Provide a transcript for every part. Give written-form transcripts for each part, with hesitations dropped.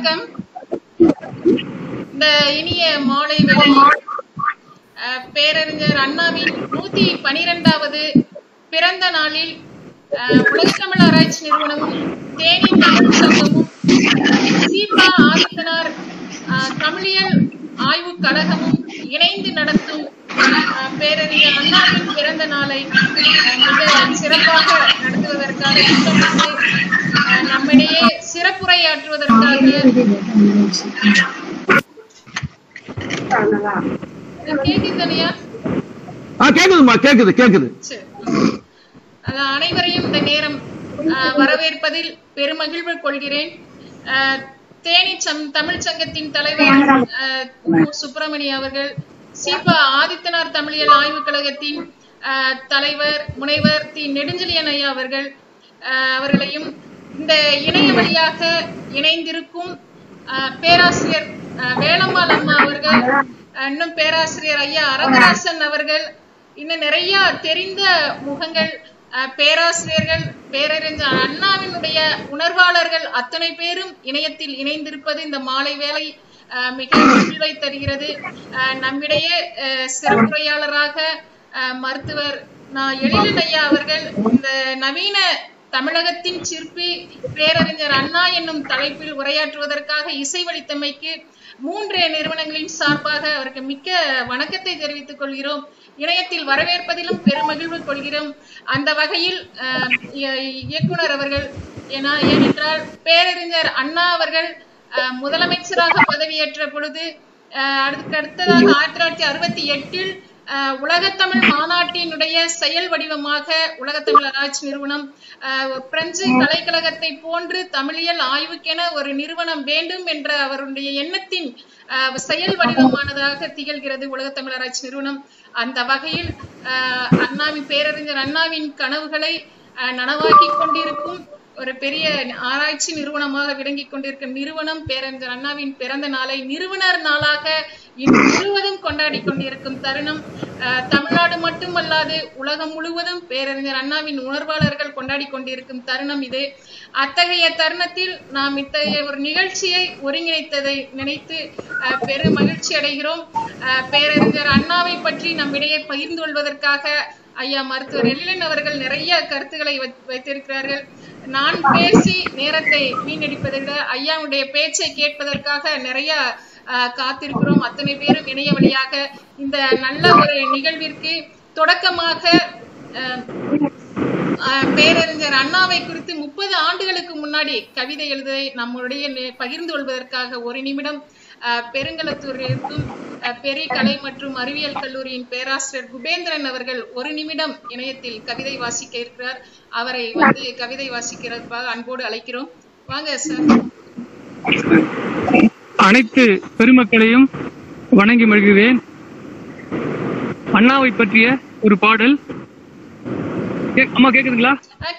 வணக்கம். இந்த இனிய மாலை வேளையில் பேரறிஞர் அண்ணாவின் 112வது பிறந்த நாளில் உலகத்தமிழ் ஆராய்ச்சி நிறுவனமும் தேனி தமிழ் சங்கமும் சீபா ஆதித்தனார் தமிழியல் ஆய்வுக் கழகமும் இணைந்து நடத்தும் பேரறிஞர் அண்ணாவின் பிறந்த நாளை மிக சிறப்பாக நடத்துவதற்காக நம்மிடையே சிறப்புரையாற்றுவதற்காக அனைவரையும் இந்த நேரம் வரவேற்பதில் பெருமகிழ்வு கொள்கிறேன். தேனி தமிழ் சங்கத்தின் தலைவர் சுப்பிரமணிய அவர்கள், சீபா ஆதித்தனார் தமிழியல் ஆய்வுக் கழகத்தின் தலைவர் முனைவர் தி நெடுஞ்செழியன் ஐயா அவர்களையும் இந்த இணைய வழியாக இணைந்திருக்கும் பேராசிரியர் வேலம்மாள் அம்மா அவர்கள், இன்னும் பேராசிரியர் ஐயா அரங்கராசன் அவர்கள், இன்னும் நிறைய தெரிந்த முகங்கள், பேராசிரியர்கள், பேரறிஞர் அண்ணாவினுடைய உணர்வாளர்கள் அத்தனை பேரும் இணையத்தில் இணைந்திருப்பது இந்த மாலை வேளை மிக மகிழ்வை தருகிறது. நம்மிடையே சிறப்புரையாளராக மருத்துவர் எழிலன் ஐயா அவர்கள் இந்த நவீன தமிழகத்தின் சிற்பி பேரறிஞர் அண்ணா என்னும் தலைப்பில் உரையாற்றுவதற்காக இசைவளித்தமைக்கு 3 நிறுவனங்களின் சார்பாக அவருக்கு மிக்க வணக்கத்தை தெரிவித்துக் கொள்கிறோம். இணையத்தில் வரவேற்பதிலும் பெருமகிழ்வு கொள்கிறோம். அந்த வகையில் இயக்குனர் அவர்கள் ஏனென்றால் பேரறிஞர் அண்ணா அவர்கள் முதலமைச்சராக பதவியேற்ற பொழுது அடுத்ததாக 1968 உலகத்தமிழ் மாநாட்டினுடைய செயல் வடிவமாக உலகத்தமிழ் ஆராய்ச்சி நிறுவனம் பிரெஞ்சு கலைக்கழகத்தை போன்று தமிழியல் ஆய்வுக்கென ஒரு நிறுவனம் வேண்டும் என்ற அவருடைய எண்ணத்தின் செயல் வடிவமானதாக திகழ்கிறது உலகத்தமிழ் ஆராய்ச்சி நிறுவனம். அந்த வகையில் பேரறிஞர் அண்ணாவின் கனவுகளை நனவாக்கி கொண்டிருக்கும் ஒரு பெரிய ஆராய்ச்சி நிறுவனமாக விளங்கிக் கொண்டிருக்கும் நிறுவனம் பேரறிஞர் அண்ணாவின் பிறந்த நாளை நிறுவனர் நாளாக இன்று முழுவதும் கொண்டாடி கொண்டிருக்கும் தருணம். தமிழ்நாடு மட்டுமல்லாது உலகம் முழுவதும் பேரறிஞர் அண்ணாவின் உணர்வாளர்கள் கொண்டாடி கொண்டிருக்கும் தருணம் இது. அத்தகைய தருணத்தில் நாம் இத்தகைய ஒரு நிகழ்ச்சியை ஒருங்கிணைத்ததை நினைத்து பெரும் மகிழ்ச்சி அடைகிறோம். பேரறிஞர் அண்ணாவை பற்றி நம்மிடையே பகிர்ந்து கொள்வதற்காக ஐயா மருத்துவர் எழிலன் அவர்கள் நிறைய கருத்துக்களை வைத்திருக்கிறார்கள். நான் பேசி நேரத்தை வீணடிப்பதை விட ஐயாவுடைய பேச்சை கேட்பதற்காக நிறைய காத்திருக்கிறோம். அத்தனை பேரும் இணைய வழியாக இந்த நல்ல ஒரு நிகழ்விற்கு தொடக்கமாக பேரறிஞர் அண்ணாவை குறித்து 30 ஆண்டுகளுக்கு முன்னாடி கவிதை எழுதை நம்முடைய பகிர்ந்து கொள்வதற்காக ஒரு நிமிடம் பெருங்களத்தூரில் இருக்கும் பெரிய கலை மற்றும் அறிவியல் கல்லூரியின் பேராசிரியர் குபேந்திரன் அவர்கள் ஒரு நிமிடம் இணையத்தில் கவிதை வாசிக்க இருக்கிறார். அவரை கவிதை வாசிக்கிறதுக்காக அன்போடு அழைக்கிறோம். வாங்க சார். அனைத்து பெருமக்களையும் வணங்கி மகிழ்கிறேன். அண்ணாவை பற்றிய ஒரு பாடல். அம்மா கேக்குதுங்களா?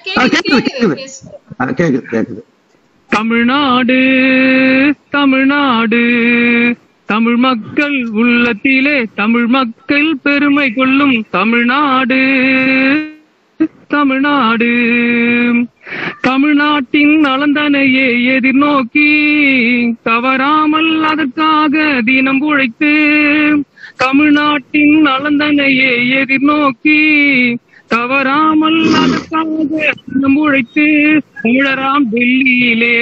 கேக்குது. தமிழ்நாடு தமிழ்நாடு தமிழ் மக்கள் உள்ளத்திலே தமிழ் மக்கள் பெருமை கொள்ளும் தமிழ்நாடு தமிழ்நாடு. தமிழ்நாட்டின் நலந்தனையே எதிர்நோக்கி தவறாமல் அதற்காக தினம் உழைத்து தமிழ்நாட்டின் நலந்தனையே எதிர்நோக்கி தவறாமல் அதற்காக தினம் உழைத்து தமிழராம் டெல்லியிலே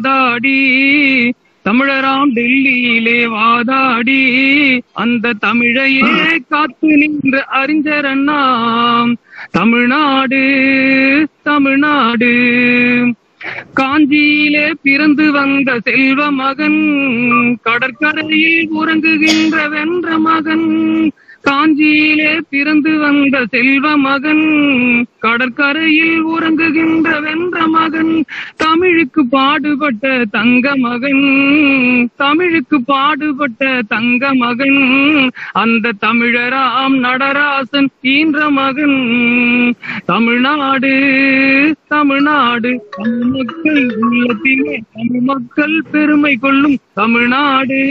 வாதாடி அந்த தமிழையே காத்து நின்ற அறிஞர் அண்ணா தமிழ்நாடு தமிழ்நாடு. காஞ்சியிலே பிறந்து வந்த செல்வ மகன் கடற்கரையில் உறங்குகின்ற வென்ற மகன். காஞ்சியிலே பிறந்து வந்த செல்வ மகன் கடற்கரையில் உறங்குகின்ற வென்ற மகன். தமிழுக்கு பாடுபட்ட தங்க மகன் அந்த தமிழராம் நடராசன் ஈன்ற மகன். தமிழ்நாடு தமிழ்நாடு தமிழ் மக்கள் உள்ளத்திலே தமிழ் மக்கள் பெருமை கொள்ளும் தமிழ்நாடு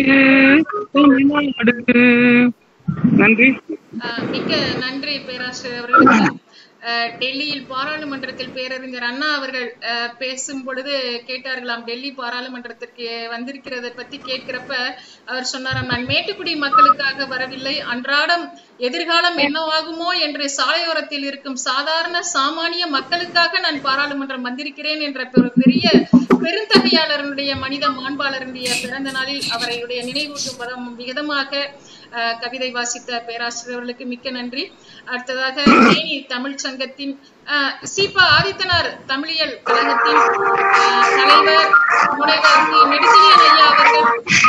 தமிழ்நாடு. நன்றி. மிக்க நன்றி பேராசிரியர் அவர்களுக்கு. டெல்லியில் பாராளுமன்றத்தில் பேரறிஞர் அண்ணா அவர்கள் பேசும் பொழுது கேட்டார்களாம், டெல்லி பாராளுமன்றத்திற்கு வந்திருக்கிறத பத்தி கேட்கிறப்ப அவர் சொன்னாராம், நான் மேட்டுக்குடி மக்களுக்காக வரவில்லை, அன்றாடம் எதிர்காலம் என்னவாகுமோ என்று சாலையோரத்தில் இருக்கும் சாதாரண சாமானிய மக்களுக்காக நான் பாராளுமன்றம் வந்திருக்கிறேன் என்ற பெரிய பெருந்தகையாளருடைய மனித மாண்பாளருடைய பிறந்த நாளில் அவருடைய நினைவூட்டும் விதமாக கவிதை வாசித்த பேராசிரியர்களுக்கு மிக்க நன்றி. அடுத்ததாக தேனி தமிழ் சங்கத்தின் சீபா ஆதித்தனார் தமிழியல் கழகத்தின் தலைவர் முனைவர் நெடுஞ்செழியன் ஐயா அவர்கள்.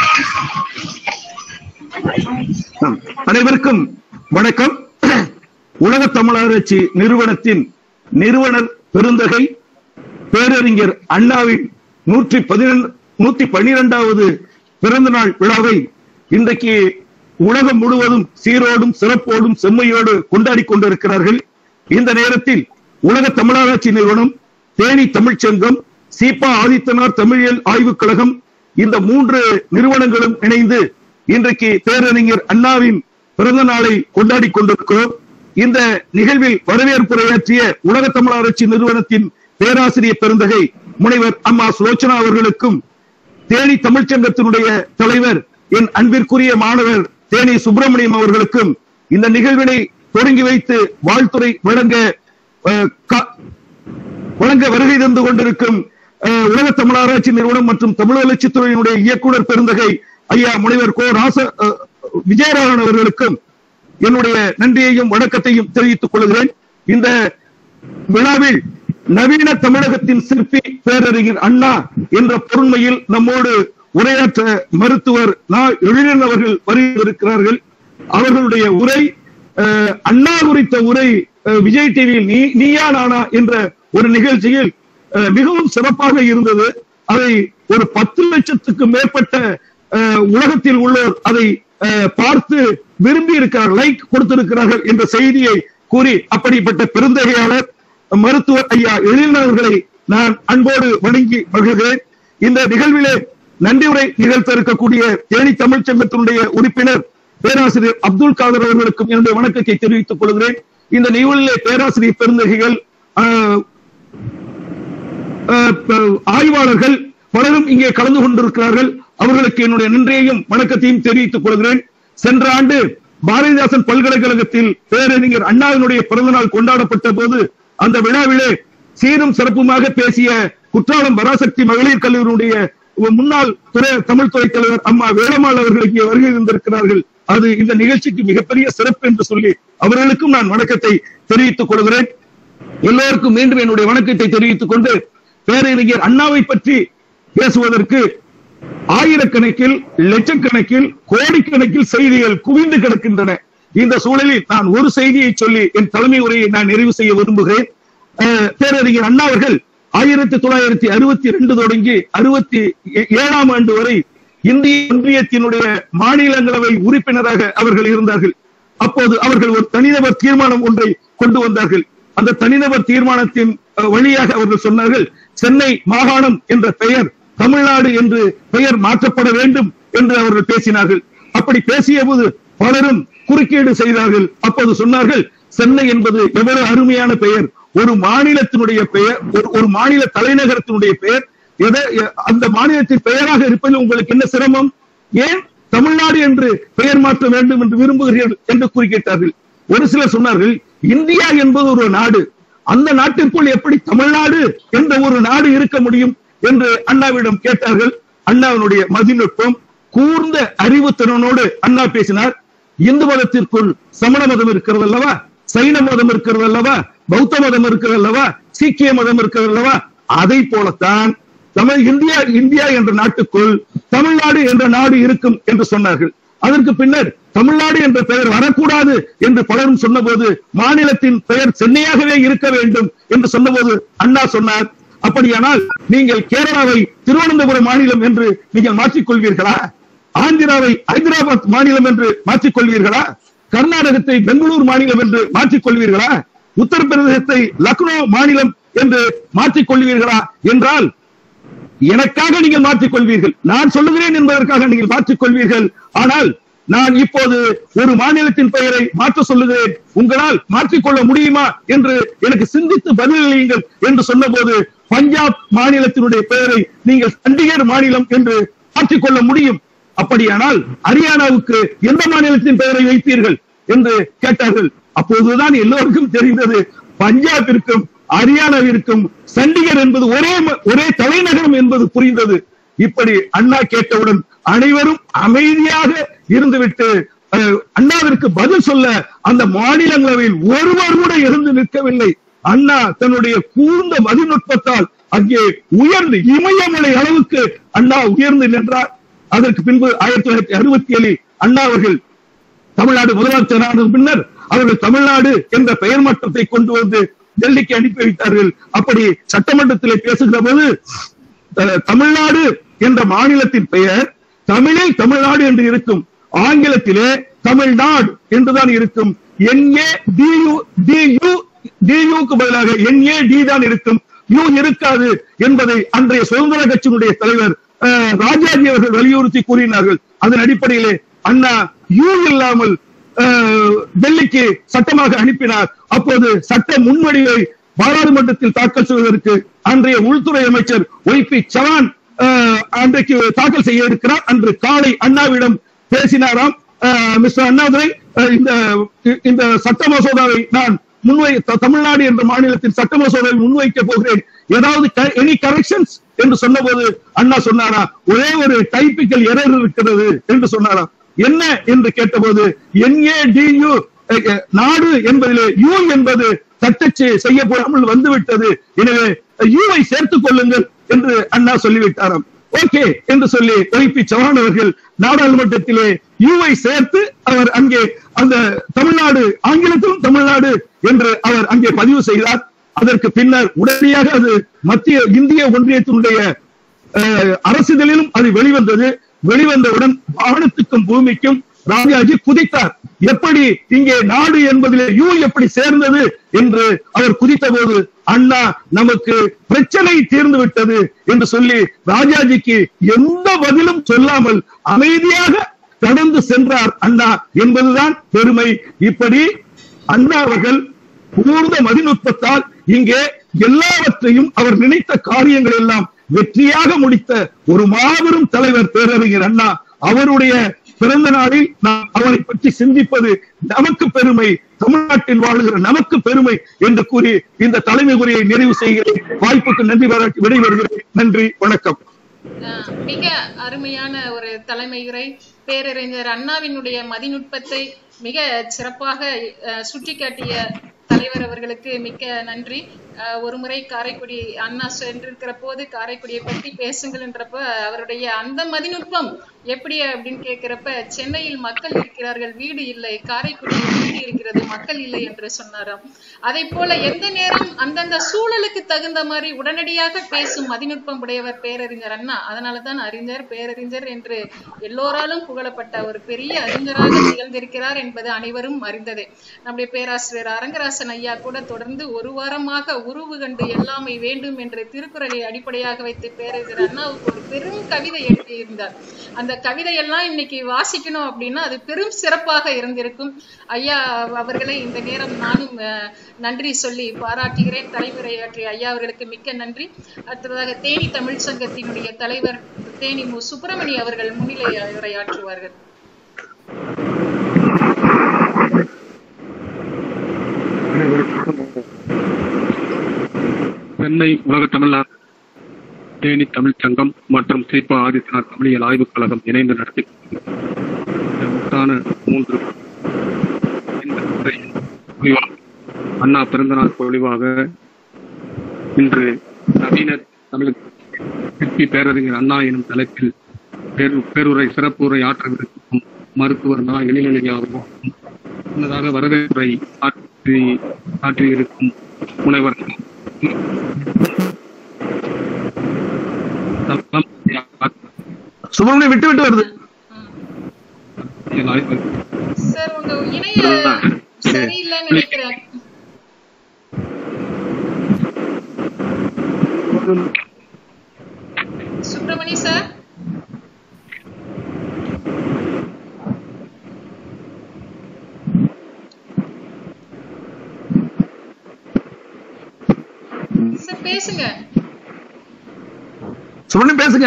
அனைவருக்கும் வணக்கம். உலக தமிழாராய்ச்சி நிறுவனத்தின் நிறுவனர் பெருந்தகை பேரறிஞர் அண்ணாவின் 112வது பிறந்த நாள் விழாவை இன்றைக்கு உலகம் முழுவதும் சீரோடும் சிறப்போடும் செம்மையோடு கொண்டாடி கொண்டிருக்கிறார்கள். இந்த நேரத்தில் உலக தமிழாராய்ச்சி நிறுவனம், தேனி தமிழ்ச்சங்கம், சீபா ஆதித்தனார் தமிழியல் ஆய்வுக் கழகம், இந்த 3 நிறுவனங்களும் இணைந்து இன்றைக்கு பேரறிஞர் அண்ணாவின் பிறந்த நாளை கொண்டாடி கொண்டிருக்கிறோம். இந்த நிகழ்வில் வரவேற்புரையாற்றிய உலக தமிழாராய்ச்சி நிறுவனத்தின் பேராசிரியர் பெருந்தகை முனைவர் அம்மா சுலோச்சனா அவர்களுக்கும், தேனி தமிழ்ச்சங்கத்தினுடைய தலைவர் என் அன்பிற்குரிய மாணவர் தேனி சுப்பிரமணியம் அவர்களுக்கும் இந்த நிகழ்வினை தொடங்கி வைத்து வாழ்த்துறை வழங்க வருகை தந்து கொண்டிருக்கும் உலக தமிழாராய்ச்சி நிறுவனம் மற்றும் தமிழ் வளர்ச்சித்துறையினுடைய இயக்குனர் பெருந்தகை ஐயா முனைவர் கோ விஜயராகவன் அவர்களுக்கும் என்னுடைய நன்றியையும் வணக்கத்தையும் தெரிவித்துக் கொள்கிறேன். இந்த விழாவில் நவீன தமிழகத்தின் சிற்பி பேரறிஞர் அண்ணா என்ற பொருண்மையில் நம்மோடு உரையாற்ற மருத்துவர் எழிலன் அவர்கள் வருகிறார்கள். அவர்களுடைய உரை, அண்ணா குறித்த உரை விஜய் டிவியில் நீயா நானா என்ற ஒரு நிகழ்ச்சியில் மிகவும் சிறப்பாக இருந்தது. அதை ஒரு 10 லட்சத்துக்கு மேற்பட்ட உலகத்தில் உள்ளோர் அதை பார்த்து விரும்பி இருக்கிறார்கள், லைக் கொடுத்திருக்கிறார்கள் என்ற செய்தியை கூறி, அப்படிப்பட்ட பெருந்தகையாளர் மருத்துவர் ஐயா எழிலன் அவர்களை நான் அன்போடு வணங்கி மகிழ்கிறேன். இந்த நிகழ்விலே நன்றி உரை நிகழ்த்த இருக்கக்கூடிய தேனி தமிழ்ச்சங்கத்தினுடைய உறுப்பினர் பேராசிரியர் அப்துல் காதர் அவர்களுக்கும் என்னுடைய வணக்கத்தை தெரிவித்துக் கொள்கிறேன். இந்த நிகழ்விலே பேராசிரியர் பெருந்தகைகள், ஆய்வாளர்கள் பலரும் இங்கே கலந்து கொண்டிருக்கிறார்கள். அவர்களுக்கு என்னுடைய நன்றியையும் வணக்கத்தையும் தெரிவித்துக் கொள்கிறேன். சென்ற ஆண்டு பாரதிதாசன் பல்கலைக்கழகத்தில் பேரறிஞர் அண்ணாவினுடைய பிறந்த நாள் கொண்டாடப்பட்ட போது அந்த விழாவிலே சீரும் சிறப்புமாக பேசிய குற்றாலம் பராசக்தி மகளிர் கல்லூரியுடைய முன்னாள் தமிழ் துறை தலைவர் அம்மா வேளம்மாள் அவர்கள் இங்கே வருகை தந்திருக்கிறார்கள். அது இந்த நிகழ்ச்சிக்கு மிகப்பெரிய சிறப்பு என்று சொல்லி அவர்களுக்கும் நான் வணக்கத்தை தெரிவித்துக் கொள்கிறேன். எல்லோருக்கும் மீண்டும் என்னுடைய வணக்கத்தை தெரிவித்துக் கொண்டு, பேரறிஞர் அண்ணாவை பற்றி பேசுவதற்கு ஆயிரக்கணக்கில், லட்சக்கணக்கில், கோடிக்கணக்கில் செய்திகள் குவிந்து கிடக்கின்றன. இந்த சூழலில் நான் ஒரு செய்தியை சொல்லி என் தலைமை உரையை நான் நிறைவு செய்ய விரும்புகிறேன். பேரறிஞர் அண்ணா அவர்கள் 1962 தொடங்கி 67ஆம் ஆண்டு வரை இந்திய ஒன்றியத்தினுடைய மாநிலங்களவை உறுப்பினராக அவர்கள் இருந்தார்கள். அப்போது அவர்கள் ஒரு தனிநபர் தீர்மானம் ஒன்றை கொண்டு வந்தார்கள். அந்த தனிநபர் தீர்மானத்தின் வழியாக அவர்கள் சொன்னார்கள், சென்னை மாகாணம் என்ற பெயர் தமிழ்நாடு என்று பெயர் மாற்றப்பட வேண்டும் என்று அவர்கள் பேசினார்கள். அப்படி பேசிய போது பலரும் குறுக்கீடு செய்தார்கள். அப்போது சொன்னார்கள், சென்னை என்பது எவ்வளவு அருமையான பெயர், ஒரு மாநிலத்தினுடைய பெயர், ஒரு மாநில தலைநகரத்தினுடைய பெயர், அந்த மாநிலத்தின் பெயராக இருப்பதில் உங்களுக்கு என்ன சிரமம், ஏன் தமிழ்நாடு என்று பெயர் மாற்ற வேண்டும் என்று விரும்புகிறீர்கள் என்று குறுக்கிட்டார்கள். ஒரு சிலர் சொன்னார்கள், இந்தியா என்பது ஒரு நாடு, அந்த நாட்டிற்குள் எப்படி தமிழ்நாடு என்ற ஒரு நாடு இருக்க முடியும் என்று அண்ணாவிடம் கேட்டார்கள். அண்ணாவினுடைய மதிநுட்பம், கூர்ந்த அறிவுத்திறனோடு அண்ணா பேசினார். இந்து மதத்திற்குள் சமண மதம் இருக்கிறது அல்லவா, சைன மதம் இருக்கிறது அல்லவா, பௌத்த மதம் இருக்கிறது அல்லவா, சீக்கிய மதம் இருக்கிறது அல்லவா, அதை போலத்தான் இந்தியா என்ற நாட்டுக்குள் தமிழ்நாடு என்ற நாடு இருக்கும் என்று சொன்னார்கள். அதற்கு பின்னர் தமிழ்நாடு என்ற பெயர் வரக்கூடாது என்று பலரும் சொன்னபோது மாநிலத்தின் பெயர் சென்னையாகவே இருக்க வேண்டும் என்று சொன்னபோது அண்ணா சொன்னார், அப்படியானால் நீங்கள் கேரளாவை திருவனந்தபுரம் மாநிலம் என்று நீங்கள் மாற்றிக்கொள்வீர்களா, ஆந்திராவை ஹைதராபாத் மாநிலம் என்று மாற்றிக்கொள்வீர்களா, கர்நாடகத்தை பெங்களூர் மாநிலம் என்று மாற்றிக்கொள்வீர்களா, உத்தரப்பிரதேசத்தை லக்னோ மாநிலம் என்று மாற்றிக்கொள்வீர்களா என்றால் எனக்காக நீங்கள் மாற்றிக்கொள்வீர்கள், நான் சொல்லுகிறேன் என்பதற்காக நீங்கள் மாற்றிக்கொள்வீர்கள். ஆனால் நான் இப்போது ஒரு மாநிலத்தின் பெயரை மாற்ற சொல்லுகிறேன், உங்களால் மாற்றிக்கொள்ள முடியுமா என்று எனக்கு சிந்தித்து பதிலளியுங்கள் என்று சொன்னபோது, பஞ்சாப் மாநிலத்தினுடைய பெயரை நீங்கள் சண்டிகர் மாநிலம் என்று மாற்றிக்கொள்ள முடியும், அப்படியானால் ஹரியானாவுக்கு எந்த மாநிலத்தின் பெயரை வைப்பீர்கள் என்று கேட்டார்கள். அப்போதுதான் எல்லோருக்கும் தெரிந்தது, பஞ்சாபிற்கும் ஹரியானாவிற்கும் சண்டிகர் என்பது ஒரே தலைநகரம் என்பது புரிந்தது. இப்படி அண்ணா கேட்டவுடன் அனைவரும் அமைதியாக இருந்துவிட்டு அண்ணாவிற்கு பதில் சொல்ல அந்த மாநிலங்களவையில் ஒருவர் கூட எழுந்து நிற்கவில்லை. அண்ணா தன்னுடைய கூர்ந்த மதிநுட்பத்தால் அங்கே உயர்ந்து இமயமலை அளவுக்கு அண்ணா உயர்ந்து நின்றார். அதற்கு பின்பு 1967 அண்ணா அவர்கள் தமிழ்நாடு முதலமைச்சரான பின்னர் அவர்கள் தமிழ்நாடு என்ற பெயர் மாற்றத்தை கொண்டு வந்து டெல்லிக்கு அனுப்பி வைத்தார்கள். அப்படி சட்டமன்றத்திலே பேசுகிற போது தமிழ்நாடு என்ற மாநிலத்தின் பெயர் தமிழில் தமிழ்நாடு என்று இருக்கும், ஆங்கிலத்திலே தமிழ்நாடு என்றுதான் இருக்கும். NADU பதிலாக NAD தான் இருக்கும், யூ இருக்காது என்பதை அன்றைய சுதந்திர கட்சியினுடைய தலைவர் ராஜாஜி அவர்கள் வலியுறுத்தி கூறினார்கள். அதன் அடிப்படையிலே அண்ணா யூ இல்லாமல் டெல்லிக்கு சட்டமாக அனுப்பினார். அப்போது சட்ட முன்வடிவை பாராளுமன்றத்தில் தாக்கல் செய்வதற்கு அன்றைய உள்துறை அமைச்சர் YP சவான் அன்றைக்கு தாக்கல் செய்ய இருக்கிறார். அன்று காலை அண்ணாவிடம் பேசினாராம், மிஸ்டர் அண்ணாதுரை, இந்த சட்ட மசோதாவை நான் தமிழ்நாடு என்ற மாநிலத்தின் சட்ட மசோதாவை முன்வைக்க போகிறேன், ஏதாவது எனி கரெக்ஷன்ஸ் என்று சொன்னபோது அண்ணா சொன்னாரா, ஒரே ஒரு டைப்பிக்கல் எரர் இருக்கிறது என்று சொன்னாரா. என்ன என்று கேட்டபோது NADU நாடு என்பதிலே யூ என்பது தட்டச்சு செய்யப்படாமல் வந்துவிட்டது, எனவே யூவை சேர்த்துக் கொள்ளுங்கள் என்று அண்ணா சொல்லிவிட்டாராம். ஓகே என்று சொல்லி YP சவான் அவர்கள் நாடாளுமன்றத்திலே யூவை சேர்த்து அவர் அங்கே அந்த தமிழ்நாடு, ஆங்கிலத்திலும் தமிழ்நாடு என்று அவர் அங்கே பதிவு செய்தார். அதற்கு பின்னர் உடனடியாக அது மத்திய இந்திய ஒன்றியத்தினுடைய அரசிதழிலும் அது வெளிவந்தது. வெளிவந்தவுடன் வானத்துக்கும் பூமிக்கும் ராஜாஜி குதித்தார். எப்படி இங்கே நாடு என்பதிலே யூ எப்படி சேர்ந்தது என்று அவர் குதித்த போது, அண்ணா நமக்கு பிரச்சனை தீர்ந்து விட்டது என்று சொல்லி ராஜாஜிக்கு எந்த பதிலும் சொல்லாமல் அமைதியாக கடந்து சென்றார் அண்ணா என்பதுதான் பெருமை. இப்படி அண்ணா அவர்கள் கூர்ந்த மதிநுட்பத்தால் இங்கே எல்லாவற்றையும் அவர் நினைத்த காரியங்கள் எல்லாம் வெற்றியாக முடித்த ஒரு மாபெரும் தலைவர் பேரறிஞர் அண்ணா. அவருடைய பிறந்த நாளில் நாம் அவரை பற்றி சிந்திப்பது நமக்கு பெருமை, தமிழ்நாட்டில் வாழுகிற நமக்கு பெருமை என்று கூறி இந்த தலைமை உரையை நிறைவு செய்கிறேன். வாய்ப்புக்கு நன்றி பாராட்டி விடைபெறுகிறேன். நன்றி, வணக்கம். மிக அருமையான ஒரு தலைமை உரை. பேரறிஞர் அண்ணாவினுடைய மதிநுட்பத்தை மிக சிறப்பாக சுட்டிக்காட்டிய தலைவர் அவர்களுக்கு மிக்க நன்றி. ஒரு முறை காரைக்குடி அண்ணா சென்றிருக்கிற போது காரைக்குடியை பற்றி பேசுங்கள் என்றப்ப அவருடைய அந்த மதிநுட்பம் எப்படி அப்படின்னு கேட்கிறப்ப, சென்னையில் மக்கள் இருக்கிறார்கள், வீடு இல்லை, காரைக்குடியில் வீடு இருக்கிறது, மக்கள் இல்லை என்று சொன்னாராம். அதை போல எந்த நேரம் அந்தந்த சூழலுக்கு தகுந்த மாதிரி உடனடியாக பேசும் மதிநுட்பம் உடையவர் பேரறிஞர் அண்ணா. அதனாலதான் அறிஞர், பேரறிஞர் என்று எல்லோராலும் புகழப்பட்ட ஒரு பெரிய அறிஞராக திகழ்ந்திருக்கிறார் என்பது அனைவரும் அறிந்ததே. நம்முடைய பேராசிரியர் அரங்கராசன் ஐயா கூட தொடர்ந்து ஒரு வாரமாக உருவு கண்டு எல்லாமே வேண்டும் என்ற திருக்குறளை அடிப்படையாக வைத்து பேரறிஞர் அண்ணாவுக்கு ஒரு பெரும் கவிதை எழுதியிருந்தார். அந்த கவிதையெல்லாம் இன்னைக்கு வாசிக்கணும் அப்படின்னா அது பெரும் சிறப்பாக இருந்திருக்கும். ஐயா அவர்களை இந்த நேரம் நானும் நன்றி சொல்லி பாராட்டுகிறேன். தலைமுறையாற்றிய ஐயா அவர்களுக்கு மிக்க நன்றி. அடுத்ததாக தேனி தமிழ் சங்கத்தினுடைய தலைவர் தேனி மு. சுப்பிரமணி அவர்கள் முன்னிலை உரையாற்றுவார்கள். சென்னை உலக தமிழர் தேனி தமிழ் சங்கம் மற்றும் சீபா ஆதித்தனார் தமிழியல் ஆய்வுக் கழகம் இணைந்து நடத்தி 3 அண்ணா பிறந்தநாள் பொழிவாக இன்று நவீன தமிழ் சிற்பி பேரறிஞர் அண்ணா எனும் தலைப்பில் பேருரை சிறப்புரை ஆற்றவிருக்கும் மருத்துவர் நா. எழிலழகியாகவும் முன்னதாக வரவேற்புரை ஆற்றியிருக்கும் முனைவர் சுமனை விட்டு விட்டு வருது சார். உங்க இணைய சரியில்லைன்னு நினைக்கிறேன். சுப்பிரமணி சார், பேசுங்க. சுப்பிரமணியம் பேசுங்க.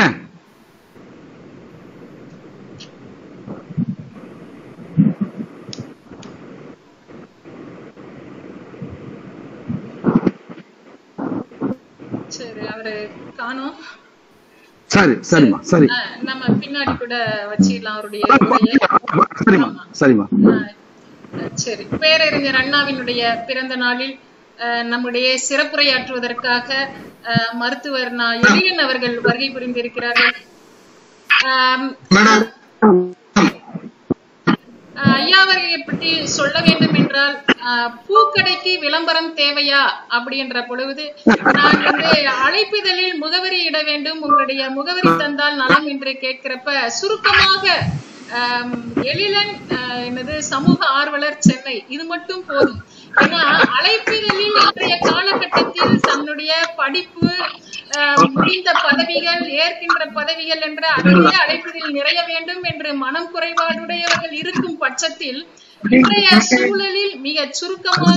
சரி, அவரு காணோம். சரி சரிமா, சரி, நம்ம பின்னாடி கூட வச்சிடலாம் அவருடைய. சரிமா சரிமா. சரி, பேரறிஞர் அண்ணாவினுடைய பிறந்த நாளில் நம்முடைய சிறப்புரையாற்றுவதற்காக மருத்துவர் எழிலன் அவர்கள் வருகை புரிந்திருக்கிறார்கள். ஐயா அவர்களை பற்றி சொல்ல வேண்டும் என்றால், பூக்கடைக்கு விளம்பரம் தேவையா அப்படின்ற பொழுது நான் அழைப்பிதழில் முகவரி இட வேண்டும், உங்களுடைய முகவரி தந்தால் நலம் என்று கேட்கிறப்ப சுருக்கமாக எழிலன் என்னது சமூக ஆர்வலர் சென்னை, இது மட்டும் போதும். ஏன்னா அழைப்பிதழில் இன்றைய காலகட்டத்தில் தன்னுடைய படிப்பு, முடிந்த பதவிகள், ஏற்கின்ற பதவிகள் என்ற அதிலே அழைப்பிதழ் நிறைய வேண்டும் என்று மனம் குறைபாடுடையவர்கள் இருக்கும் பட்சத்தில் இன்றைய சூழலில் மிக சுருக்கமாக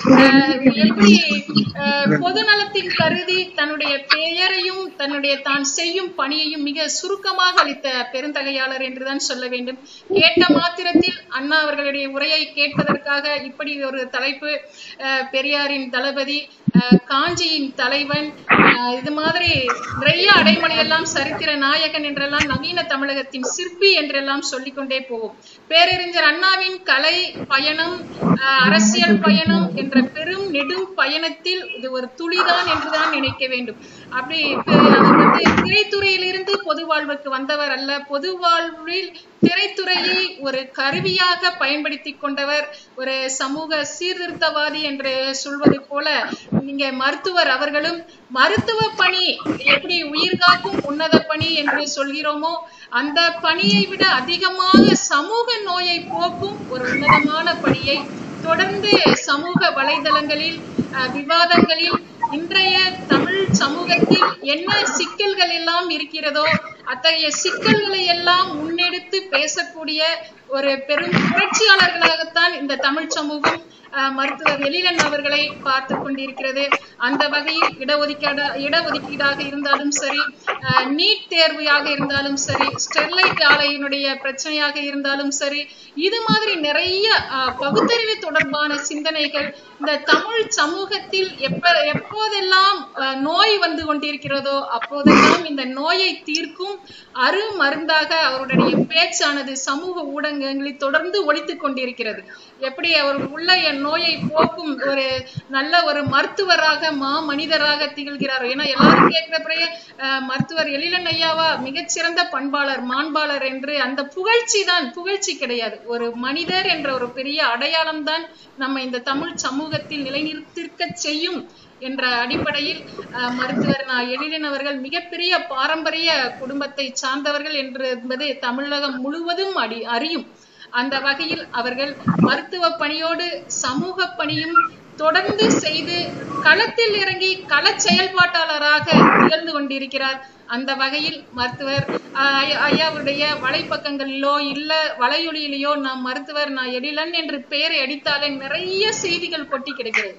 எப்படி பொது நலத்தின் கருதி தன்னுடைய பெயரையும் தன்னுடைய தான் செய்யும் பணியையும் மிக சுருக்கமாக அளித்த பெருந்தகையாளர் என்றுதான் சொல்ல வேண்டும். கேட்ட மாத்திரத்தில் அண்ணா அவர்களுடைய உரையை கேட்பதற்காக இப்படி ஒரு தலைப்பு, பெரியாரின் தளபதி, காஞ்சியின் தலைவன், இது மாதிரி நிறைய அடைமொழி எல்லாம், சரித்திர நாயகன் என்றெல்லாம், நவீன தமிழகத்தின் சிற்பி என்றெல்லாம் சொல்லிக்கொண்டே போவோம். பேரறிஞர் அண்ணாவின் கலை பயணம், அரசியல் பயணம் என்ற பெரும் நெடும் பயணத்தில் இது ஒரு துளிதான் என்றுதான் நினைக்க வேண்டும். அப்படி திரைத்துறையிலிருந்து பொது வாழ்வுக்கு வந்தவர் அல்ல, பொது வாழ்வில் திரைத்துறையை ஒரு கருவியாக பயன்படுத்தி கொண்டவர், ஒரு சமூக சீர்திருத்தவாதி என்று சொல்வது போல நீங்க மருத்துவர் அவர்களும் மருத்துவ பணி எப்படி உயிர்காக்கும் உன்னத பணி என்று சொல்கிறோமோ அந்த பணியை விட அதிகமாக சமூக நோயை போக்கும் ஒரு உன்னதமான பணியை தொடர்ந்து சமூக வலைதளங்களில், விவாதங்களில், இன்றைய தமிழ் சமூகத்தில் என்ன சிக்கல்கள் எல்லாம் இருக்கிறதோ அத்தகைய சிக்கல்களை எல்லாம் முன்னெடுத்து பேசக்கூடிய ஒரு பெரும் புரட்சியாளர்களாகத்தான் இந்த தமிழ் சமூகம் மருத்துவர் எழிலன் அவர்களை பார்த்து கொண்டிருக்கிறது. அந்த வகையில் இடஒதுக்கீடாக இருந்தாலும் சரி, நீட் தேர்வாக இருந்தாலும் சரி, ஸ்டெர்லைட் ஆலையினுடைய பிரச்சனையாக இருந்தாலும் சரி, இது மாதிரி நிறைய பகுத்தறிவு தொடர்பான சிந்தனைகள் இந்த தமிழ் சமூகத்தில் எப்போதெல்லாம் நோய் வந்து கொண்டிருக்கிறதோ அப்போதெல்லாம் இந்த நோயை தீர்க்கும் அரு மருந்தாக அவருடைய பேச்சானது சமூக ஊடகங்களில் தொடர்ந்து ஒலித்துக் கொண்டிருக்கிறது. எப்படி அவர் உள்ள நோயை போக்கும் ஒரு நல்ல ஒரு மருத்துவராக, மனிதராக திகழ்கிறார். ஏன்னா எல்லாரும் கேட்கிற பிறகு மருத்துவர் எழிலன் ஐயாவா மிகச்சிறந்த பண்பாளர், மாண்பாளர் என்று அந்த புகழ்ச்சி கிடையாது. ஒரு மனிதர் என்ற ஒரு பெரிய அடையாளம் தான் நம்ம இந்த தமிழ் சமூகத்தில் நிலைநிறுத்திருக்க செய்யும் என்ற அடிப்படையில் மருத்துவர் எழிலன் அவர்கள் மிகப்பெரிய பாரம்பரிய குடும்பத்தை சார்ந்தவர்கள் என்பது தமிழகம் முழுவதும் அறியும். அந்த வகையில் அவர்கள் மருத்துவ பணியோடு சமூக பணியும் தொடர்ந்து செய்து களத்தில் இறங்கி கள செயல்பாட்டாளராக திகழ்ந்து கொண்டிருக்கிறார். அந்த வகையில் மருத்துவர் ஐயாவுடைய வலைப்பக்கங்களிலோ இல்ல வலையொலியிலேயோ நாம் மருத்துவர் எழிலன் என்று பெயரை அடித்தாலே நிறைய செய்திகள் கொட்டி கிடக்கிறது.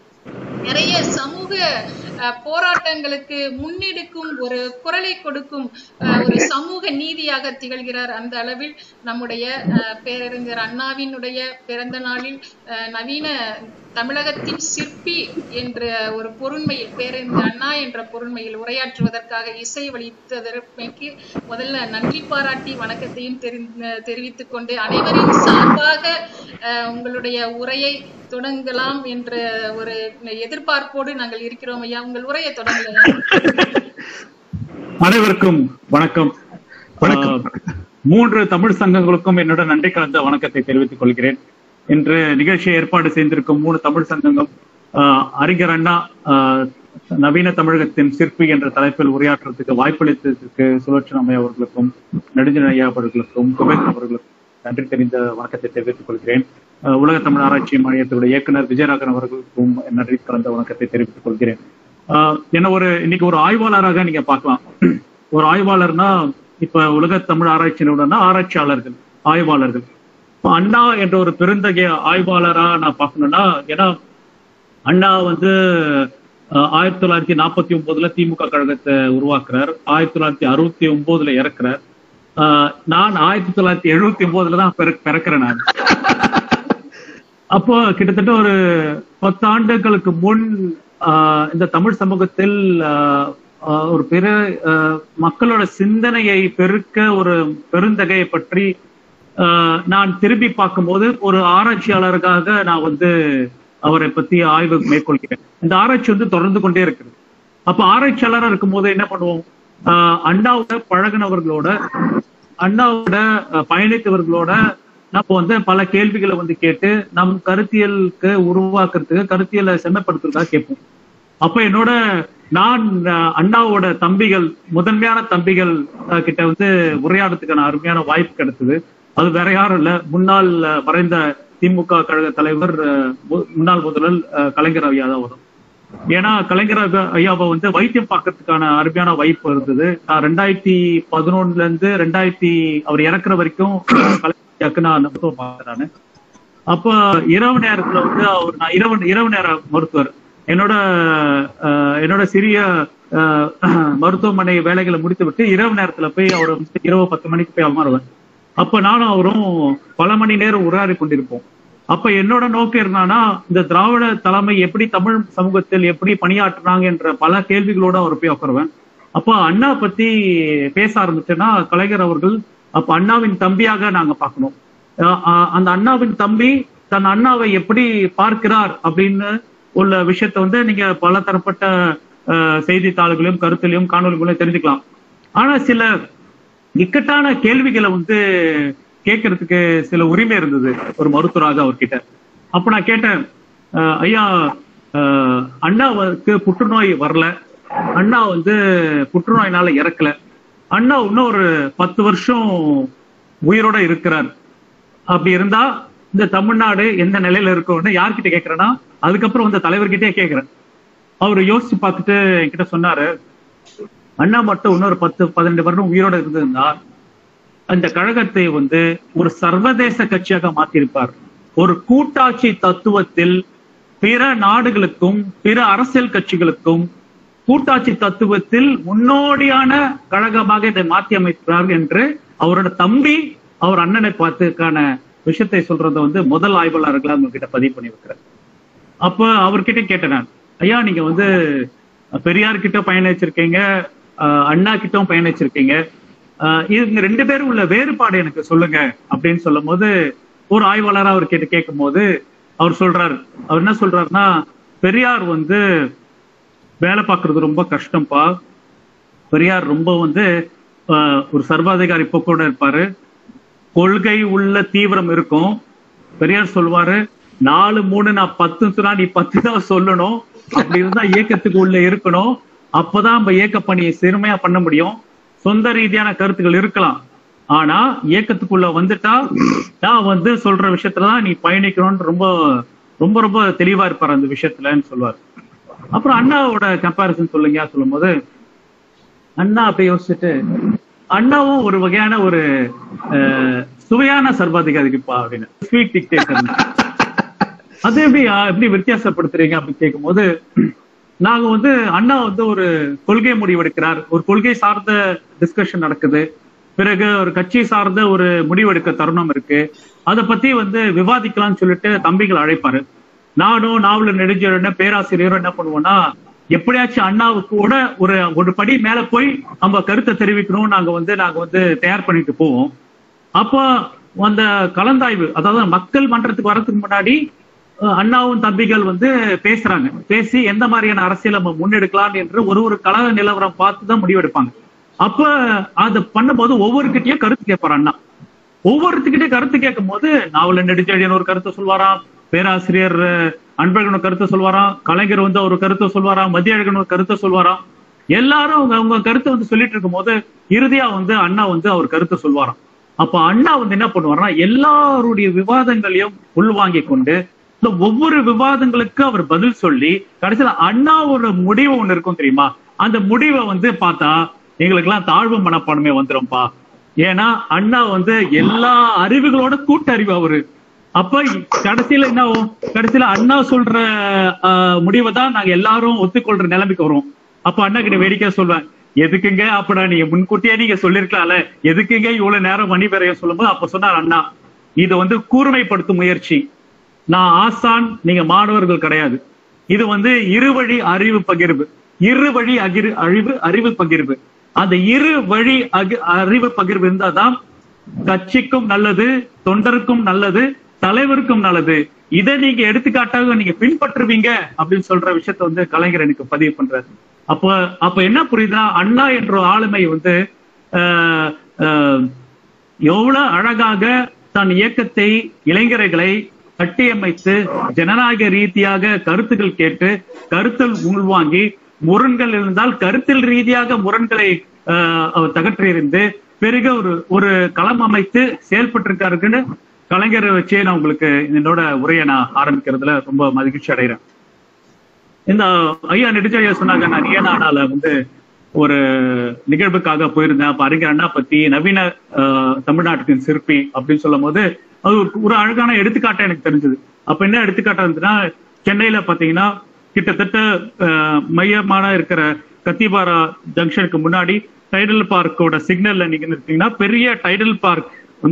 நிறைய சமூக போராட்டங்களுக்கு முன்னெடுக்கும் ஒரு குரலை கொடுக்கும் ஒரு சமூக நீதியாக திகழ்கிறார். அந்த அளவில் நம்முடைய பேரறிஞர் அண்ணாவினுடைய பிறந்த நாளில் நவீன தமிழகத்தின் சிற்பி என்ற ஒரு பொருண்மையில், பேரறிஞர் அண்ணா என்ற பொருண்மையில் உரையாற்றுவதற்காக இசை வலித்ததற்கு முதல்ல நன்றி பாராட்டி வணக்கத்தையும் தெரிவித்துக் கொண்டு அனைவரின் சார்பாக உங்களுடைய உரையை தொடங்கலாம் என்ற ஒரு எதிர்பார்ப்போடு நாங்கள் இருக்கிறோம். ஐயா, உங்கள் உரையை தொடங்கலாம். அனைவருக்கும் வணக்கம். 3 தமிழ் சங்கங்களுக்கும் என்னோட நன்றி கலந்த வணக்கத்தை தெரிவித்துக் கொள்கிறேன். இன்று நிகழ்ச்சியை ஏற்பாடு செய்திருக்கும் 3 தமிழ் சங்கங்கள் அறிஞர் அண்ணா நவீன தமிழகத்தின் சிற்பி என்ற தலைப்பில் உரையாற்றுறதுக்கு வாய்ப்பளித்ததற்கு சுலோச்சனா அம்மையா அவர்களுக்கும், நெடுஞ்செழியன் ஐயா அவர்களுக்கும், குபேர் அவர்களுக்கும் நன்றி தெரிந்த வணக்கத்தை தெரிவித்துக் கொள்கிறேன். உலக தமிழ் ஆராய்ச்சி மையத்துடைய இயக்குனர் விஜயராகவன் அவர்களுக்கும் நன்றி கலந்த வணக்கத்தை தெரிவித்துக் கொள்கிறேன். இன்னைக்கு ஒரு ஆய்வாளராக நீங்க பார்க்கலாம். ஒரு ஆய்வாளர்னா இப்ப உலக தமிழ் ஆராய்ச்சி நிறுவனம்னா ஆராய்ச்சியாளர்கள், ஆய்வாளர்கள். அண்ணா என்ற ஒரு பெருந்தகைய ஆய்வாளரா நான் பார்க்கணும்னா, ஏன்னா அண்ணா 1949 திமுக கழகத்தை உருவாக்குறார். 1969 இறக்குறார். நான் 1979 தான் பிறக்கிறேன். நான் அப்போ கிட்டத்தட்ட ஒரு 10 ஆண்டுகளுக்கு முன் இந்த தமிழ் சமூகத்தில் ஒரு மக்களோட சிந்தனையை பெருக்க ஒரு பெருந்தகையை பற்றி நான் திரும்பி பார்க்கும்போது ஒரு ஆராய்ச்சியாளருக்காக நான் வந்து அவரை பத்தி ஆய்வு மேற்கொள்கிறேன். இந்த ஆராய்ச்சி வந்து தொடர்ந்து கொண்டே இருக்குது. அப்ப ஆராய்ச்சியாளராக இருக்கும் போது என்ன பண்ணுவோம், அண்ணாவோட பழகினவர்களோட, அண்ணாவோட பயணித்தவர்களோட நம்ம வந்து பல கேள்விகளை வந்து கேட்டு நம் கருத்தியலுக்கு உருவாக்குறதுக்கு, கருத்தியலை செம்மைப்படுத்துறதுக்காக கேட்போம். அப்ப நான் அண்ணாவோட தம்பிகள், முதன்மையான தம்பிகள் கிட்ட வந்து உரையாடுறதுக்கான அருமையான வாய்ப்பு கிடைச்சது. அது வேற யாரும் இல்ல, முன்னாள் மறைந்த திமுக கழக தலைவர், முன்னாள் முதல்வர் கலைஞர் ஐயா தான் வரும். ஏன்னா கலைஞர் ஐயாவை வந்து வைத்தியம் பார்க்கறதுக்கான அருமையான வாய்ப்பு இருந்தது. நான் 2011 இருந்து அவர் இறக்குற வரைக்கும் கலைஞருக்கு நான் மருத்துவம் பார்த்தேன். அப்ப இரவு நேரத்துல வந்து நான் இரவு நேர மருத்துவர். என்னோட சிறிய மருத்துவமனை வேலைகளை முடித்து விட்டு இரவு நேரத்துல போய் அவர் இரவு 10 மணிக்கு போய் அமருவேன். அப்ப நானும் அவரும் பல மணி நேரம் உரையாடி கொண்டிருப்போம். அப்ப என்னோட நோக்கம் என்னன்னா, இந்த திராவிட தலைமை எப்படி தமிழ் சமூகத்தில் எப்படி பணியாற்றுறாங்க என்ற பல கேள்விகளோட அவர் போய் உட்காருவேன். அப்ப அண்ணா பத்தி பேச ஆரம்பிச்சேன்னா, கலைஞர் அவர்கள் அப்ப அண்ணாவின் தம்பியாக நாங்க பார்க்கணும். அந்த அண்ணாவின் தம்பி தன் அண்ணாவை எப்படி பார்க்கிறார் அப்படின்னு உள்ள விஷயத்த வந்து நீங்க பல தரப்பட்ட செய்தித்தாள்களையும் கருத்திலையும் காணொலிகளையும் தெரிஞ்சுக்கலாம். ஆனா சில இக்கட்டான கேள்விகளை வந்து கேட்கறதுக்கு சில உரிமை இருந்தது ஒரு மருத்துவராக அவர்கிட்ட. அப்ப நான் கேட்டேன், ஐயா அண்ணாவுக்கு புற்றுநோய் வரல, அண்ணா வந்து புற்றுநோயினால இறக்கல, அண்ணா இன்னும் ஒரு 10 வருஷம் உயிரோட இருக்கிறார், அப்படி இருந்தா இந்த தமிழ்நாடு எந்த நிலையில இருக்கும்னு யார்கிட்ட கேட்கிறேன்னா அதுக்கப்புறம் வந்து தலைவர்கிட்டே கேட்கிறேன். அவரு யோசிச்சு பார்த்துட்டு என்கிட்ட சொன்னாரு, அண்ணா மட்டும் இன்னொரு 10-12 வருடம் உயிரோட இருந்திருந்தா அந்த கழகத்தை வந்து ஒரு சர்வதேச கட்சியாக மாற்றியிருப்பார். ஒரு கூட்டாட்சி தத்துவத்தில் பிற நாடுகளுக்கும் பிற அரசியல் கட்சிகளுக்கும் கூட்டாட்சி தத்துவத்தில் முன்னோடியான கழகமாக இதை மாற்றி அமைக்கிறார் என்று அவரோட தம்பி அவர் அண்ணனை பார்த்துக்கான விஷயத்தை சொல்றத வந்து முதல் ஆய்வாளர்களா அவங்க கிட்ட பதிவு பண்ணி வைக்கிறார். அப்ப அவர்கிட்ட கேட்டேன் நான், ஐயா நீங்க வந்து பெரியார் கிட்ட பயணிச்சிருக்கீங்க, அண்ணா கிட்டும் பயணிச்சிருக்கீங்க, இவங்க 2 பேரும் உள்ள வேறுபாடு எனக்கு சொல்லுங்க அப்படின்னு சொல்லும் போது ஒரு ஆய்வாளர் அவர் கிட்ட கேட்கும் போது அவர் என்ன சொல்றாருன்னா, பெரியார் வந்து வேலை பார்க்கறது ரொம்ப கஷ்டம்ப்பா, பெரியார் ரொம்ப வந்து ஒரு சர்வாதிகாரி போக்கோட இருப்பாரு, கொள்கை உள்ள தீவிரம் இருக்கும். பெரியார் சொல்வாரு, 4-3 நான் 10 சொன்னா நீ 10 தான் சொல்லணும், அப்படி இருந்தா இயக்கத்துக்கு உள்ள இருக்கணும், அப்பதான் நம்ம இயக்க பணியை சிறுமையா பண்ண முடியும். சொந்த ரீதியான கருத்துக்கள் இருக்கலாம், ஆனா இயக்கத்துக்குள்ள வந்துட்டா நான் வந்து சொல்ற விஷயத்துலதான் நீ பயணிக்கணும்னு ரொம்ப ரொம்ப ரொம்ப தெளிவா இருப்பாரு அந்த விஷயத்துலன்னு சொல்லுவார். அப்புறம் அண்ணாவோட கம்பாரிசன் சொல்லுங்க சொல்லும் போது அண்ணா அப்படி யோசிச்சுட்டு, அண்ணாவும் ஒரு வகையான ஒரு சுவையான சர்வாதிகாரிப்பா அப்படின்னு, ஸ்வீட் டிக்டேட்டர், அது எப்படி வித்தியாசப்படுத்துறீங்க அப்படின்னு கேட்கும் போது, நாங்க வந்து அண்ணா வந்து ஒரு கொள்கை முடிவெடுக்கிறார், ஒரு கொள்கை சார்ந்த டிஸ்கஷன் நடக்குது, பிறகு ஒரு கட்சி சார்ந்த ஒரு முடிவெடுக்க தருணம் இருக்கு, அதை பத்தி வந்து விவாதிக்கலாம்னு சொல்லிட்டு தம்பிகள் அழைப்பாரு. நானும் நாவலர் நெடுஞ்செழியனும் பேராசிரியரும் என்ன பண்ணுவோம்னா, எப்படியாச்சும் அண்ணாவுக்கு கூட ஒரு படி மேல போய் நம்ம கருத்தை தெரிவிக்கணும் நாங்க வந்து தயார் பண்ணிட்டு போவோம். அப்போ அந்த கலந்தாய்வு, அதாவது மக்கள் மன்றத்துக்கு வர்றதுக்கு முன்னாடி அண்ணாவும் தம்பிகள் வந்து பேசுறாங்க, பேசி எந்த மாதிரியான அரசியல் நம்ம முன்னெடுக்கலாம் என்று ஒரு கலக நிலவரம் பார்த்துதான் முடிவெடுப்பாங்க. அப்ப அதை பண்ணும்போது ஒவ்வொருக்கிட்டையும் கருத்து கேட்பாரு அண்ணா. ஒவ்வொருத்துக்கிட்டே கருத்து கேட்கும் போது நாவலர் நெடுஞ்செழியன் ஒரு கருத்தை சொல்வாராம், பேராசிரியர் அன்பழகன் ஒரு கருத்தை சொல்வாராம், கலைஞர் வந்து ஒரு கருத்தை சொல்வாராம், மதியழகன் ஒரு கருத்தை சொல்வாராம். எல்லாரும் அவங்க கருத்தை வந்து சொல்லிட்டு இருக்கும் போது இறுதியா வந்து அண்ணா வந்து அவர் கருத்தை சொல்வாராம். அப்ப அண்ணா வந்து என்ன பண்ணுவாருன்னா, எல்லாருடைய விவாதங்களையும் உள்வாங்கி கொண்டு ஒவ்வொரு விவாதங்களுக்கு அவர் பதில் சொல்லி கடைசியில அண்ணா ஒரு முடிவு ஒண்ணு இருக்கும் தெரியுமா, அந்த முடிவை வந்து பார்த்தா எங்களுக்கு எல்லாம் தாழ்வு மனப்பான்மை வந்துரும்பா. ஏன்னா அண்ணா வந்து எல்லா அறிவுகளோட கூட்டறிவு அவரு. அப்ப கடைசியில என்ன ஆகும்? கடைசியில அண்ணா சொல்ற முடிவை தான் நாங்க எல்லாரும் ஒத்துக்கொள்ற நிலைமைக்கு வரும். அப்ப அண்ணா கிட்ட வேடிக்கை சொல்வேன், எதுக்குங்க அப்படா நீங்க முன்கூட்டியே நீங்க சொல்லிருக்கலாம்ல, எதுக்குங்க இவ்வளவு நேரம் மணி பெறைய சொல்லும்போது அப்ப சொன்னார் அண்ணா, இது கூர்மைப்படுத்தும் முயற்சி. நான் ஆசான், நீங்க மாணவர்கள் கிடையாது. இது இருவழி அறிவு பகிர்வு, இருவழி அறிவு பகிர்வு. அந்த இரு வழி அறிவு பகிர்வு இருந்தாதான் கட்சிக்கும் நல்லது, தொண்டருக்கும் நல்லது, தலைவருக்கும் நல்லது. இதை நீங்க எடுத்துக்காட்டாக நீங்க பின்பற்றுவீங்க அப்படின்னு சொல்ற விஷயத்த கலைஞர் எனக்கு பதிவு பண்றாரு. அப்ப என்ன புரியுதுன்னா, அண்ணா என்ற ஆளுமை எவ்வளவு அழகாக தன் இயக்கத்தை, இளைஞர்களை கட்டியமைத்து ஜனநாயக ரீதியாக கருத்துக்கள் கேட்டு கருத்தில் உள்வாங்கி, முரண்கள் இருந்தால் கருத்தில் ரீதியாக முரண்களை தகற்றியிருந்து பிறகு ஒரு களம் அமைத்து செயல்பட்டிருக்காருன்னு கலைஞரை வச்சே நான் உங்களுக்கு என்னோட உரையை நான் ஆரம்பிக்கிறதுல ரொம்ப மகிழ்ச்சி அடைகிறேன். இந்த ஐயா நெடுஞ்செழியா சொன்னாங்க, நான் ஏனானால ஒரு நிகழ்வுக்காக போயிருந்தேன். அப்ப அறிஞர் அண்ணா பத்தி நவீன தமிழ்நாட்டின் சிற்பி அப்படின்னு சொல்லும் போது அது ஒரு அழகான எடுத்துக்காட்டா எனக்கு தெரிஞ்சது. அப்ப என்ன எடுத்துக்காட்டா இருந்ததுன்னா, சென்னையில பாத்தீங்கன்னா கிட்டத்தட்ட மையமான இருக்கிற கத்திபாரா ஜங்ஷனுக்கு முன்னாடி டைடல் பார்க்கோட சிக்னல்ல நீங்க இருக்கீங்கன்னா, பெரிய டைடல் பார்க்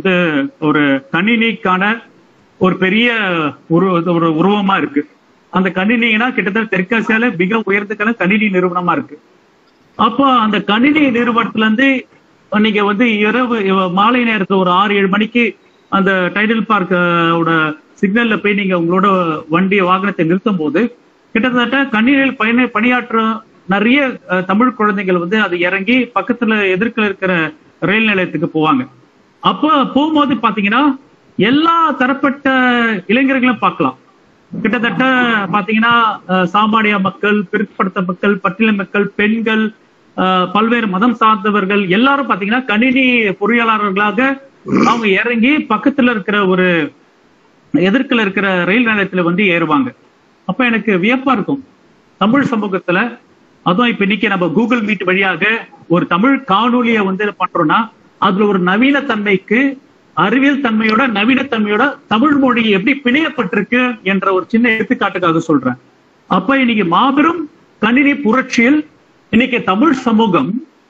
ஒரு கணினிக்கான ஒரு பெரிய ஒரு உருவமா இருக்கு. அந்த கணினினா கிட்டத்தட்ட தெற்காசியால மிக உயர்ந்தக்கான கணினி நிறுவனமா இருக்கு. அப்போ அந்த கணினி நிறுவனத்துல இருந்து நீங்க இரவு மாலை நேரத்துல ஒரு 6-7 மணிக்கு அந்த டைடல் பார்க்கோட சிக்னல்ல போய் நீங்க உங்களோட வாகனத்தை நிறுத்தும் போது கிட்டத்தட்ட கணினியில் பணியாற்ற நிறைய தமிழ் குழந்தைகள் அது இறங்கி பக்கத்துல எதிர்க்க இருக்கிற ரயில் நிலையத்துக்கு போவாங்க. அப்ப போகும்போது பாத்தீங்கன்னா எல்லா தரப்பட்ட இளைஞர்களும் பார்க்கலாம். கிட்டத்தட்ட பாத்தீங்கன்னா சாமானிய மக்கள், பிற்படுத்த மக்கள், பட்டியல மக்கள், பெண்கள், பல்வேறு மதம் சார்ந்தவர்கள் எல்லாரும் பாத்தீங்கன்னா கணினி பொறியாளர்களாக அவங்க இறங்கி பக்கத்துல இருக்கிற ஒரு எதிர்க்கல இருக்கிற ரயில் நிலையத்துல ஏறுவாங்க. அப்ப எனக்கு வியப்பா இருக்கும், தமிழ் சமூகத்துல அதுவும் இப்ப இன்னைக்கு நம்ம கூகுள் மீட் வழியாக ஒரு தமிழ் காணொலியை பண்றோம்னா அதுல ஒரு நவீனத்தன்மைக்கு, அறிவியல் தன்மையோட நவீனத்தன்மையோட தமிழ் மொழி எப்படி பிணையப்பட்டிருக்கு என்ற ஒரு சின்ன எடுத்துக்காட்டுக்காக சொல்றேன். அப்ப இன்னைக்கு மாபெரும் கணினி புரட்சியில் இன்னைக்கு தமிழ் சமூகம்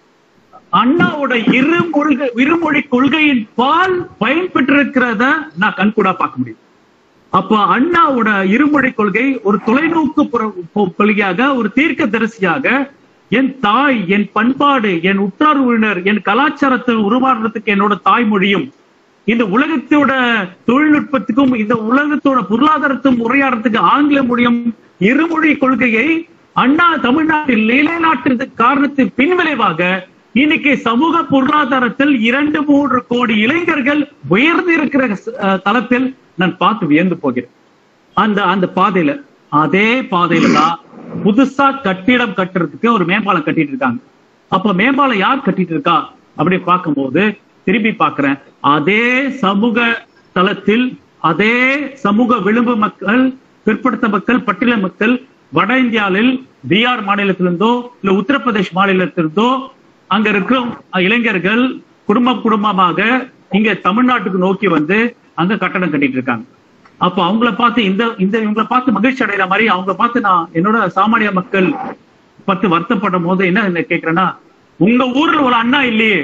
அண்ணாவோட இருமொழி கொள்கையின் பால் பயன்பெற்றிருக்கிறத நான் கண்கூடா பார்க்க முடியும். அப்ப அண்ணாவோட இருமொழி கொள்கை ஒரு தொலைநோக்கு கொள்கையாக, ஒரு தீர்க்க தரிசியாக என் தாய், என் பண்பாடு, என் உற்றார் உறவினர், என் கலாச்சாரத்தை உருவாடுறதுக்கு என்னோட தாய்மொழியும், இந்த உலகத்தோட தொழில்நுட்பத்துக்கும் இந்த உலகத்தோட பொருளாதாரத்துக்கும் உரையாடுறதுக்கு ஆங்கில மொழியும் இருமொழி கொள்கையை அண்ணா தமிழ்நாட்டில் நிலைநாட்டுறது காரணத்தின் பின்விளைவாக இன்னைக்கு சமூக பொருளாதாரத்தில் 2-3 கோடி இளைஞர்கள் உயர்ந்து இருக்கிற தளத்தில் நான் பார்த்து வியந்து போகிறேன். அந்த பாதையில, அதே பாதையில தான் புதுசா கட்டிடம் கட்டுறதுக்கு ஒரு மேம்பாலம் கட்டிட்டு இருக்காங்க. அப்ப மேம்பாலம் யார் கட்டிட்டு இருக்கா அப்படி பார்க்கும்போது திரும்பி பார்க்கிறேன், அதே சமூக தளத்தில் அதே சமூக விளிம்பு மக்கள், பிற்படுத்த மக்கள், பட்டியல மக்கள் வட இந்தியாவில் பீகார் மாநிலத்திலிருந்தோ இல்ல உத்தரப்பிரதேஷ் மாநிலத்திலிருந்தோ அங்க இருக்கும் இளைஞர்கள் குடும்பமாக இங்க தமிழ்நாட்டுக்கு நோக்கி அங்க கட்டடம் கட்டிட்டு இருக்காங்க. அப்ப அவங்கள பார்த்து இவங்களை பார்த்து மகிழ்ச்சி அடைகிற மாதிரி அவங்க பார்த்து நான் என்னோட சாமானிய மக்கள் பார்த்து வருத்தப்படும் போது என்ன கேட்கிறேன்னா, உங்க ஊர்ல ஒரு அண்ணா இல்லையே,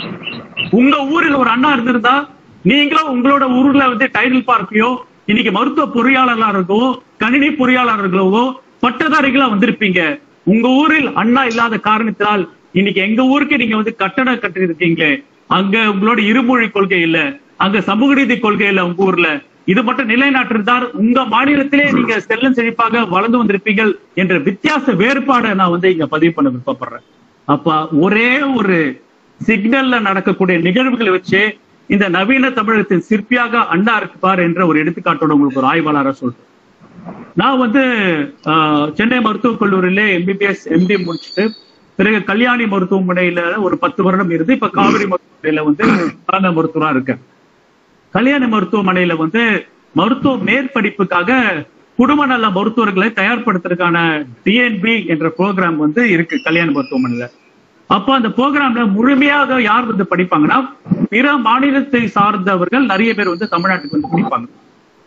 உங்க ஊரில் ஒரு அண்ணா இருந்திருந்தா நீங்களும் உங்களோட ஊர்ல டைடல் பார்க்கையோ இன்னைக்கு மருத்துவ பொறியாளர்களோ கணினி பொறியாளர்களோ பட்டதாரிகளா வந்திருப்பீங்க. உங்க ஊரில் அண்ணா இல்லாத காரணத்தினால் இன்னைக்கு எங்க ஊருக்கு நீங்க கட்டடம் கட்டி இருக்கீங்களே, அங்க உங்களோட இருமொழி கொள்கை இல்ல, அங்க சமூக நீதி கொள்கை இல்ல, உங்க ஊர்ல இது மட்டும் நிலைநாட்டிருந்தால் உங்க மாநிலத்திலே நீங்க செல்லும் செழிப்பாக வளர்ந்து வந்திருப்பீங்கள் என்ற வித்தியாச வேறுபாடை நான் இங்க பதிவு பண்ண விருப்பப்படுறேன். அப்ப ஒரே ஒரு சிக்னல்ல நடக்கக்கூடிய நிகழ்வுகளை வச்சு இந்த நவீன தமிழகத்தின் சிற்பியாக அண்ணா இருப்பார் என்ற ஒரு எடுத்துக்காட்டோட உங்களுக்கு ஒரு ஆய்வாளராக சொல்றேன். நான் சென்னை மருத்துவக் கல்லூரியில MBBS MD முடிச்சுட்டு பிறகு கல்யாணி மருத்துவமனையில ஒரு 10 வருடம் இருந்து இப்ப காவிரி மருத்துவமனையில மருத்துவரா இருக்கேன். கல்யாணி மருத்துவமனையில மருத்துவ மேற்படிப்புக்காக குடும்ப நல மருத்துவர்களை தயார்படுத்துறதுக்கான DNB என்ற ப்ரோக்ராம் இருக்கு கல்யாணி மருத்துவமனையில. அப்ப அந்த ப்ரோக்ராம்ல முழுமையாக யார் படிப்பாங்கன்னா பிற மாநிலத்தை சார்ந்தவர்கள் நிறைய பேர் தமிழ்நாட்டுக்கு படிப்பாங்க.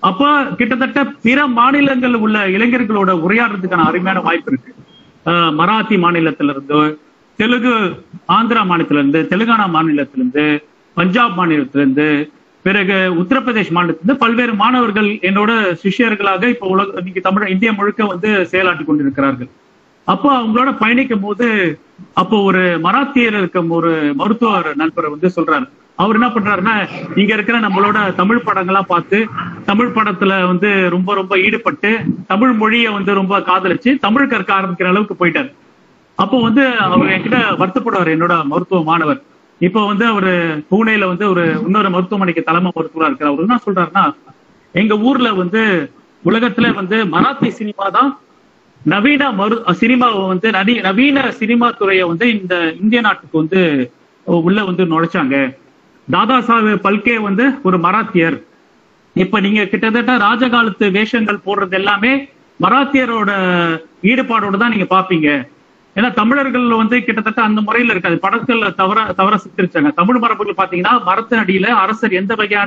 அப்ப கிட்டத்தட்ட பிற மாநிலங்கள் உள்ள இளைஞர்களோட உரையாடுறதுக்கான அருமையான வாய்ப்பு இருக்கு. மராத்தி மாநிலத்திலிருந்து, தெலுங்கு ஆந்திரா மாநிலத்திலிருந்து, தெலுங்கானா மாநிலத்திலிருந்து, பஞ்சாப் மாநிலத்திலிருந்து, பிறகு உத்தரப்பிரதேஷ் மாநிலத்திலிருந்து பல்வேறு மாணவர்கள் என்னோட சிஷ்யர்களாக இப்ப இந்தியா முழுக்க செயலாற்றி கொண்டிருக்கிறார்கள். அப்போ அவங்களோட பயணிக்கும் போது அப்போ ஒரு மராத்தியர் இருக்கும் ஒரு மருத்துவர் நண்பர் சொல்றாரு. அவர் என்ன பண்றாருன்னா, இங்க இருக்கிற நம்மளோட தமிழ் படங்கள்லாம் பார்த்து தமிழ் படத்துல ரொம்ப ரொம்ப ஈடுபட்டு தமிழ் மொழியை ரொம்ப காதலிச்சு தமிழ் கற்க ஆரம்பிக்கிற அளவுக்கு போயிட்டாரு. அப்போ அவர் என்கிட்ட வருத்தப்படுவார், என்னோட மருத்துவ மாணவர். இப்போ அவரு பூனேல ஒரு இன்னொரு மருத்துவமனைக்கு தலைமை மருத்துவரா இருக்கிறார். அவர் என்ன சொல்றாருன்னா, எங்க ஊர்ல உலகத்துல மராத்தி சினிமா தான் நவீன சினிமாவை நவீன சினிமா துறையை இந்த இந்திய நாட்டுக்கு உள்ள நுழைச்சாங்க. தாதா சாஹேப் பல்கே ஒரு மராத்தியர். இப்ப நீங்க கிட்டத்தட்ட ராஜகாலத்து வேஷங்கள் போடுறது எல்லாமே மராத்தியரோட ஈடுபாடோட தான் நீங்க பாப்பீங்க. ஏன்னா தமிழர்கள் கிட்டத்தட்ட அந்த முறையில இருக்காது. படத்துல தவற சித்தரிச்சாங்க. தமிழ் மரபுகள் பாத்தீங்கன்னா மரத்தின் அடியில அரசர் எந்த வகையான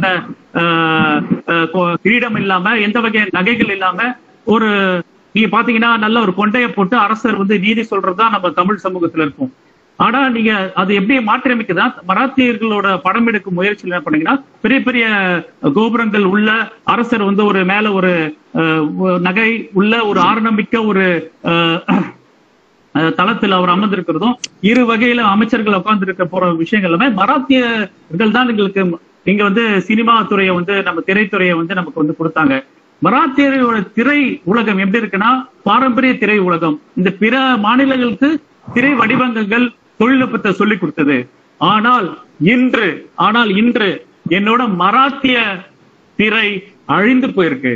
கிரீடம் இல்லாம, எந்த வகையான நகைகள் இல்லாம, ஒரு நீங்க பாத்தீங்கன்னா நல்ல ஒரு கொண்டைய போட்டு அரசர் நீதி சொல்றதுதான் நம்ம தமிழ் சமூகத்துல இருக்கும். ஆனா நீங்க அது எப்படி மாற்றி அமைக்குதா, மராத்தியர்களோட படம் எடுக்கும் முயற்சியில் என்ன பண்ணீங்கன்னா, பெரிய பெரிய கோபுரங்கள் உள்ள அரசர் ஒரு மேல ஒரு நகை உள்ள ஒரு ஆரணமிக்க ஒரு தளத்தில் அவர் அமர்ந்திருக்கிறதும், இரு வகையில அமைச்சர்கள் உட்கார்ந்து இருக்க போற விஷயங்கள் எல்லாமே மராத்தியர்கள் தான் எங்களுக்கு இங்க சினிமா துறையை நம்ம திரைத்துறையை நமக்கு கொடுத்தாங்க. மராத்தியரோட திரை உலகம் எப்படி இருக்குன்னா பாரம்பரிய திரை உலகம். இந்த பிற மாநிலங்களுக்கு திரை வடிவங்கள் தொழில்நுட்பத்தை சொல்லிக் கொடுத்தது. ஆனால் இன்று என்னோட மராத்திய திரை அழிந்து போயிருக்கு.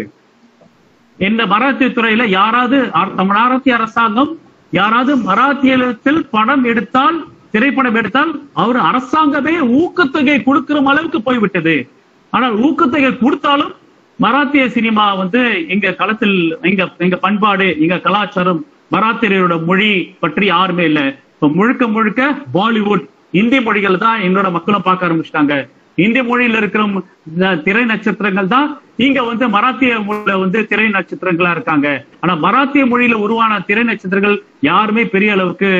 இந்த மராத்திய துறையில யாராவது மராத்திய அரசாங்கம் யாராவது மராத்தியத்தில் படம் எடுத்தால், திரைப்படம் எடுத்தால் அவர் அரசாங்கமே ஊக்கத்தொகை கொடுக்கிற அளவுக்கு போய்விட்டது. ஆனால் ஊக்கத்தொகை கொடுத்தாலும் மராத்திய சினிமா எங்க களத்தில் எங்க பண்பாடு, எங்க கலாச்சாரம், மராத்தியரோட மொழி பற்றி யாருமே இல்லை. இப்ப முழுக்க முழுக்க பாலிவுட், இந்தி மொழிகள் தான் என்னோட மக்களும் பார்க்க ஆரம்பிச்சிட்டாங்க. இந்தி மொழியில இருக்கிற திரை நட்சத்திரங்கள் தான் இங்க மராத்திய மொழியில திரை நட்சத்திரங்களா இருக்காங்க. ஆனா மராத்திய மொழியில உருவான திரை நட்சத்திரங்கள் யாருமே பெரிய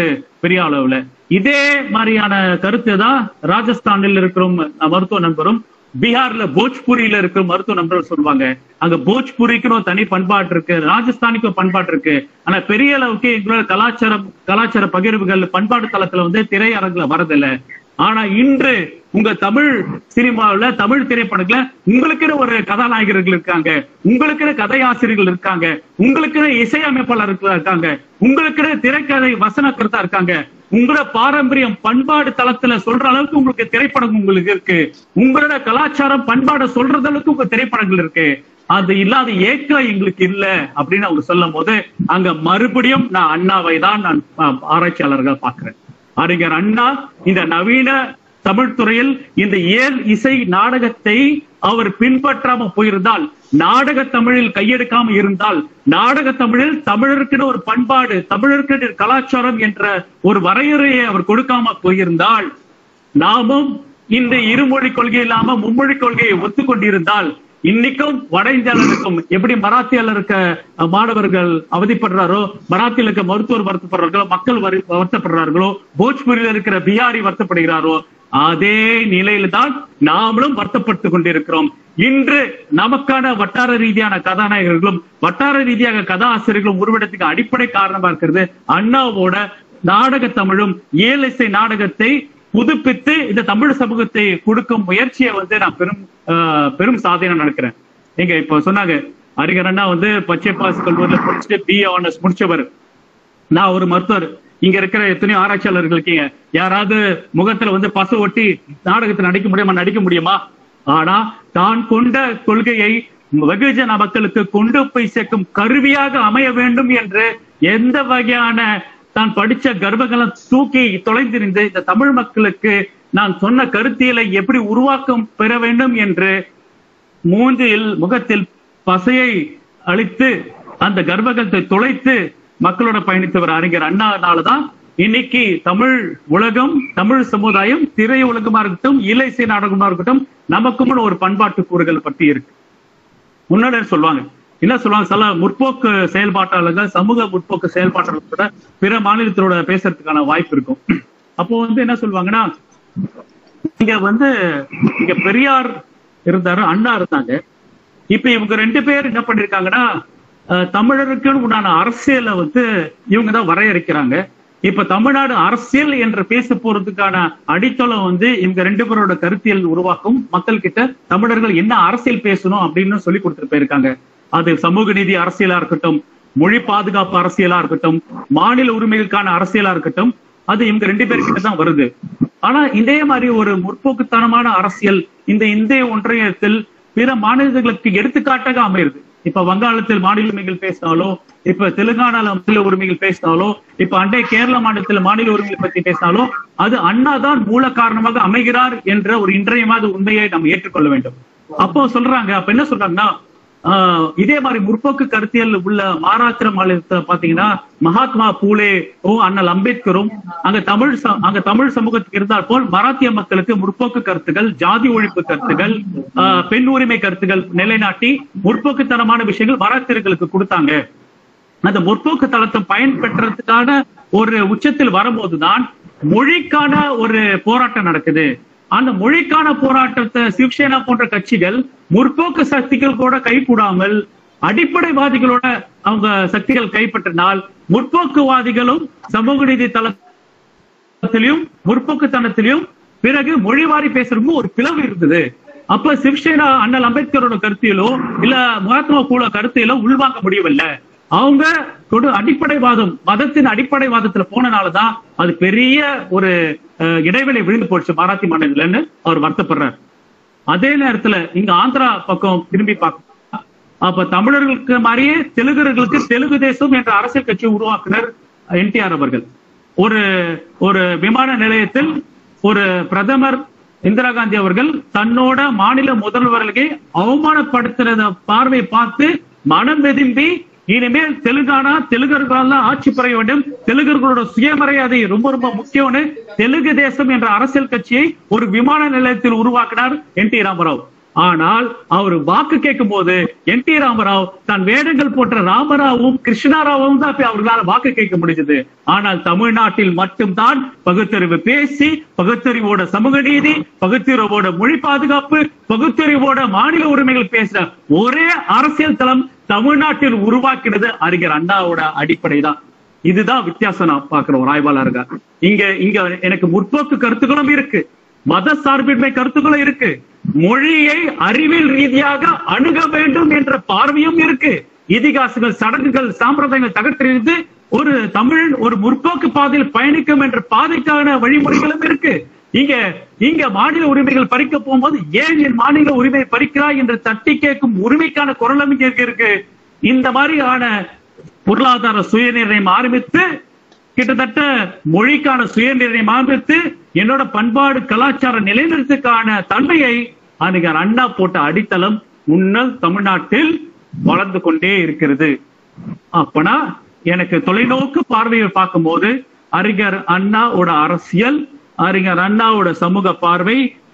அளவுல. இதே மாதிரியான கருத்து தான் ராஜஸ்தானில் இருக்கிற மருத்துவ நண்பரும், பீகார்ல போஜ்பூரியில இருக்கிற மருத்துவ நண்பர்கள் சொல்லுவாங்க. அங்க போஜ்பூரிக்கும் தனி பண்பாடு இருக்கு, ராஜஸ்தானிக்கும் பண்பாடு இருக்கு. ஆனா பெரிய அளவுக்கு எங்களோட கலாச்சார பகிர்வுகள் பண்பாட்டு தளத்துல திரையரங்குல வரதில்லை. ஆனா இன்று உங்க தமிழ் சினிமாவில, தமிழ் திரைப்படத்துல உங்களுக்குன்னு ஒரு கதாநாயகர்கள் இருக்காங்க, உங்களுக்குன்னு கதையாசிரியர்கள் இருக்காங்க, உங்களுக்குன்னு இசையமைப்பாளர்கள் இருக்காங்க, உங்களுக்குன்னு திரைக்கதை வசனக்கர்த்தா இருக்காங்க. உங்களோட பாரம்பரியம் பண்பாடு தளத்துல சொல்ற அளவுக்கு உங்களுக்கு திரைப்படம் உங்களுக்கு இருக்கு. உங்களோட கலாச்சாரம் பண்பாடு சொல்றது அளவுக்கு உங்க திரைப்படங்கள் இருக்கு. அது இல்லாத ஏக்கம் எங்களுக்கு இல்ல அப்படின்னு அவங்க சொல்லும் போது அங்க மறுபடியும் நான் அண்ணாவை தான் நான் ஆராய்ச்சியாளர்கள் பாக்குறேன். அறிஞர் அண்ணா இந்த நவீன தமிழ் துறையில் இந்த இசை நாடகத்தை அவர் பின்பற்றாம போயிருந்தால், நாடக தமிழில் கையெடுக்காம இருந்தால், நாடக தமிழில் தமிழருக்கு ஒரு பண்பாடு, தமிழருக்கு கலாச்சாரம் என்ற ஒரு வரையறையை அவர் கொடுக்காம போயிருந்தால், நாமும் இந்த இருமொழி கொள்கை இல்லாம மும்மொழி கொள்கையை ஒத்துக்கொண்டிருந்தால், இன்னைக்கும் வட இந்தியாவில் இருக்கும் எப்படி மராத்தியால இருக்க மாணவர்கள் அவதிப்படுறாரோ, மராத்தியில இருக்க மருத்துவர் வருத்தப்படுறார்களோ, மக்கள் வருத்தப்படுறார்களோ, போஜ்பூரியில் இருக்கிற பிஹாரி வருத்தப்படுகிறாரோ, அதே நிலையில தான் நாமளும் வருத்தப்பட்டு கொண்டிருக்கிறோம். இன்று நமக்கான வட்டார ரீதியான கதாநாயகர்களும் வட்டார ரீதியாக கதாசிரியர்களும் உருவெடுத்துக்கு அடிப்படை காரணமா இருக்கிறது அண்ணாவோட நாடக தமிழும் இயலிசை நாடகத்தை புதுப்பித்து இந்த தமிழ் சமூகத்தை கொடுக்கும் முயற்சியை நான் பெரும் சாதனை நினைக்கிறேன். எங்க இப்ப சொன்னாங்க அறிஞர் அண்ணா பச்சைப்பாஸ் கல்லூரியில் முடிச்சுட்டு BA ஆனர்ஸ் முடிச்சவர். நான் ஒரு மருத்துவர். இங்க இருக்கிற எத்தனையோ ஆராய்ச்சியாளர்கள் இருக்கீங்க. யாராவது முகத்துல பசு ஒட்டி நாடகத்தை நடிக்க முடியுமா? ஆனா தான் கொண்ட கொள்கையை வெகுஜன மக்களுக்கு கொண்டு போய் சேர்க்கும் கருவியாக அமைய வேண்டும் என்று எந்த வகையான தான் படிச்ச கர்ப்பங்களை தூக்கி தொலைந்திருந்து இந்த தமிழ் மக்களுக்கு நான் சொன்ன கருத்தியலை எப்படி உருவாக்கம் பெற வேண்டும் என்று முகத்தில் பசையை அளித்து அந்த கர்ப்பங்களை தொலைத்து மக்களோட பயணித்தவர் அறிஞர் அண்ணானாலதான் இன்னைக்கு தமிழ் உலகம், தமிழ் சமுதாயம், திரை உலகமா இருக்கட்டும், இசை நாடகமா இருக்கட்டும், நமக்கும் ஒரு பண்பாட்டு கூறுகள் பற்றி இருக்கு. முன்னாடி சொல்லுவாங்க. என்ன சொல்லுவாங்க, சில முற்போக்கு செயல்பாட்டாளர்கள், சமூக முற்போக்கு செயல்பாட்டாளர்கள் கூட பிற மாநிலத்தோட பேசுறதுக்கான வாய்ப்பு இருக்கும். அப்போ என்ன சொல்லுவாங்கன்னா, இங்க பெரியார் இருந்தாரு, அண்ணா இருந்தாங்க. இப்ப இவங்க 2 பேர் என்ன பண்ணிருக்காங்கன்னா, தமிழருக்குன்னு உண்டான அரசியலை இவங்க தான் வரையறுக்கிறாங்க. இப்ப தமிழ்நாடு அரசியல் என்று பேச போறதுக்கான அடித்தளம் இவங்க 2 பேரோட கருத்தியல் உருவாக்கும். மக்கள் கிட்ட தமிழர்கள் என்ன அரசியல் பேசணும் அப்படின்னு சொல்லி கொடுத்துட்டு போயிருக்காங்க. அது சமூக நீதி அரசியலா இருக்கட்டும், மொழி பாதுகாப்பு அரசியலா இருக்கட்டும், மாநில உரிமைகளுக்கான அரசியலா இருக்கட்டும், அது இவங்க 2 பேர்கிட்ட தான் வருது. ஆனா இதே மாதிரி ஒரு முற்போக்குத்தனமான அரசியல் இந்த இந்திய ஒன்றியத்தில் பிற மாநிலங்களுக்கு எடுத்துக்காட்டாக அமையுது. இப்ப வங்காளத்தில் மாநில உரிமைகள் பேசினாலோ, இப்ப தெலுங்கானால மாநில உரிமைகள் பேசினாலோ, இப்ப அண்டை கேரள மாநிலத்தில் மாநில உரிமைகள் பத்தி பேசினாலோ, அது அண்ணா தான் மூல காரணமாக அமைகிறார் என்ற ஒரு இன்றையமாத உண்மையை நாம் ஏற்றுக்கொள்ள வேண்டும். அப்போ சொல்றாங்க, அப்ப என்ன சொல்றாங்கன்னா, இதே மாதிரி முற்போக்கு கருத்தியல் உள்ள மகாராஷ்டிர மாநிலத்துல பாத்தீங்கன்னா மகாத்மா பூலே அண்ணல் அம்பேத்கரும் அங்க தமிழ் சமூகத்துக்கு இருந்தால் போல் மராத்திய மக்களுக்கு முற்போக்கு கருத்துக்கள், ஜாதி ஒழிப்பு கருத்துக்கள், பெண் உரிமை கருத்துக்கள் நிலைநாட்டி முற்போக்குத்தனமான விஷயங்கள் மராத்தியர்களுக்கு கொடுத்தாங்க. அந்த முற்போக்கு தளத்தை பயன்பெற்றதுக்கான ஒரு உச்சத்தில் வரும்போதுதான் மொழிக்கான ஒரு போராட்டம் நடக்குது. அந்த மொழிக்கான போராட்டத்தை சிவசேனா போன்ற கட்சிகள் முற்போக்கு சக்திகள் கூட கைகூடாமல் அடிப்படைவாதிகளோட அவங்க சக்திகள் கைப்பற்றினால் முற்போக்குவாதிகளும் சமூக நீதி தளத்திலையும் முற்போக்குத்தனத்திலையும் பிறகு மொழிவாரி பேசுறதுக்கும் ஒரு பிளவு இருந்தது. அப்ப சிவசேனா அண்ணல் அம்பேத்கரோட கருத்தியலோ இல்ல மகாத்மா பூலே கருத்தியலோ உள்வாங்க முடியவில்லை. அவங்க அடிப்படைவாதம், மதத்தின் அடிப்படைவாதத்துல போனனாலதான் அது பெரிய ஒரு இடைவெளி விழுந்து போச்சு மராத்தி மாநிலன்னு அவர் வருத்தப்படுறார். அதே நேரத்துல இங்க ஆந்திரா பக்கம் திரும்பி பார்க்க, அப்ப தமிழர்களுக்கு மாதிரியே தெலுங்கர்களுக்கு தெலுங்கு தேசம் என்ற அரசியல் கட்சியை உருவாக்குனர் NTR அவர்கள். ஒரு விமான நிலையத்தில் ஒரு பிரதமர் இந்திரா காந்தி அவர்கள் தன்னோட மாநில முதல்வர்களுக்கு அவமானப்படுத்துறத பார்வை பார்த்து மனம் வெதும்பி, இனிமேல் தெலுங்கர்களால் ஆட்சி புரிய வேண்டும், தெலுங்கர்களோட சுயமரியாதை ரொம்ப ரொம்ப முக்கியம்னு தெலுங்கு தேசம் என்ற அரசியல் கட்சியை ஒரு விமான நிலையத்தில் உருவாக்கினார் NT ராமராவ். ஆனால் அவர் வாக்கு கேட்கும் போது NT ராமராவ் தன் வேடங்கள் போன்ற ராமராவும் கிருஷ்ணாராவும் தான் அவர்களால் வாக்கு கேட்க முடிஞ்சது. ஆனால் தமிழ்நாட்டில் மட்டும்தான் பகுத்தறிவு பேசி, பகுத்தறிவோட சமூக நீதி, பகுத்தறிவோட மொழி பாதுகாப்பு, பகுத்தறிவோட மாநில உரிமைகள் பேசுற ஒரே அரசியல் தளம் தமிழ்நாட்டில் உருவாக்கினது அறிஞர் அண்ணாவோட அடிப்படை தான். இதுதான் வித்தியாசம் நான் பார்க்கிறோம் ஒரு ஆய்வாளருங்க. இங்க எனக்கு முற்போக்கு கருத்துக்களும் இருக்கு, மத சார்பின்மை கருத்துக்களும் இருக்கு, மொழியை அறிவியல் ரீதியாக அணுக வேண்டும் என்ற பார்வையும் இருக்கு, இதிகாசங்கள், சடங்குகள், சாம்பிரதாயங்கள் தகர்த்தெறிந்து ஒரு தமிழ் ஒரு முற்போக்கு பாதையில் பயணிக்கும் என்ற பாதைக்கான வழிமுறைகளும் இருக்கு. இங்க மாநில உரிமைகள் பறிக்க போகும்போது ஏன் என் மாநில உரிமை பறிக்கிறாய் என்று தட்டி கேட்கும் உரிமைக்கான குரலும் இருக்கு. இந்த மாதிரியான பொருளாதார சுயநிர்ணயம் ஆரம்பித்து, கிட்டத்தட்ட மொழிக்கான சுயநிர்ணயம் ஆரம்பித்து, என்னோட பண்பாடு கலாச்சார நிலைநிறுத்துக்கான தன்மையை அறிஞர் அண்ணா போட்ட அடித்தளம் முன்னல் தமிழ்நாட்டில் வளர்ந்து கொண்டே இருக்கிறது. அப்பனா எனக்கு தொலைநோக்கு பார்வையை பார்க்கும் போது அறிஞர் அண்ணாவோட அரசியல், அறிஞர் அண்ணாவோட சமூக பார்வை,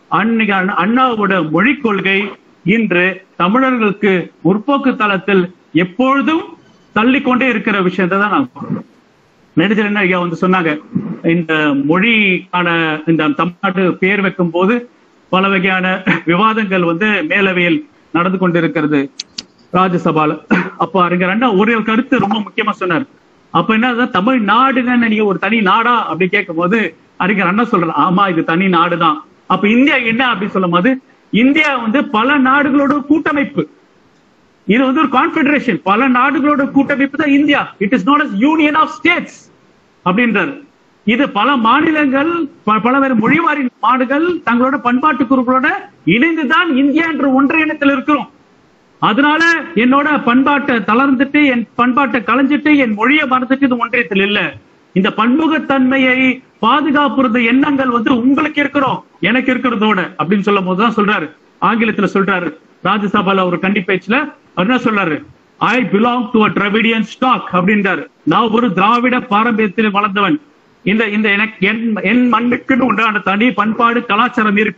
அண்ணாவோட மொழி கொள்கை இன்று தமிழர்களுக்கு முற்போக்கு தளத்தில் எப்பொழுதும் தள்ளிக்கொண்டே இருக்கிற விஷயத்தை தான் நான் நெடுஞ்சல் என்ன ஐயா சொன்னாங்க. இந்த மொழிக்கான இந்த தமிழ்நாட்டு பேர் வைக்கும் போது பல வகையான விவாதங்கள் மேலவையில் நடந்து கொண்டிருக்கிறது ராஜ்யசபால. அப்ப அறிஞர் அண்ணா ஒரு கருத்து ரொம்ப முக்கியமா சொன்னார். அப்ப என்ன, தமிழ்நாடுன்னு நீங்க ஒரு தனி நாடா அப்படி கேட்கும் போது அறிஞர் அண்ணா சொல்றாரு, ஆமா இது தனி நாடுதான். அப்ப இந்தியா என்ன அப்படின்னு சொல்லும் போது, இந்தியா பல நாடுகளோட கூட்டமைப்பு, இது ஒரு கான்ஃபெடரேஷன், பல நாடுகளோட கூட்டமைப்பு தான் India. It is not as union of states அப்படின்றார். இது பல மாநிலங்கள், பல மொழிவாரி நாடுகள் தங்களோட பண்பாட்டு குழுக்களோட இணைந்துதான் இந்தியா என்ற ஒன்றியத்தில் இருக்கிறோம். அதனால என்னோட பண்பாட்டை தளர்ந்துட்டு, என் பண்பாட்டை களைஞ்சிட்டு, என் மொழியை மறந்துட்டு இது ஒன்றியத்தில் இல்ல. இந்த பன்முகத்தன்மையை பாதுகாப்புறது எண்ணங்கள் உங்களுக்கு இருக்கிறோம், எனக்கு இருக்கிறதோட அப்படின்னு சொல்லும் போதுதான் சொல்றாரு, ஆங்கிலத்துல சொல்றாரு ராஜ்யசபால ஒரு கண்டி பேச்சுல அவர் என்ன சொல்றாரு, I belong to a Dravidian stock அப்படின்றாரு. நான் ஒரு திராவிட பாரம்பரியத்தில் வளர்ந்தவன், இந்த எனக்கு என் மண்ணுக்குன்னு உண்டான தனி பண்பாடு கலாச்சாரம் இருக்கு,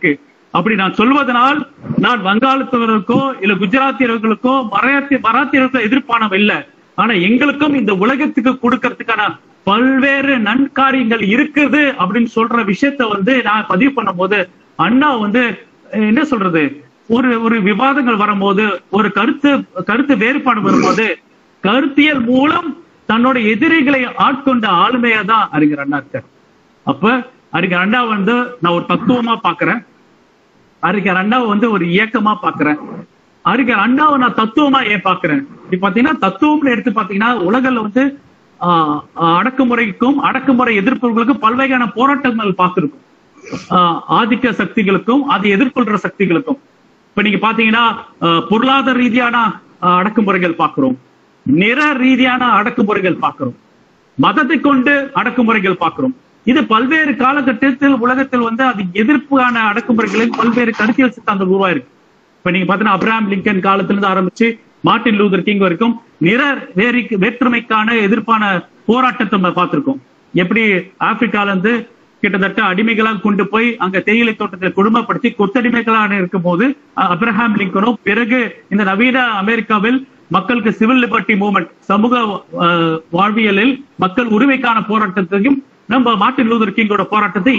அப்படி நான் சொல்வதனால் நான் வங்காளத்தவர்களுக்கோ இல்ல குஜராத்தியர்களுக்கோ மராத்தியர்களுக்கோ எதிர்ப்பானவ இல்ல. ஆனா எங்களுக்கும் இந்த உலகத்துக்கு கொடுக்கறதுக்கான பல்வேறு நன்காரியங்கள் இருக்குது அப்படின்னு சொல்ற விஷயத்த நான் பதிவு பண்ணும் போது அண்ணா என்ன சொல்றது, ஒரு விவாதங்கள் வரும்போது, ஒரு கருத்து வேறுபாடு வரும்போது கருத்தியல் மூலம் தன்னோட எதிரிகளை ஆட்கொண்ட ஆளுமையா தான் அறிஞர் அண்ணா இருக்கார். அப்ப அறிஞர் அண்ணா நான் ஒரு தத்துவமா பாக்குறேன், அறிஞர் அண்ணாவை ஒரு இயக்கமா பாக்குறேன், அறிஞர் அண்ணாவை நான் தத்துவமா ஏன் பாக்குறேன். இப்படி பாத்தீங்கன்னா தத்துவம்னு எடுத்து பாத்தீங்கன்னா உலகில் அடக்குமுறைக்கும் அடக்குமுறை எதிர்ப்புகளுக்கும் பல்வகையான போராட்டங்கள் பார்த்திருக்கும். ஆதிக்க சக்திகளுக்கும் அதை எதிர்கொள்ற சக்திகளுக்கும். இப்ப நீங்க பாத்தீங்கன்னா பொருளாதார ரீதியான அடக்குமுறைகள் பார்க்கிறோம், நிற ரீதியான அடக்குமுறைகள் பார்க்கிறோம், மதத்தை கொண்டு அடக்குமுறைகள் பார்க்கிறோம். இது பல்வேறு காலகட்டத்தில் உலகத்தில் அது எதிர்ப்பான அடக்குமுறைகளில் பல்வேறு கருத்தியல் சித்தாந்தங்கள் உருவாயிருக்கு. இப்ப நீங்க பாத்தீங்கன்னா அப்ரஹாம் லிங்கன் காலத்திலிருந்து ஆரம்பிச்சு மார்ட்டின் லூதர் கிங் வரைக்கும் நிற வேற்றுமைக்கான எதிர்ப்பான போராட்டத்தை நம்ம பார்த்திருக்கோம். எப்படி ஆப்பிரிக்கால இருந்து கிட்டத்தட்ட அடிமைகளாக கொண்டு போய் அங்க தேயிலை தோட்டத்தை குடும்பப்படுத்தி கொத்தடிமைகளாக இருக்கும் போது அப்ரஹாம் லிங்கனும், பிறகு இந்த நவீன அமெரிக்காவில் மக்களுக்கு சிவில் லிபர்ட்டி மூவ்மெண்ட், சமூக வாழ்வியலில் மக்கள் உரிமைக்கான போராட்டத்தையும் நம்ம மார்ட்டின் லூதர் கிங்கோட போராட்டத்தை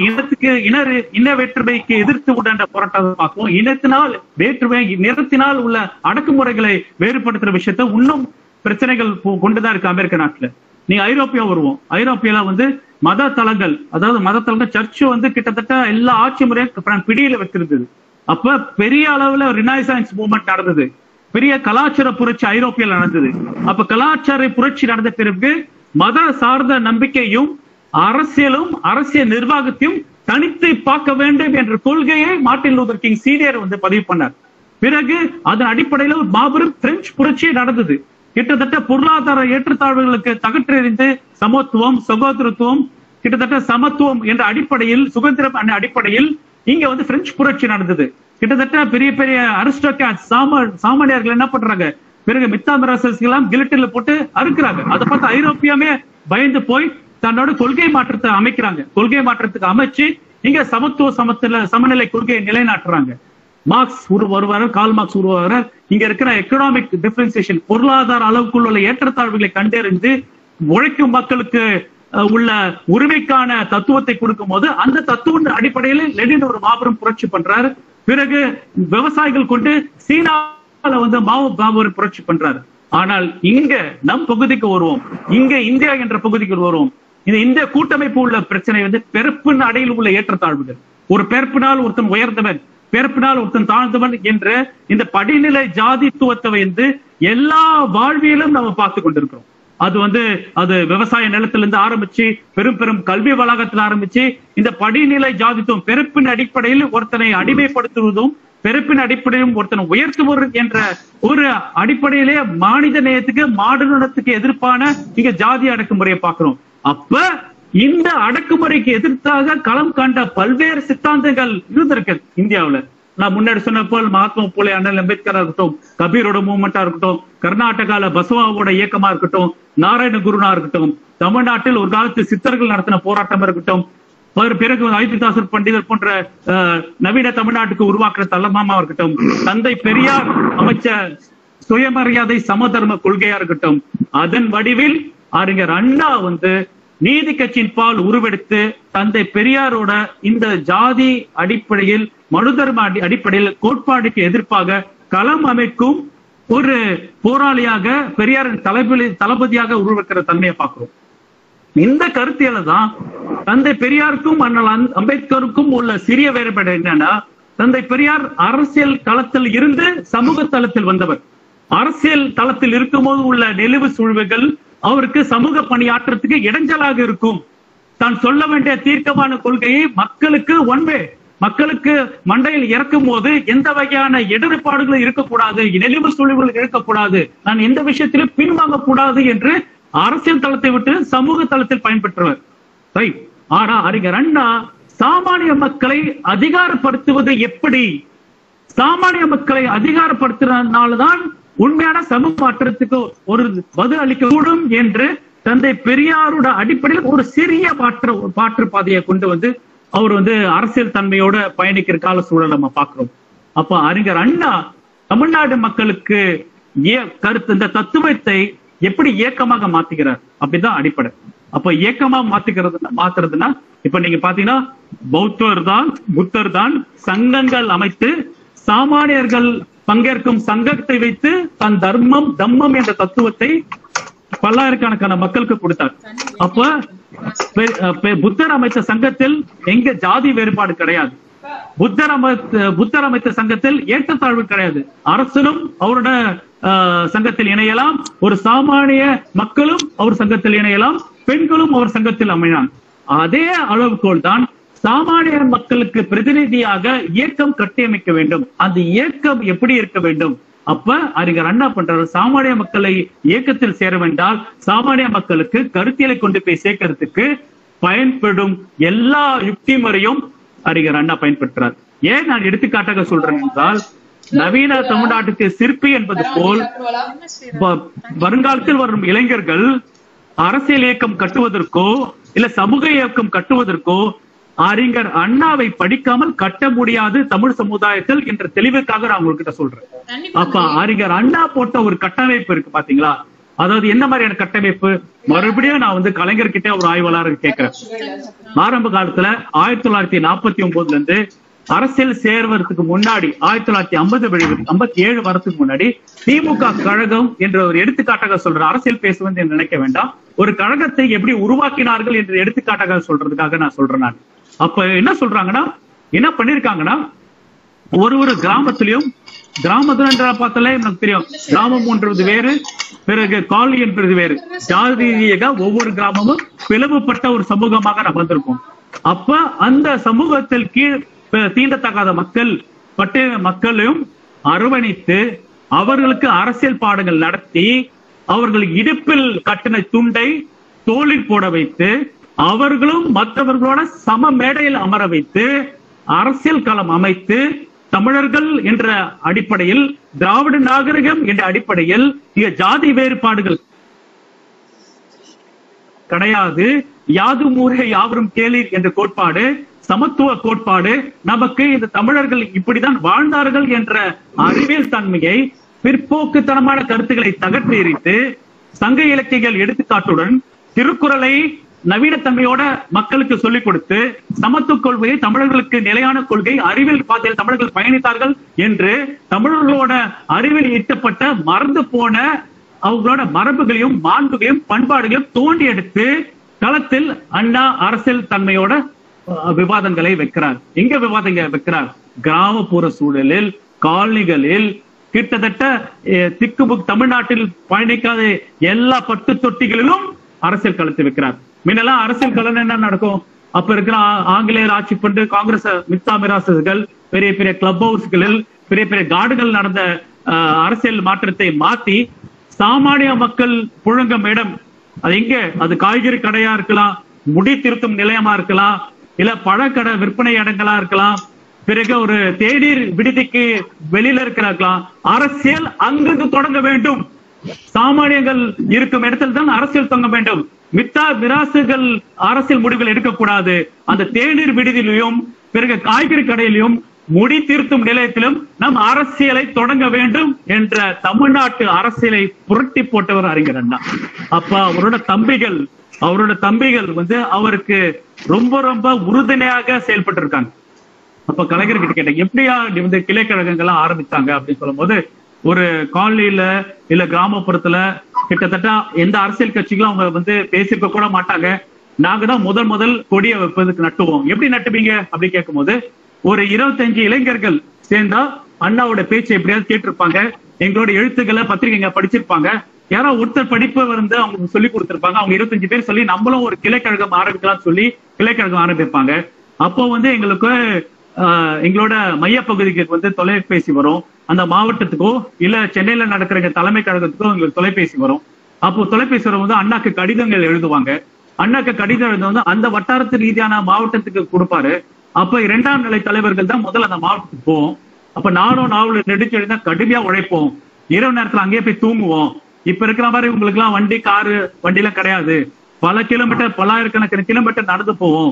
இன வேற்றுமைக்கு எதிர்த்து உண்டான போராட்டத்தை பார்ப்போம். இனத்தினால் வேற்றுமை, நிறத்தினால் உள்ள அடக்குமுறைகளை வேறுபடுத்துற விஷயத்த இன்னும் பிரச்சனைகள் கொண்டுதான் இருக்கு அமெரிக்க நாட்டுல. நீங்க ஐரோப்பியா வருவோம், ஐரோப்பியால மத தலங்கள், அதாவது மத தலங்கள் சர்ச்சு கிட்டத்தட்ட எல்லா ஆட்சி முறையும் பிடியில வச்சிருந்தது. அப்ப பெரிய அளவுல ரினைசான்ஸ் மூவ்மெண்ட் நடந்தது, பெரிய கலாச்சார புரட்சி ஐரோப்பியால நடந்தது. அப்ப கலாச்சார புரட்சி நடந்த பிறகு மத சார்ந்த நம்பிக்கையும் அரசியலும் அரசியல் நிர்வாகத்தையும் தனித்து பார்க்க வேண்டும் என்ற கொள்கையை மார்ட்டின் லூதர் கிங் சீனியர் பதிவு பண்ணார். பிறகு அதன் அடிப்படையில் ஒரு மாபெரும் பிரெஞ்சு புரட்சி நடந்தது. கிட்டத்தட்ட பொருளாதார ஏற்றத்தாழ்வுகளுக்கு தகற்றெறிந்து சமத்துவம், சகோதரத்துவம், கிட்டத்தட்ட சமத்துவம் என்ற அடிப்படையில், சுதந்திரம் என்ற அடிப்படையில் இங்க பிரெஞ்சு புரட்சி நடந்தது. கிட்டத்தட்ட பெரிய பெரிய அரிஸ்டோக்ராட் சாமானியர்கள் என்ன பண்றாங்க, பிறகு மித்தாமராசஸ் எல்லாம் கிலட்டில போட்டு அறுக்கிறாங்க. அதை பார்த்து ஐரோப்பியமே பயந்து போய் தன்னோட கொள்கை மாற்றத்தை அமைக்கிறாங்க. கொள்கை மாற்றத்துக்கு அமைச்சு இங்க சமநிலை கொள்கையை நிலைநாட்டுறாங்க. மார்க்ஸ் வருவார், கால் மார்க்ஸ் உருவாகிறார். இங்க இருக்கிற எக்கனாமிக் டிஃபரன்சியேஷன், பொருளாதார அளவுக்குள்ள ஏற்றத்தாழ்வுகளை கண்டறிந்து உழைக்கும் மக்களுக்கு உள்ள உரிமைக்கான தத்துவத்தை கொடுக்கும் போது அந்த தத்துவ அடிப்படையில் லெனின் ஒரு மாபெரும் புரட்சி பண்றாரு. பிறகு விவசாயிகள் கொண்டு சீனால மாபெரும் புரட்சி பண்றாரு. ஆனால் இங்க நம் பகுதிக்கு வருவோம், இங்க இந்தியா என்ற பகுதிக்கு வருவோம். இந்த இந்திய கூட்டமைப்பு உள்ள பிரச்சனை பிறப்பின் அடையில் உள்ள ஏற்றத்தாழ்வுகள். ஒரு பிறப்பினால் ஒருத்தன் உயர்ந்தவன், பிறப்பினால் ஒருத்தன் தாழ்ந்தவன் என்ற இந்த படிநிலை ஜாதித்துவத்தை எல்லா வாழ்வியலும் நம்ம பார்த்து கொண்டிருக்கிறோம். அது விவசாய நிலத்திலிருந்து ஆரம்பிச்சு பெரும் கல்வி வளாகத்தில் ஆரம்பிச்சு இந்த படிநிலை ஜாதித்துவம், பிறப்பின் அடிப்படையில் ஒருத்தனை அடிமைப்படுத்துவதும் பிறப்பின் அடிப்படையிலும் ஒருத்தனை உயர்த்துவது என்ற ஒரு அடிப்படையிலே மாநில நேயத்துக்கு மாடலினத்துக்கு எதிர்ப்பான இங்க ஜாதி அடக்குமுறையை பார்க்கிறோம். அப்ப இந்த அடக்குமுறைக்கு எதிர்த்தாக களம் காண்ட பல்வேறு சித்தாந்தங்கள் இருந்திருக்கு இந்தியாவுல. நான் முன்னாடி சொன்ன போல் மகாத்மா பூலே, அண்ணல் அம்பேத்கரா இருக்கட்டும், கபீரோட மூவ்மெண்டா இருக்கட்டும், கர்நாடகால பசவாவோட இயக்கமா இருக்கட்டும், நாராயண குருனா இருக்கட்டும், தமிழ்நாட்டில் ஒரு காலத்து சித்தர்கள் நடத்தின போராட்டம் இருக்கட்டும், பிறகு ஐதிதாசர் பண்டிதர் போன்ற நவீன தமிழ்நாட்டுக்கு உருவாக்குற தலமாமா இருக்கட்டும், தந்தை பெரியார் அமைச்ச சுயமரியாதை சமதர்ம கொள்கையா இருக்கட்டும், அதன் வடிவில் அறிஞர் அண்ணா நீதி கட்சியின் பால் உருவெடுத்து தந்தை பெரியாரோட இந்த ஜாதி அடிப்படையில், மனுதர்ம அடிப்படையில் கோட்பாடுக்கு எதிர்ப்பாக களம் அமைக்கும் ஒரு போராளியாக பெரியாரின் தளபதியாக உருவெடுக்கிற தன்மையை பார்க்கிறோம். இந்த கருத்தியல தான் தந்தை பெரியாருக்கும் அண்ணல் அம்பேத்கருக்கும் உள்ள சிறிய வேறுபாடு என்னன்னா, தந்தை பெரியார் அரசியல் களத்தில் இருந்து சமூக தளத்தில் வந்தவர். அரசியல் தளத்தில் இருக்கும் போது உள்ள நெளிவு சுழிவுகள் அவருக்கு சமூக பணியாற்றத்துக்கு இடைஞ்சலாக இருக்கும். தான் சொல்ல வேண்டிய தீர்க்கமான கொள்கையை மக்களுக்கு மண்டையில் இறக்கும் போது எந்த வகையான இடர்பாடுகளும் இருக்கக்கூடாது, நெளிவு சுழிவுகள் இருக்கக்கூடாது, நான் எந்த விஷயத்திலும் பின்வாங்க கூடாது என்று அரசியல் தளத்தை விட்டு சமூக தளத்தில் பயன்பெற்றவர். ஆனா அறிஞர் அண்ணா சாமானிய மக்களை அதிகாரப்படுத்துவது எப்படி, சாமானிய மக்களை அதிகாரப்படுத்துறதுனால்தான் உண்மையான சமூக மாற்றத்துக்கு ஒரு பதில் அளிக்க கூடும் என்று தந்தை பெரியாரோட அடிப்படையில் ஒரு சிறிய மாற்று பாதையை கொண்டு அவர் வந்து அரசியல் தன்மையோட பயணிக்கிற கால சூழல் நம்ம பார்க்கிறோம். அப்ப அறிஞர் அண்ணா தமிழ்நாடு மக்களுக்கு கருத்து இந்த தத்துவத்தை எப்படி இயக்கமாக மாத்துகிறார், அப்படிதான் அடிப்படை. அப்ப இயக்கமா மாத்துறதுன்னா இப்ப நீங்க பாத்தீங்கன்னா பௌத்தர் தான், புத்தர் தான் சங்கங்கள் அமைத்து சாமானியர்கள் பங்கேற்கும் சங்கத்தை வைத்து தன் தம்மம் என்ற தத்துவத்தை பல்லாயிரக்கணக்கான மக்களுக்கு கொடுத்தார். அப்ப புத்தர் அமைத்த சங்கத்தில் எங்க ஜாதி வேறுபாடு கிடையாது. புத்தர் அமைத்த சங்கத்தில் ஏற்றத்தாழ்வு கிடையாது. அரசனும் அவரோட சங்கத்தில் இணையலாம், ஒரு சாமானிய மக்களும் அவர் சங்கத்தில் இணையலாம், பெண்களும் அவர் சங்கத்தில் அமையலாம். அதே அளவுகோல் தான் சாமானிய மக்களுக்கு பிரதிநிதியாக இயக்கம் கட்டியமைக்க வேண்டும். அந்த இயக்கம் எப்படி இருக்க வேண்டும்? அப்ப அறிஞர் அண்ணா பண்றாரு, சாமானிய மக்களை இயக்கத்தில் சேர வேண்டால் சாமானிய மக்களுக்கு கருத்தியலை கொண்டு போய் சேர்க்கறதுக்கு பயன்படும் எல்லா யுக்தி முறையும் அறிஞர் அண்ணா பயன்படுத்துறார். ஏன் நான் எடுத்துக்காட்டாக சொல்றேன் என்றால், நவீன தமிழ்நாட்டுக்கு சிற்பி என்பது போல் வருங்காலத்தில் வரும் இளைஞர்கள் அரசியல் இயக்கம் கட்டுவதற்கோ இல்ல சமூக இயக்கம் கட்டுவதற்கோ அறிஞர் அண்ணாவை படிக்காமல் கட்ட முடியாது தமிழ் சமுதாயத்தில் என்ற தெளிவுக்காக நான் உங்ககிட்ட சொல்றேன். அப்ப அறிஞர் அண்ணா போட்ட ஒரு கட்டமைப்பு இருக்கு பாத்தீங்களா, அதாவது என்ன மாதிரியான கட்டமைப்பு? மறுபடியும் நான் வந்து கலைஞர்கிட்ட ஒரு ஆய்வாளர் கேட்கிறேன். ஆரம்ப காலத்துல 1949 இருந்து அரசியல் சேர்வதற்கு முன்னாடி 1957 வரதுக்கு முன்னாடி திமுக கழகம் என்ற ஒரு எடுத்துக்காட்டாக சொல்ற, அரசியல் பேசுவது என்று நினைக்க வேண்டாம், ஒரு கழகத்தை எப்படி உருவாக்கினார்கள் என்று எடுத்துக்காட்டாக சொல்றதுக்காக நான் சொல்றேன். நான் அப்ப என்ன சொல்றாங்கன்னா, என்ன பண்ணிருக்காங்கன்னா, ஒரு கிராமத்திலையும் கிராமத்துல பார்த்தாலே எனக்கு தெரியும், கிராமம்ன்றது வேறு, பிறகு காலனி என்பது வேறு, ஜாதி ரீதியாக ஒவ்வொரு கிராமமும் பிளவுபட்ட ஒரு சமூகமாக நம்ம வந்திருக்கோம். அப்ப அந்த சமூகத்தில் கீழ் தீண்டத்தகாத மக்களையும் அரவணைத்து அவர்களுக்கு அரசியல் பாடங்கள் நடத்தி அவர்கள் இடுப்பில் கட்டின துண்டை தோளில் போட வைத்து அவர்களும் மற்றவர்களோட சம மேடையில் அமர வைத்து அரசியல் களம் அமைத்து தமிழர்கள் என்ற அடிப்படையில், திராவிட நாகரிகம் என்ற அடிப்படையில் இங்க ஜாதி வேறுபாடுகள் கிடையாது, யாதும் ஊரே யாவரும் கேளீர் என்ற கோட்பாடு, சமத்துவ கோட்பாடு, நமக்கு இந்த தமிழர்கள் இப்படிதான் வாழ்ந்தார்கள் என்ற அறிவியல் தன்மையை, பிற்போக்குத்தனமான கருத்துக்களை தகற்றி எறித்து சங்க இலக்கியங்கள் எடுத்துக்காட்டுடன் திருக்குறளை நவீனத்தன்மையோட மக்களுக்கு சொல்லிக் கொடுத்து சமத்துவ கொள்கையை தமிழர்களுக்கு நிலையான கொள்கை, அறிவியல் பாதையில் தமிழர்கள் பயணித்தார்கள் என்று தமிழர்களோட அறிவில் ஈட்டப்பட்ட மறந்து போன அவங்களோட மரபுகளையும் மாண்புகளையும் பண்பாடுகளையும் தோண்டி எடுத்து களத்தில் அண்ணா அரசியல் தன்மையோட விவாதங்களை வைக்கிறார். எங்க விவாதங்கள் வைக்கிறார்? கிராமப்புற சூழலில், காலனிகளில், கிட்டத்தட்ட திக்குமுக் தமிழ்நாட்டில் பயணிக்காத எல்லா பட்டு தொட்டிகளிலும் அரசியல் களத்தை வைக்கிறார். முன்னெல்லாம் அரசியல் களம் என்ன நடக்கும்? அப்ப இருக்கிற ஆங்கிலேயர் ஆட்சி பண்ற காங்கிரஸ் மித்தா மிராசுகள் பெரிய பெரிய கிளப் ஹவுஸ்களில், பெரிய பெரிய காடுகள் நடந்த அரசியல் மாற்றத்தை மாத்தி சாமானிய மக்கள் புழங்கும் இடம் அது எங்க? அது காய்கறி கடையா இருக்கலாம், முடி திருத்தும் நிலையமா இருக்கலாம், இல்ல பழக்கடை விற்பனை இடங்களா இருக்கலாம், பிறகு ஒரு தேநீர் விடுதிக்கு வெளியில இருக்கலாம். அரசியல் அங்கிருந்து தொடங்க வேண்டும். சாமானியங்கள் இருக்கும் இடத்தில் தான் அரசியல் தொடங்க வேண்டும். மித்தா மிராசுகள் அரசியல் முடிவுகள் எடுக்கக்கூடாது. அந்த தேநீர் விடுதியிலும் பிறகு காய்கறி கடையிலும் முடி திருத்தும் நிலையத்திலும் நம் அரசியலை தொடங்க வேண்டும் என்ற தமிழ்நாட்டு அரசியலை புரட்டி போட்டவர் அறிஞர் அண்ணா. அப்ப அவரோட தம்பிகள் வந்து அவருக்கு ரொம்ப ரொம்ப உறுதுணையாக செயல்பட்டு இருக்காங்க. அப்ப கலைஞர்கிட்ட கேட்டேன், எப்படியா இந்த கிளை கழகங்கள்லாம் ஆரம்பிச்சாங்க அப்படின்னு சொல்லும் போது, ஒரு காலனியில இல்ல கிராமப்புறத்துல கிட்டத்தட்ட எந்த அரசியல் கட்சிகளும் அவங்க வந்து பேசிருக்க கூட மாட்டாங்க. நாங்க தான் முதல் கொடியை வைப்பதுக்கு நட்டுவோம். எப்படி நட்டுவீங்க அப்படி கேட்கும் போது, ஒரு 25 இளைஞர்கள் சேர்ந்தா அண்ணாவோட பேச்சு எப்படியாவது கேட்டிருப்பாங்க, எங்களோட எழுத்துக்களை பத்திரிகைங்க படிச்சிருப்பாங்க, யாரோ ஒருத்தர் படிப்பு வந்து அவங்க சொல்லி கொடுத்திருப்பாங்க. அவங்க 25 பேர் சொல்லி நம்மளும் ஒரு கிளைக்கழகம் ஆரம்பிக்கலாம் சொல்லி கிளைக்கழகம் ஆரம்பிப்பாங்க. அப்போ வந்து எங்களுக்கு எங்களோட மையப்பகுதிக்கு வந்து தொலைபேசி வரும். அந்த மாவட்டத்துக்கோ இல்ல சென்னையில நடக்கிற தலைமை கழகத்துக்கோ எங்களுக்கு தொலைபேசி வரும். அப்போ தொலைபேசி வரும்போது அண்ணாக்கு கடிதங்கள் எழுதுவாங்க. அண்ணாக்கு கடிதம் எழுதுவது அந்த வட்டாரத்து ரீதியான மாவட்டத்துக்கு கொடுப்பாரு. அப்ப 2ஆம் நிலை தலைவர்கள் தான் முதல்ல அந்த மாவட்டத்துக்கு போவோம். அப்ப நானும் நெடுச்சு எழுந்தா கடுமையா உழைப்போம். இரவு நேரத்துல அங்கேயே போய் தூங்குவோம். இப்ப இருக்கிற மாதிரி உங்களுக்கு எல்லாம் வண்டி காரு வண்டி எல்லாம் கிடையாது. பல கிலோமீட்டர், பல்லாயிரக்கணக்கான கிலோமீட்டர் நடந்து போவோம்.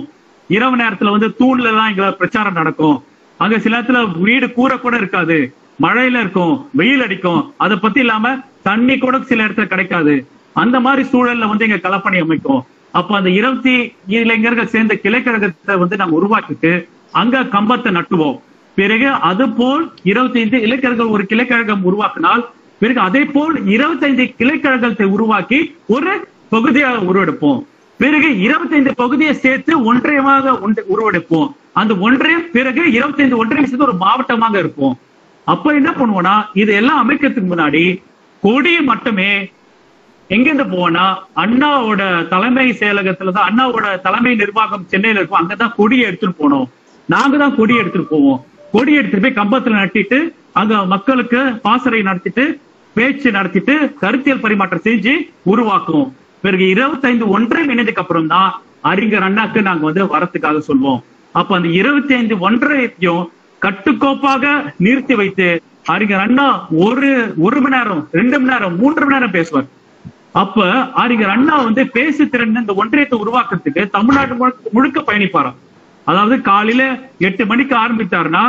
இரவு நேரத்துல வந்து தூண்ல எல்லாம் இங்க பிரச்சாரம் நடக்கும். அங்க சில இடத்துல வீடு கூரை கூட இருக்காது, மழையில இருக்கும், வெயில் அடிக்கும், அதை பத்தி இல்லாம தண்ணி கூட சில இடத்துல கிடைக்காது. அந்த மாதிரி சூழல்ல வந்து எங்க களப்பணி அமைக்கும். அப்ப அந்த 20 இளைஞர்கள் சேர்ந்த கிளைக்கழகத்தை வந்து நாங்க உருவாக்கிட்டு அங்க கம்பத்தை நட்டுவோம். பிறகு அது போல் 25 இளைஞர்கள் ஒரு கிளைக்கழகம் உருவாக்கினால் பிறகு அதே போல் 25 கிளைக்கழகத்தை உருவாக்கி ஒரு பகுதியாக உருவெடுப்போம். பிறகு 25 பகுதியை சேர்த்து ஒன்றியமாக உருவெடுப்போம். அந்த ஒன்றியம் பிறகு 25 ஒன்றியம் சேர்த்து ஒரு மாவட்டமாக இருப்போம். அப்ப என்ன பண்ணுவோம்னா, இது எல்லாம் அமைக்கிறதுக்கு முன்னாடி கொடி மட்டுமே எங்கிருந்து போவோம்னா அண்ணாவோட தலைமை செயலகத்துலதான், அண்ணாவோட தலைமை நிர்வாகம் சென்னையில இருக்கும், அங்கதான் கொடியை எடுத்துட்டு போனோம். நாங்க தான் கொடி எடுத்துட்டு போவோம். கொடி எடுத்துட்டு போய் கம்பத்துல நட்டிட்டு அங்க மக்களுக்கு பாசறை நடத்திட்டு பேச்சு நடத்திட்டு கருத்தியல் பரிமாற்றம் செஞ்சு உருவாக்குவோம். பிறகு 25 ஒன்றியம் இணைந்ததுக்கு அப்புறம் தான் அறிஞர் அண்ணாக்கு நாங்க வந்து வரத்துக்காக சொல்வோம். அப்ப அந்த 25 ஒன்றியத்தையும் கட்டுக்கோப்பாக நிறுத்தி வைத்து அறிஞர் அண்ணா ஒரு மணி நேரம், 2 மணி நேரம், 3 மணி நேரம் பேசுவார். அப்ப அறிஞர் அண்ணா வந்து பேசு திறன் இந்த ஒன்றியத்தை உருவாக்குறதுக்கு தமிழ்நாடு முழுக்க பயணிப்பாராம். அதாவது காலையில 8 மணிக்கு ஆரம்பித்தாருன்னா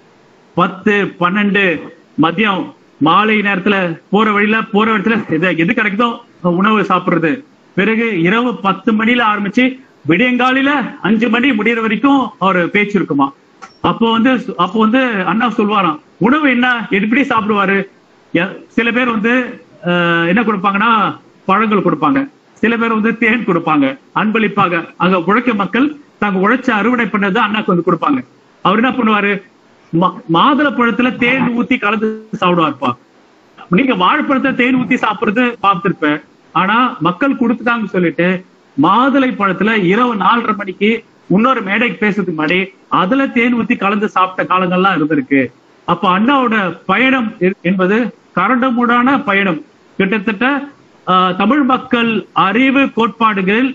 10, 12 மதியம் மாலை நேரத்துல போற இடத்துல எது கிடைக்குதோ உணவு சாப்பிடுறது. பிறகு இரவு 10 மணில ஆரம்பிச்சு விடியங்காலில 5 மணி முடிகிற வரைக்கும் அவர் பேச்சு இருக்குமா. அப்போ வந்து அண்ணா சொல்வாராம், உணவு என்ன எப்படி சாப்பிடுவாரு. சில பேர் வந்து என்ன கொடுப்பாங்கன்னா பழங்கள் கொடுப்பாங்க, சில பேர் வந்து தேன் கொடுப்பாங்க, அன்பளிப்பாக அங்க உழைக்க மக்கள் தாங்க உழைச்ச அறுவடை பண்ணது அண்ணாக்கு வந்து கொடுப்பாங்க. அவர் என்ன பண்ணுவாரு, மாதுளை பழத்துல தேன் ஊத்தி கலந்து சாப்பிடுவார்ப்பா. நீங்க வாழைப்பழத்தை தேன் ஊத்தி சாப்பிடுறது பார்த்திருப்பேன். ஆனா மக்கள் கொடுத்துட்டாங்கன்னு சொல்லிட்டு மாதுளை பழத்துல இரவு 4:30 மணிக்கு இன்னொரு மேடைக்கு பேசுறதுக்கு முன்னாடி அதுல தேன் ஊத்தி கலந்து சாப்பிட்ட காலங்கள்லாம் இருந்திருக்கு. அப்ப அண்ணாவோட பயணம் என்பது கரடுமுடான பயணம். கிட்டத்தட்ட தமிழ் மக்கள் அறிவு கோட்பாடுகளில்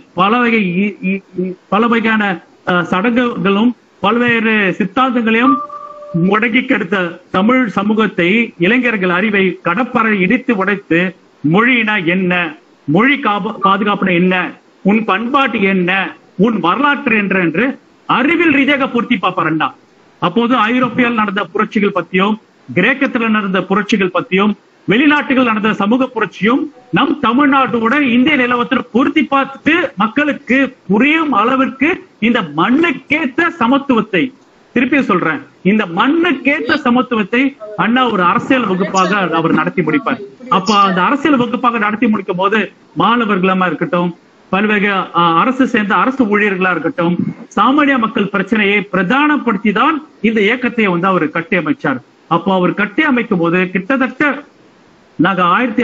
பல வகையான சடங்குகளும் பல்வேறு சித்தாந்தங்களையும் முடக்கி கெடுத்த தமிழ் சமூகத்தை, இளைஞர்கள் அறிவை கடப்பறை இடித்து உடைத்து மொழினா என்ன, மொழி பாதுகாப்புனா என்ன, உன் பண்பாட்டு என்ன, உன் வரலாற்று என்று அறிவியல் ரீதியாக பூர்த்தி பார்ப்பார் அண்ணா. அப்போது ஐரோப்பியாவில் நடந்த புரட்சிகள் பத்தியும், கிரேக்கத்துல நடந்த புரட்சிகள் பத்தியும், வெளிநாட்டுகள் நடந்த சமூக புரட்சியும் நம் தமிழ்நாட்டோட இந்திய நிலவரத்தில் பொருத்தி பார்த்துட்டு மக்களுக்கு புரியும் அளவிற்கு இந்த மண்ணுக்கேற்ற சமத்துவத்தை, திருப்பி சொல்றேன், இந்த மண்ணுக்கேற்ற சமத்துவத்தை அண்ணா ஒரு அரசியல் வகுப்பாக அவர் நடத்தி முடிப்பார். அப்ப அந்த அரசியல் வகுப்பாக நடத்தி முடிக்கும் போது மாணவர்களா இருக்கட்டும், பல்வேறு அரசு சேர்ந்த அரசு ஊழியர்களா இருக்கட்டும், சாமானிய மக்கள் பிரச்சனையை பிரதானப்படுத்தி தான் இந்த இயக்கத்தை வந்து அவர் கட்டி அமைச்சார். அப்போ அவர் கட்டி அமைக்கும் போது கிட்டத்தட்ட நாங்க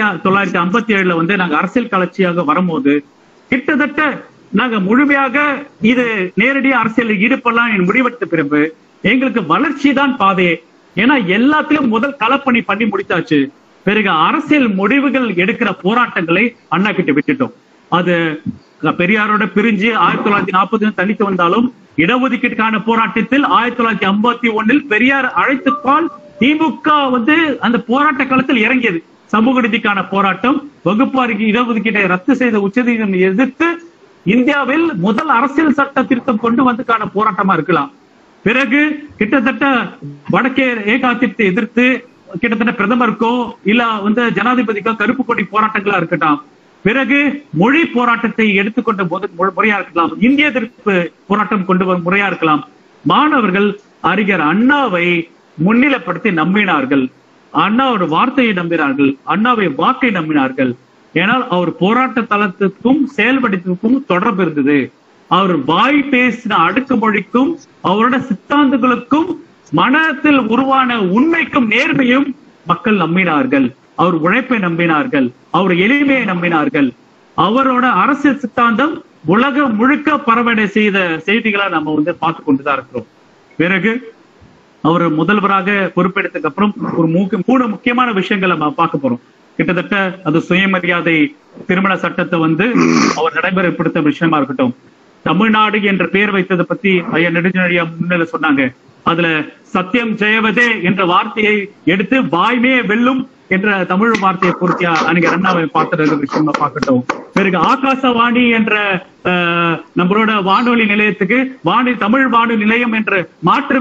1957 வந்து நாங்க அரசியல் கட்சியாக வரும்போது கிட்டத்தட்ட நாங்க முழுமையாக இது நேரடியாக அரசியல் ஈடுபடலாம் என்று முடிவெடுத்த பிறகு எங்களுக்கு வளர்ச்சி தான் பாதையே. ஏன்னா எல்லாத்திலும் முதல் களப்பணி பண்ணி முடித்தாச்சு. பிறகு அரசியல் முடிவுகள் எடுக்கிற போராட்டங்களை அண்ணா கிட்ட விட்டுட்டோம். அது பெரியாரோட பிரிஞ்சு 1940 தனித்து வந்தாலும் இடஒதுக்கீட்டுக்கான போராட்டத்தில் 1951 பெரியார் அழைத்துக்கால் திமுக வந்து அந்த போராட்ட களத்தில் இறங்கியது. சமூக நீதிக்கான போராட்டம், வகுப்பாரிக்கு இடஒதுக்கீட்டை ரத்து செய்த உச்சநீதிமன்றம் எதிர்த்து இந்தியாவில் முதல் அரசியல் சட்ட திருத்தம் கொண்டு வந்ததுக்கான போராட்டமா இருக்கலாம். பிறகு கிட்டத்தட்ட வடக்கே ஏகாதிபத்தை எதிர்த்து கிட்டத்தட்ட பிரதமருக்கோ இல்ல வந்து ஜனாதிபதிக்கோ கருப்பு கொடி போராட்டங்களா இருக்கட்டும். பிறகு மொழி போராட்டத்தை எடுத்துக்கொண்ட போது முறையா இருக்கலாம், இந்திய எதிர்ப்பு போராட்டம் கொண்டு வரும் முறையா இருக்கலாம். மாணவர்கள் அறிஞர் அண்ணாவை முன்னிலைப்படுத்தி நம்பினார்கள், அண்ணாவோட வார்த்தையை நம்பினார்கள், அண்ணாவை வாக்கை நம்பினார்கள். ஏனால் அவர் போராட்ட தளத்துக்கும் செயல்படுத்துக்கும் தொடர்பு இருந்தது. அவர் வாய் பேசின அடுக்குமொழிக்கும் அவரோட சித்தாந்தங்களுக்கும் மனத்தில் உருவான உண்மைக்கும் நேர்மையும் மக்கள் நம்பினார்கள். அவர் உழைப்பை நம்பினார்கள், அவர் எளிமையை நம்பினார்கள். அவரோட அரசியல் சித்தாந்தம் உலகம் முழுக்க பரவடை செய்த செய்திகளை நம்ம வந்து பார்த்து கொண்டுதான் இருக்கிறோம். பிறகு அவர் முதல்வராக பொறுப்பெடுத்ததுக்கு அப்புறம் ஒரு 3 முக்கியமான விஷயங்களை நம்ம பார்க்க போறோம். கிட்டத்தட்ட அது சுயமரியாதை திருமண சட்டத்தை வந்து அவர் நடைமுறைப்படுத்த விஷயமா இருக்கட்டும், தமிழ்நாடு என்ற பெயர் வைத்ததை பத்தி ஐயா நெடுஞ்செழியா முன்னிலை சொன்னாங்க. அதுல சத்தியம் ஜெயவதே என்ற வார்த்தையை எடுத்து வாய்மையை வெல்லும் என்ற தமிழ் வார்த்தையை பொறுத்தியா அறிஞர் அண்ணாவை பார்த்துட்டு விஷயமா பார்க்கட்டும். பிறகு ஆகாசவாணி என்ற நம்மளோட வானொலி நிலையத்துக்கு தமிழ் வானொலி நிலையம் என்ற மாற்று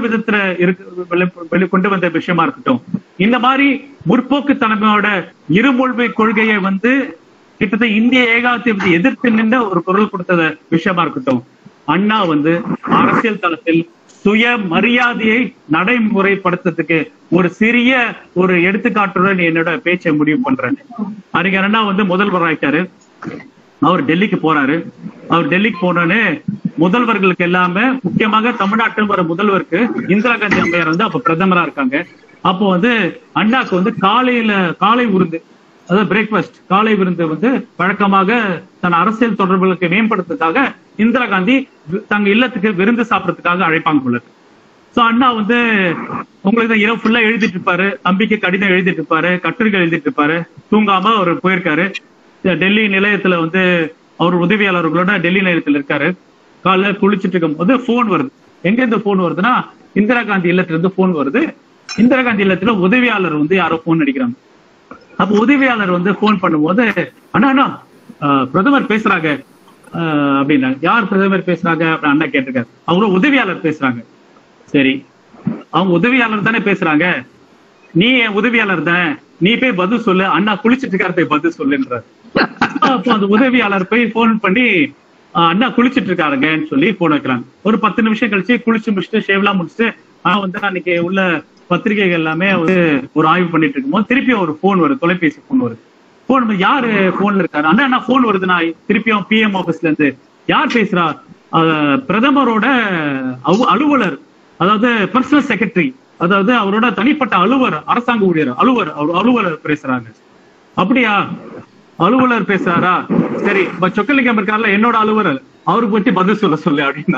விதத்துல கொண்டு வந்த விஷயமா இருக்கட்டும். இந்த மாதிரி முற்போக்கு தலைமையோட இருமொழி கொள்கையை கிட்டத்தட்ட இந்திய ஏகாதிபத்தியத்தை எதிர்த்து நின்ற ஒரு குரல் கொடுத்த விஷயமா இருக்கட்டும். அண்ணா அரசியல் தளத்தில் சுய மரியாதையை நடைமுறைப்படுத்துறதுக்கு ஒரு சிறிய ஒரு எடுத்துக்காட்டுடன் என்னோட பேச்சை முடிவு பண்றேன். அறிஞர் அண்ணா முதல்வர் ஆயிட்டாரு. அவர் டெல்லிக்கு போறாரு. அவர் டெல்லிக்கு போனோன்னு முதல்வர்களுக்கு எல்லாமே, முக்கியமாக தமிழ்நாட்டில் வர முதல்வருக்கு இந்திரா காந்தி அம்மையார் அப்ப பிரதமரா இருக்காங்க. அப்போ அண்ணாக்கு காலை விருந்து, அதாவது பிரேக்ஃபாஸ்ட், காலை விருந்து வழக்கமாக தன் அரசியல் தொடர்புகளுக்கு மேம்படுத்துறதுக்காக இந்திரா காந்தி தங்க இல்லத்துக்கு விருந்து சாப்பிடறதுக்காக அழைப்பாங்க போல. சோ அண்ணா உங்களுக்கு இரவு ஃபுல்லா எழுதிட்டு இருப்பாரு, தம்பிக்கு கடிதம் எழுதிட்டு இருப்பாரு, கட்டுரைகள் எழுதிட்டு இருப்பாரு, தூங்காம அவர் போயிருக்காரு. டெல்லி நிலையத்துல அவர் உதவியாளர்களோட டெல்லி நிலையத்துல இருக்காரு. காலைல குளிச்சுட்டு இருக்கும் போது போன் வருது. எங்க இருந்து போன் வருதுன்னா இந்திரா காந்தி இல்லத்துல இருந்து போன் வருது. இந்திரா காந்தி இல்லத்துல உதவியாளர் யாரோ போன் அடிக்கிறாங்க. அப்ப உதவியாளர் போன் பண்ணும்போது, அண்ணா அண்ணா பிரதமர் பேசுறாங்க அப்படின்னா, யார் பிரதமர் பேசுறாங்க அப்படின்னு அண்ணா கேட்டிருக்காரு. அவரும் உதவியாளர் பேசுறாங்க. சரி, அவங்க உதவியாளர் தானே பேசுறாங்க, நீ என் உதவியாளர் தானே, நீ போய் பதில் சொல்லு, அண்ணா குளிச்சுட்டு இருக்காரு, போய் பதில் சொல்லுன்றார். அப்போ அந்த உதவியாளர் போய் போன் பண்ணி, அண்ணா குளிச்சுட்டு இருக்காருங்கன்னு சொல்லி போன் வைக்கிறாங்க. ஒரு 10 நிமிஷம் கழிச்சு குளிச்சு முடிச்சுட்டு ஷேவ்லாம் முடிச்சுட்டு அன்னைக்கு உள்ள பத்திரிகைகள் எல்லாமே ஒரு ஆய்வு பண்ணிட்டு இருக்கும்போது திருப்பியும் ஒரு போன் வருது, தொலைபேசி போன் வருது. போன் யாரு போன்ல இருக்காரு? அண்ணா போன் வருது, நான் திருப்பியும் பிஎம் ஆபீஸ்ல இருந்து. யார் பேசுறா? பிரதமரோட அலுவலர், அதாவது பர்சனல் செக்ரட்டரி, அதாவது அவரோட தனிப்பட்ட அலுவலர், அரசாங்க ஊழியர் அலுவலர் பேசுறாங்க. அப்படியா, அலுவலர் பேசுறாரா? சரி, சொக்கலிங்கம் இருக்காருல என்னோட அலுவலர், அவருக்கு பத்தி பதில் சொல்ல சொல்லு அப்படின்னா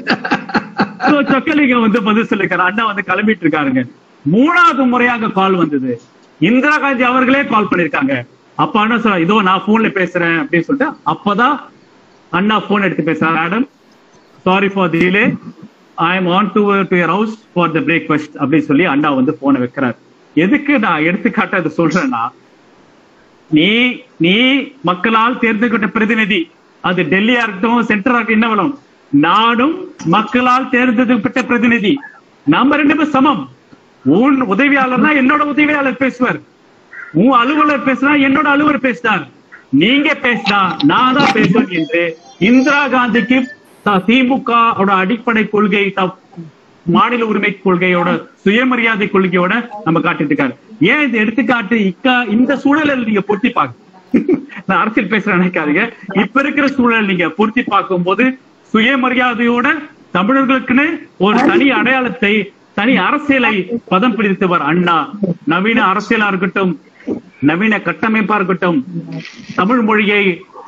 சொக்கலிங்கம் பதில் சொல்லிருக்காரு. அண்ணா கிளம்பிட்டு இருக்காருங்க. 3வது முறையாக கால் வந்தது. இந்திரா காந்தி அவர்களே கால் பண்ணிருக்காங்க. அப்ப அண்ணா சொல்ல, இதோ நான் போன்ல பேசுறேன் அப்படின்னு சொல்லிட்டு, அப்பதான் அண்ணா போன் எடுத்து பேசுறாரு. Madam, sorry for the delay, I am on to your house for the breakfast அப்படின்னு சொல்லி அண்ணா போனை வைக்கிறார். எதுக்கு நான் எடுத்துக்காட்ட அதை சொல்றேன்னா, நீ மக்களால் தேர்ந்தெடுக்கப்பட்ட பிரதிநிதி, அது டெல்லியா இருக்கட்டும் சென்ட்ரலா இருக்கட்டும், என்ன வேணும், நானும் மக்களால் தேர்ந்தெடுக்கப்பட்ட பிரதிநிதி, நம்ம 2 பேரும் சமம். உன் உதவியாளர்னா என்னோட உதவியாளர் பேசுவார், உன் அலுவலர் பேசுனா என்னோட அலுவலர் பேசினார், நீங்க பேசினா நான் தான் பேசுவேன் என்று இந்திரா காந்திக்கு திமுக அடிப்படை கொள்கை, மாநில உரிமை கொள்கையோட சுயமரியாதை கொள்கையோட நம்ம காட்டிட்டு இருக்காரு. ஏன் இந்த எடுத்துக்காட்டு இந்த சூழலில் நீங்க பொருத்தி நான் அரசியல் பேசுற நினைக்காதீங்க. இப்ப இருக்கிற சூழல் நீங்க பொருத்தி பார்க்கும் போது சுயமரியாதையோட தமிழர்களுக்குன்னு ஒரு தனி அடையாளத்தை, தனி அரசியலை பதம் பிடித்தவர் அண்ணா. நவீன அரசியலா இருக்கட்டும், நவீன கட்டமைப்பா இருக்கட்டும், தமிழ் மொழியை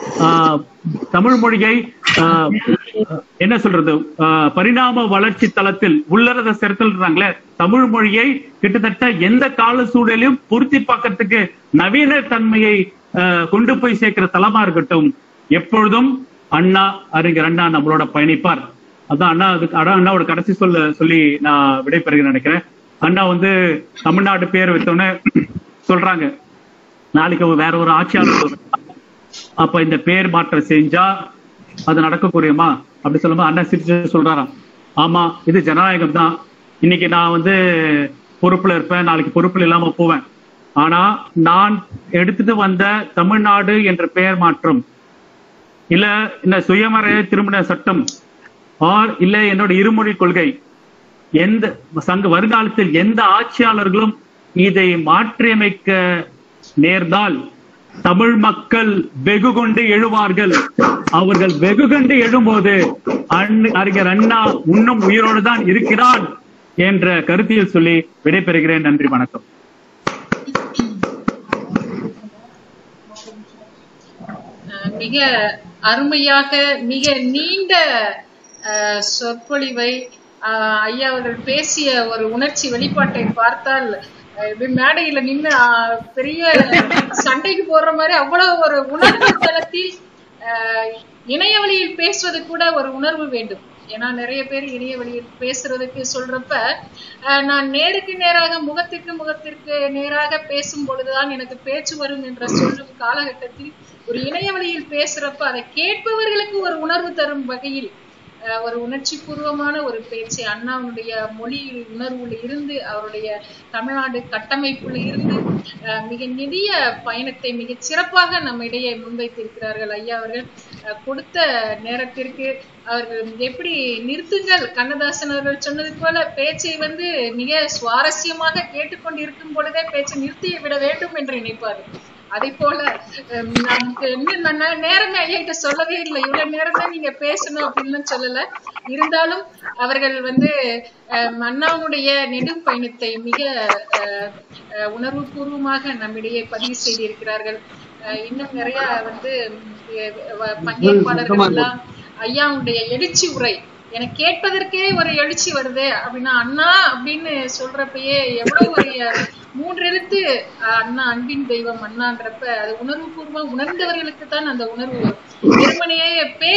என்ன சொல்றது, பரிணாம வளர்ச்சி தளத்தில் உள்ளரத செலுத்தல்றாங்களே, தமிழ் மொழியை கிட்டத்தட்ட எந்த கால சூழலையும் பொருத்தி பார்க்கறதுக்கு நவீன தன்மையை கொண்டு போய் சேர்க்கிற தளமா இருக்கட்டும், எப்பொழுதும் அறிஞர் அண்ணா நம்மளோட பயணிப்பார். அதான் அண்ணாவோட கடைசி சொல்லி நான் விடைபெறுகிறேன் நினைக்கிறேன். அண்ணா தமிழ்நாடு பேர் வைத்தோன்னு சொல்றாங்க, நாளைக்கு வேற ஒரு ஆட்சியாளர் அப்ப இந்த பேர் மாற்றம் செஞ்சா அது நடக்கக்கூடியமா அப்படி சொல்லும்போது அண்ணா சிரிச்சு சொல்றாராம், ஆமா இது ஜனநாயகம் தான், இன்னைக்கு நான் பொறுப்புல இருப்பேன், நாளைக்கு பொறுப்புல இல்லாம போவேன், ஆனா நான் எடுத்துட்டு வந்த தமிழ்நாடு என்ற பெயர் மாற்றம் இல்ல இந்த சுயமரியாதை திருமண சட்டம் இல்ல என்னோட இருமொழி கொள்கை, வருங்காலத்தில் எந்த ஆட்சியாளர்களும் இதை மாற்றியமைக்க நேர்ந்தால் தமிழ் மக்கள் வெகு கொண்டு எழுவார்கள். அவர்கள் வெகு கொண்டு எழும்போது அறிஞர் அண்ணா இன்னும் உயிரோடு தான் இருக்கிறான் என்ற கருத்தில் சொல்லி விடைபெறுகிறேன். நன்றி, வணக்கம். மிக அருமையாக மிக நீண்ட சொற்பொழிவை ஐயா அவர்கள் பேசிய ஒரு உணர்ச்சி வெளிப்பாட்டை பார்த்தால் மேடையில நின்று பெரிய சண்டைக்கு போடுற மாதிரி அவ்வளவு ஒரு உணர்வு தளத்தில் இணைய வழியில் பேசுவது கூட ஒரு உணர்வு வேண்டும். ஏன்னா நிறைய பேர் இணைய வழியில் பேசுறதுக்கு சொல்றப்ப நான் நேருக்கு நேராக முகத்திற்கு நேராக பேசும் பொழுதுதான் எனக்கு பேச்சு வரும் என்ற சொல்லும் காலகட்டத்தில் ஒரு இணைய வழியில் பேசுறப்ப அதை கேட்பவர்களுக்கு ஒரு உணர்வு தரும் வகையில் ஒரு உணர்ச்சி பூர்வமான ஒரு பேச்சு, அண்ணாவுடைய மொழி உணர்வுல இருந்து, அவருடைய தமிழ்நாடு கட்டமைப்புல இருந்து மிக நெடிய பயணத்தை மிக சிறப்பாக நம்ம இடையே முன்வைத்திருக்கிறார்கள் ஐயா அவர்கள். கொடுத்த நேரத்திற்கு அவர்கள் எப்படி நிறுத்துங்கள், கண்ணதாசன் அவர்கள் சொன்னது போல பேச்சை மிக சுவாரஸ்யமாக கேட்டுக்கொண்டிருக்கும் பொழுதே பேச்சை நிறுத்தி விட வேண்டும் என்று நினைப்பார்கள். அதே போல நேரமே ஐயா சொல்லவே இல்லை, இவ்வளவு நேரம் தான் நீங்க பேசணும் அப்படின்னு சொல்லல. இருந்தாலும் அவர்கள் அண்ணாவுடைய நெடும் பயணத்தை மிக உணர்வு பூர்வமாக நம்மிடையே பதிவு செய்திருக்கிறார்கள். இன்னும் நிறைய பங்கேற்பாளர்கள் எல்லாம் ஐயாவுடைய எழுச்சி உரை எனக்கு கேட்பதற்கே ஒரு எழுச்சி வருது அப்படின்னா, அண்ணா அப்படின்னு சொல்றப்பயே எவ்வளவு ஒரு 3 எழுத்து அண்ணா, அன்பின் தெய்வம் அண்ணான்றப்ப அது உணர்வு பூர்வமா உணர்ந்தவர்களுக்கு தான் அந்த உணர்வு வரும். வெறுமனையே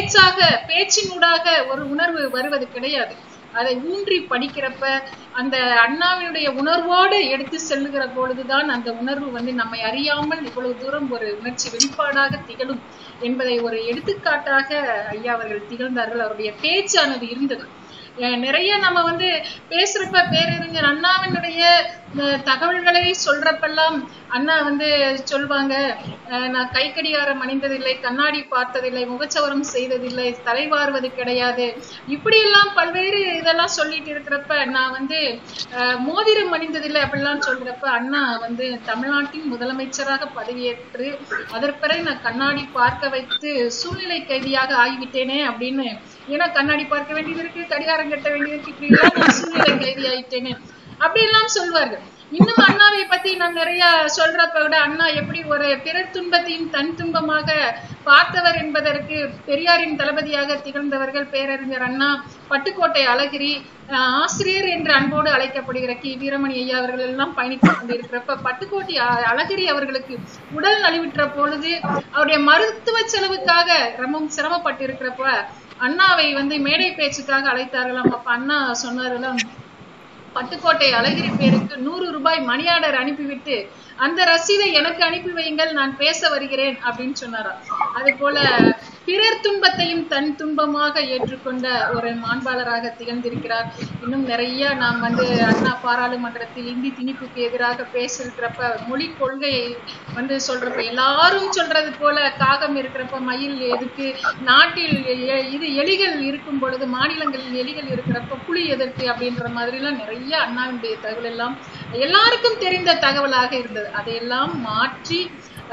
பேச்சினூடாக ஒரு உணர்வு வருவது கிடையாது. அதை ஊன்றி படிக்கிறப்ப அந்த அண்ணாவினுடைய உணர்வோடு எடுத்து செல்லுகிற பொழுதுதான் அந்த உணர்வு நம்மை அறியாமல் இவ்வளவு தூரம் ஒரு உணர்ச்சி வெளிப்பாடாக திகழும் என்பதை ஒரு எடுத்துக்காட்டாக ஐயா அவர்கள் திகழ்ந்தார்கள். அவருடைய பேச்சானது இருந்தது. நிறைய நம்ம பேசுறப்ப பேரறிஞர் அண்ணாவினுடைய தகவல்களை சொல்றப்பெல்லாம் அண்ணா சொல்வாங்க, நான் கை கடிகாரம் அணிந்ததில்லை, கண்ணாடி பார்த்ததில்லை, முகச்சவரம் செய்ததில்லை, தலைவாறுவது கிடையாது, இப்படி எல்லாம் பல்வேறு இதெல்லாம் சொல்லிட்டு இருக்கிறப்ப நான் மோதிரம் அணிந்ததில்லை அப்படிலாம் சொல்றப்ப அண்ணா தமிழ்நாட்டின் முதலமைச்சராக பதவியேற்று அதற்பிறகு நான் கண்ணாடி பார்க்க வைத்து சூழ்நிலை கைதியாக ஆகிவிட்டேனே அப்படின்னு, ஏன்னா கண்ணாடி பார்க்க வேண்டியது இருக்கு, கடிகாரம் கட்ட வேண்டியது இருக்கு, இப்படி எல்லாம் நான் சூழ்நிலை கைதி ஆயிட்டேனே அப்படி எல்லாம் சொல்வார்கள். இன்னும் அண்ணாவை பத்தி நான் நிறைய சொல்றப்ப விட அண்ணா எப்படி ஒரு பிறர் துன்பத்தையும் தன் துன்பமாக பார்த்தவர் என்பதற்கு பெரியாரின் தளபதியாக திகழ்ந்தவர்கள் பேரறிஞர் அண்ணா, பட்டுக்கோட்டை அழகிரி, ஆசிரியர் என்று அன்போடு அழைக்கப்படுகிற கி வீரமணி ஐயா அவர்கள் எல்லாம் பயணித்துக் கொண்டிருக்கிறப்ப பட்டுக்கோட்டை அழகிரி அவர்களுக்கு உடல் நலிவுற்ற பொழுது அவருடைய மருத்துவ செலவுக்காக ரொம்பவும் சிரமப்பட்டு இருக்கிறப்ப அண்ணாவை மேடை பேச்சுக்காக அழைத்தார்களாம். அப்ப அண்ணா சொன்னார்களாம், பட்டுக்கோட்டை அழகிரி பேருக்கு 100 ரூபாய் மணி ஆர்டர் அனுப்பிவிட்டு அந்த ரசீதை எனக்கு அனுப்பி வையுங்கள், நான் பேச வருகிறேன் அப்படின்னு சொன்னாராம். அதே போல பிறர் துன்பத்தையும் தன் துன்பமாக ஏற்றுக்கொண்ட ஒரு மாண்பாளராக திகழ்ந்திருக்கிறார். இன்னும் நிறைய நாம் அண்ணா பாராளுமன்றத்தில் இந்தி திணிப்புக்கு எதிராக பேசியிருக்கிறப்ப மொழி கொள்கையை சொல்றப்ப எல்லாரும் சொல்றது போல காகம் இருக்கிறப்ப மயில் எதுக்கு, நாட்டில் எலிகள் இருக்கும் பொழுது மாநிலங்களில் எலிகள் இருக்கிறப்ப புலி எதற்கு அப்படின்ற மாதிரி எல்லாம் நிறைய அண்ணாவுடைய தகவல் எல்லாம் எல்லாருக்கும் தெரிந்த தகவலாக இருந்தது. அதையெல்லாம் மாற்றி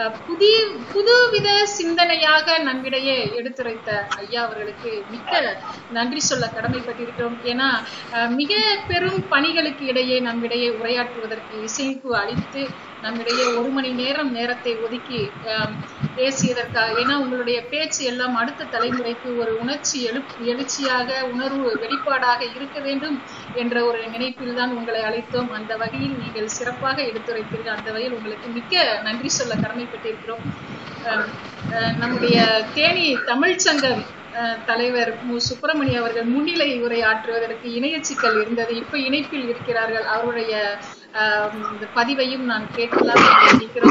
புதுவித சிந்தனையாக நம்மிடையே எடுத்துரைத்த ஐயா அவர்களுக்கு மிக்க நன்றி சொல்ல கடமைப்பட்டிருக்கிறோம். ஏன்னா மிக பெரும் பணிகளுக்கு இடையே நம்மிடையே உரையாற்றுவதற்கு இசைப்பு அளித்து நம்மிடையே 1 மணி நேரத்தை ஒதுக்கி பேசியதற்காக, ஏன்னா உங்களுடைய பேச்சு எல்லாம் அடுத்த தலைமுறைக்கு ஒரு உணர்ச்சி எழுச்சியாக உணர்வு வெளிப்பாடாக இருக்க வேண்டும் என்ற ஒரு நினைப்பில் தான் உங்களை அழைத்தோம். அந்த வகையில் நீங்கள் சிறப்பாக எடுத்துரைத்தீர்கள். அந்த வகையில் உங்களுக்கு மிக்க நன்றி சொல்ல கடமைப்பட்டிருக்கிறோம். நம்முடைய தேனி தமிழ் சங்கம் தலைவர் மு. சுப்பிரமணி அவர்கள் முன்னிலை உரை ஆற்றுவதற்கு இணைய சிக்கல் இருந்தது. இப்ப இணைப்பில் இருக்கிறார்கள். அவருடைய பதிவையும் நான் கேட்கலாம் நினைக்கிறோம்.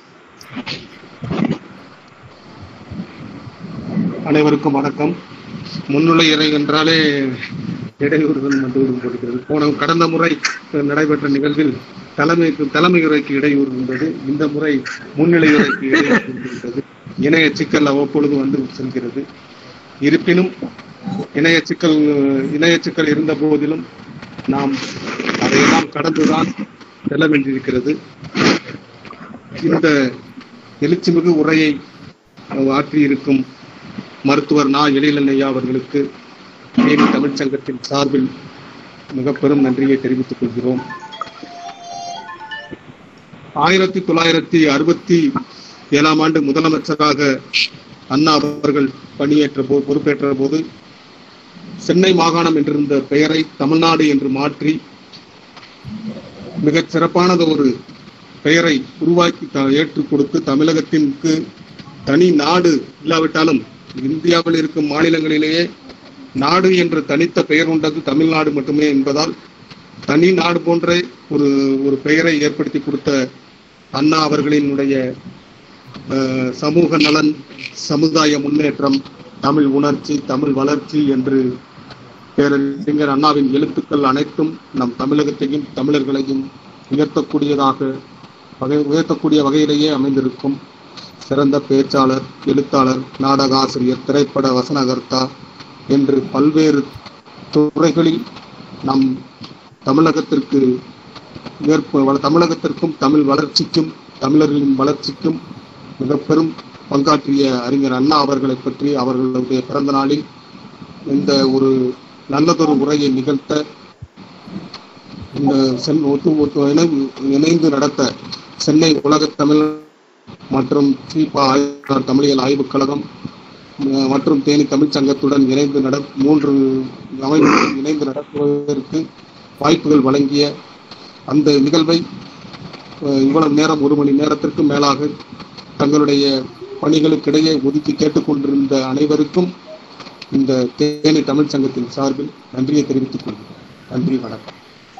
அனைவருக்கும் வணக்கம். முன்னுரை என்றாலே இடையூறுகள் வந்து கடந்த முறை நடைபெற்ற நிகழ்வில் தலைமை உரைக்கு இடையூறு இருந்தது. இந்த முறை முன்னிலை உரைக்கு இடையூறு இருந்தது. இணைய சிக்கல் அவ்வப்பொழுது வந்து செல்கிறது. இருப்பினும் இணைய சிக்கல் இருந்த போதிலும் நாம் அதையெல்லாம் கடந்துதான் செல்ல வேண்டியிருக்கிறது. இந்த எழுச்சிமிகு உரையை ஆற்றியிருக்கும் மருத்துவர் நா. எழிலன் ஐயா அவர்களுக்கு தேனி தமிழ்ச்சங்கத்தின் சார்பில் மிக பெரும் நன்றியை தெரிவித்துக் கொள்கிறோம். 1967 ஆண்டு முதலமைச்சராக அண்ணா அவர்கள் பொறுப்பேற்ற போது சென்னை மாகாணம் என்றிருந்த பெயரை தமிழ்நாடு என்று மாற்றி மிகச் சிறப்பானது ஒரு பெயரை உருவாக்கி ஏற்றுக் கொடுத்து தமிழகத்திற்கு தனி நாடு இல்லாவிட்டாலும் இந்தியாவில் இருக்கும் மாநிலங்களிலேயே நாடு என்று தனித்த பெயர் கொண்டது தமிழ்நாடு மட்டுமே என்பதால் தனி நாடு போன்ற ஒரு பெயரை ஏற்படுத்தி கொடுத்த அண்ணா அவர்களினுடைய சமூக நலன், சமுதாய முன்னேற்றம், தமிழ் உணர்ச்சி, தமிழ் வளர்ச்சி என்று பேரறிஞர் அண்ணாவின் எழுத்துக்கள் அனைத்தும் நம் தமிழகத்தையும் தமிழர்களையும் உயர்த்தக்கூடிய வகையிலேயே அமைந்திருக்கும். சிறந்த பேச்சாளர், எழுத்தாளர், நாடக ஆசிரியர், திரைப்பட வசனகர்த்தா என்று பல்வேறு துறைகளில் நம் தமிழகத்திற்கும் தமிழ் வளர்ச்சிக்கும் தமிழர்களின் வளர்ச்சிக்கும் மிக பெரும் பங்காற்றிய அறிஞர் அண்ணா அவர்களை பற்றி அவர்களுடைய பிறந்த நாளில் இந்த ஒரு நல்லதொரு உரையை நிகழ்த்த இணைந்து நடத்த சென்னை உலகத் தமிழ் மற்றும் சீபா தமிழியல் ஆய்வுக் கழகம் மற்றும் தேனி தமிழ்ச் சங்கத்துடன் இணைந்து நடத்துவதற்கு வாய்ப்புகள் வழங்கிய அந்த நிகழ்வை இவ்வளவு நேரம் 1 மணி நேரத்திற்கு மேலாக தங்களுடைய பணிகளுக்கிடையே ஒதுக்கி கேட்டுக்கொண்டிருந்த அனைவருக்கும் இந்த தேனி தமிழ்ச் சங்கத்தின் சார்பில் நன்றியை தெரிவித்துக் கொள்கிறேன். நன்றி, வணக்கம்.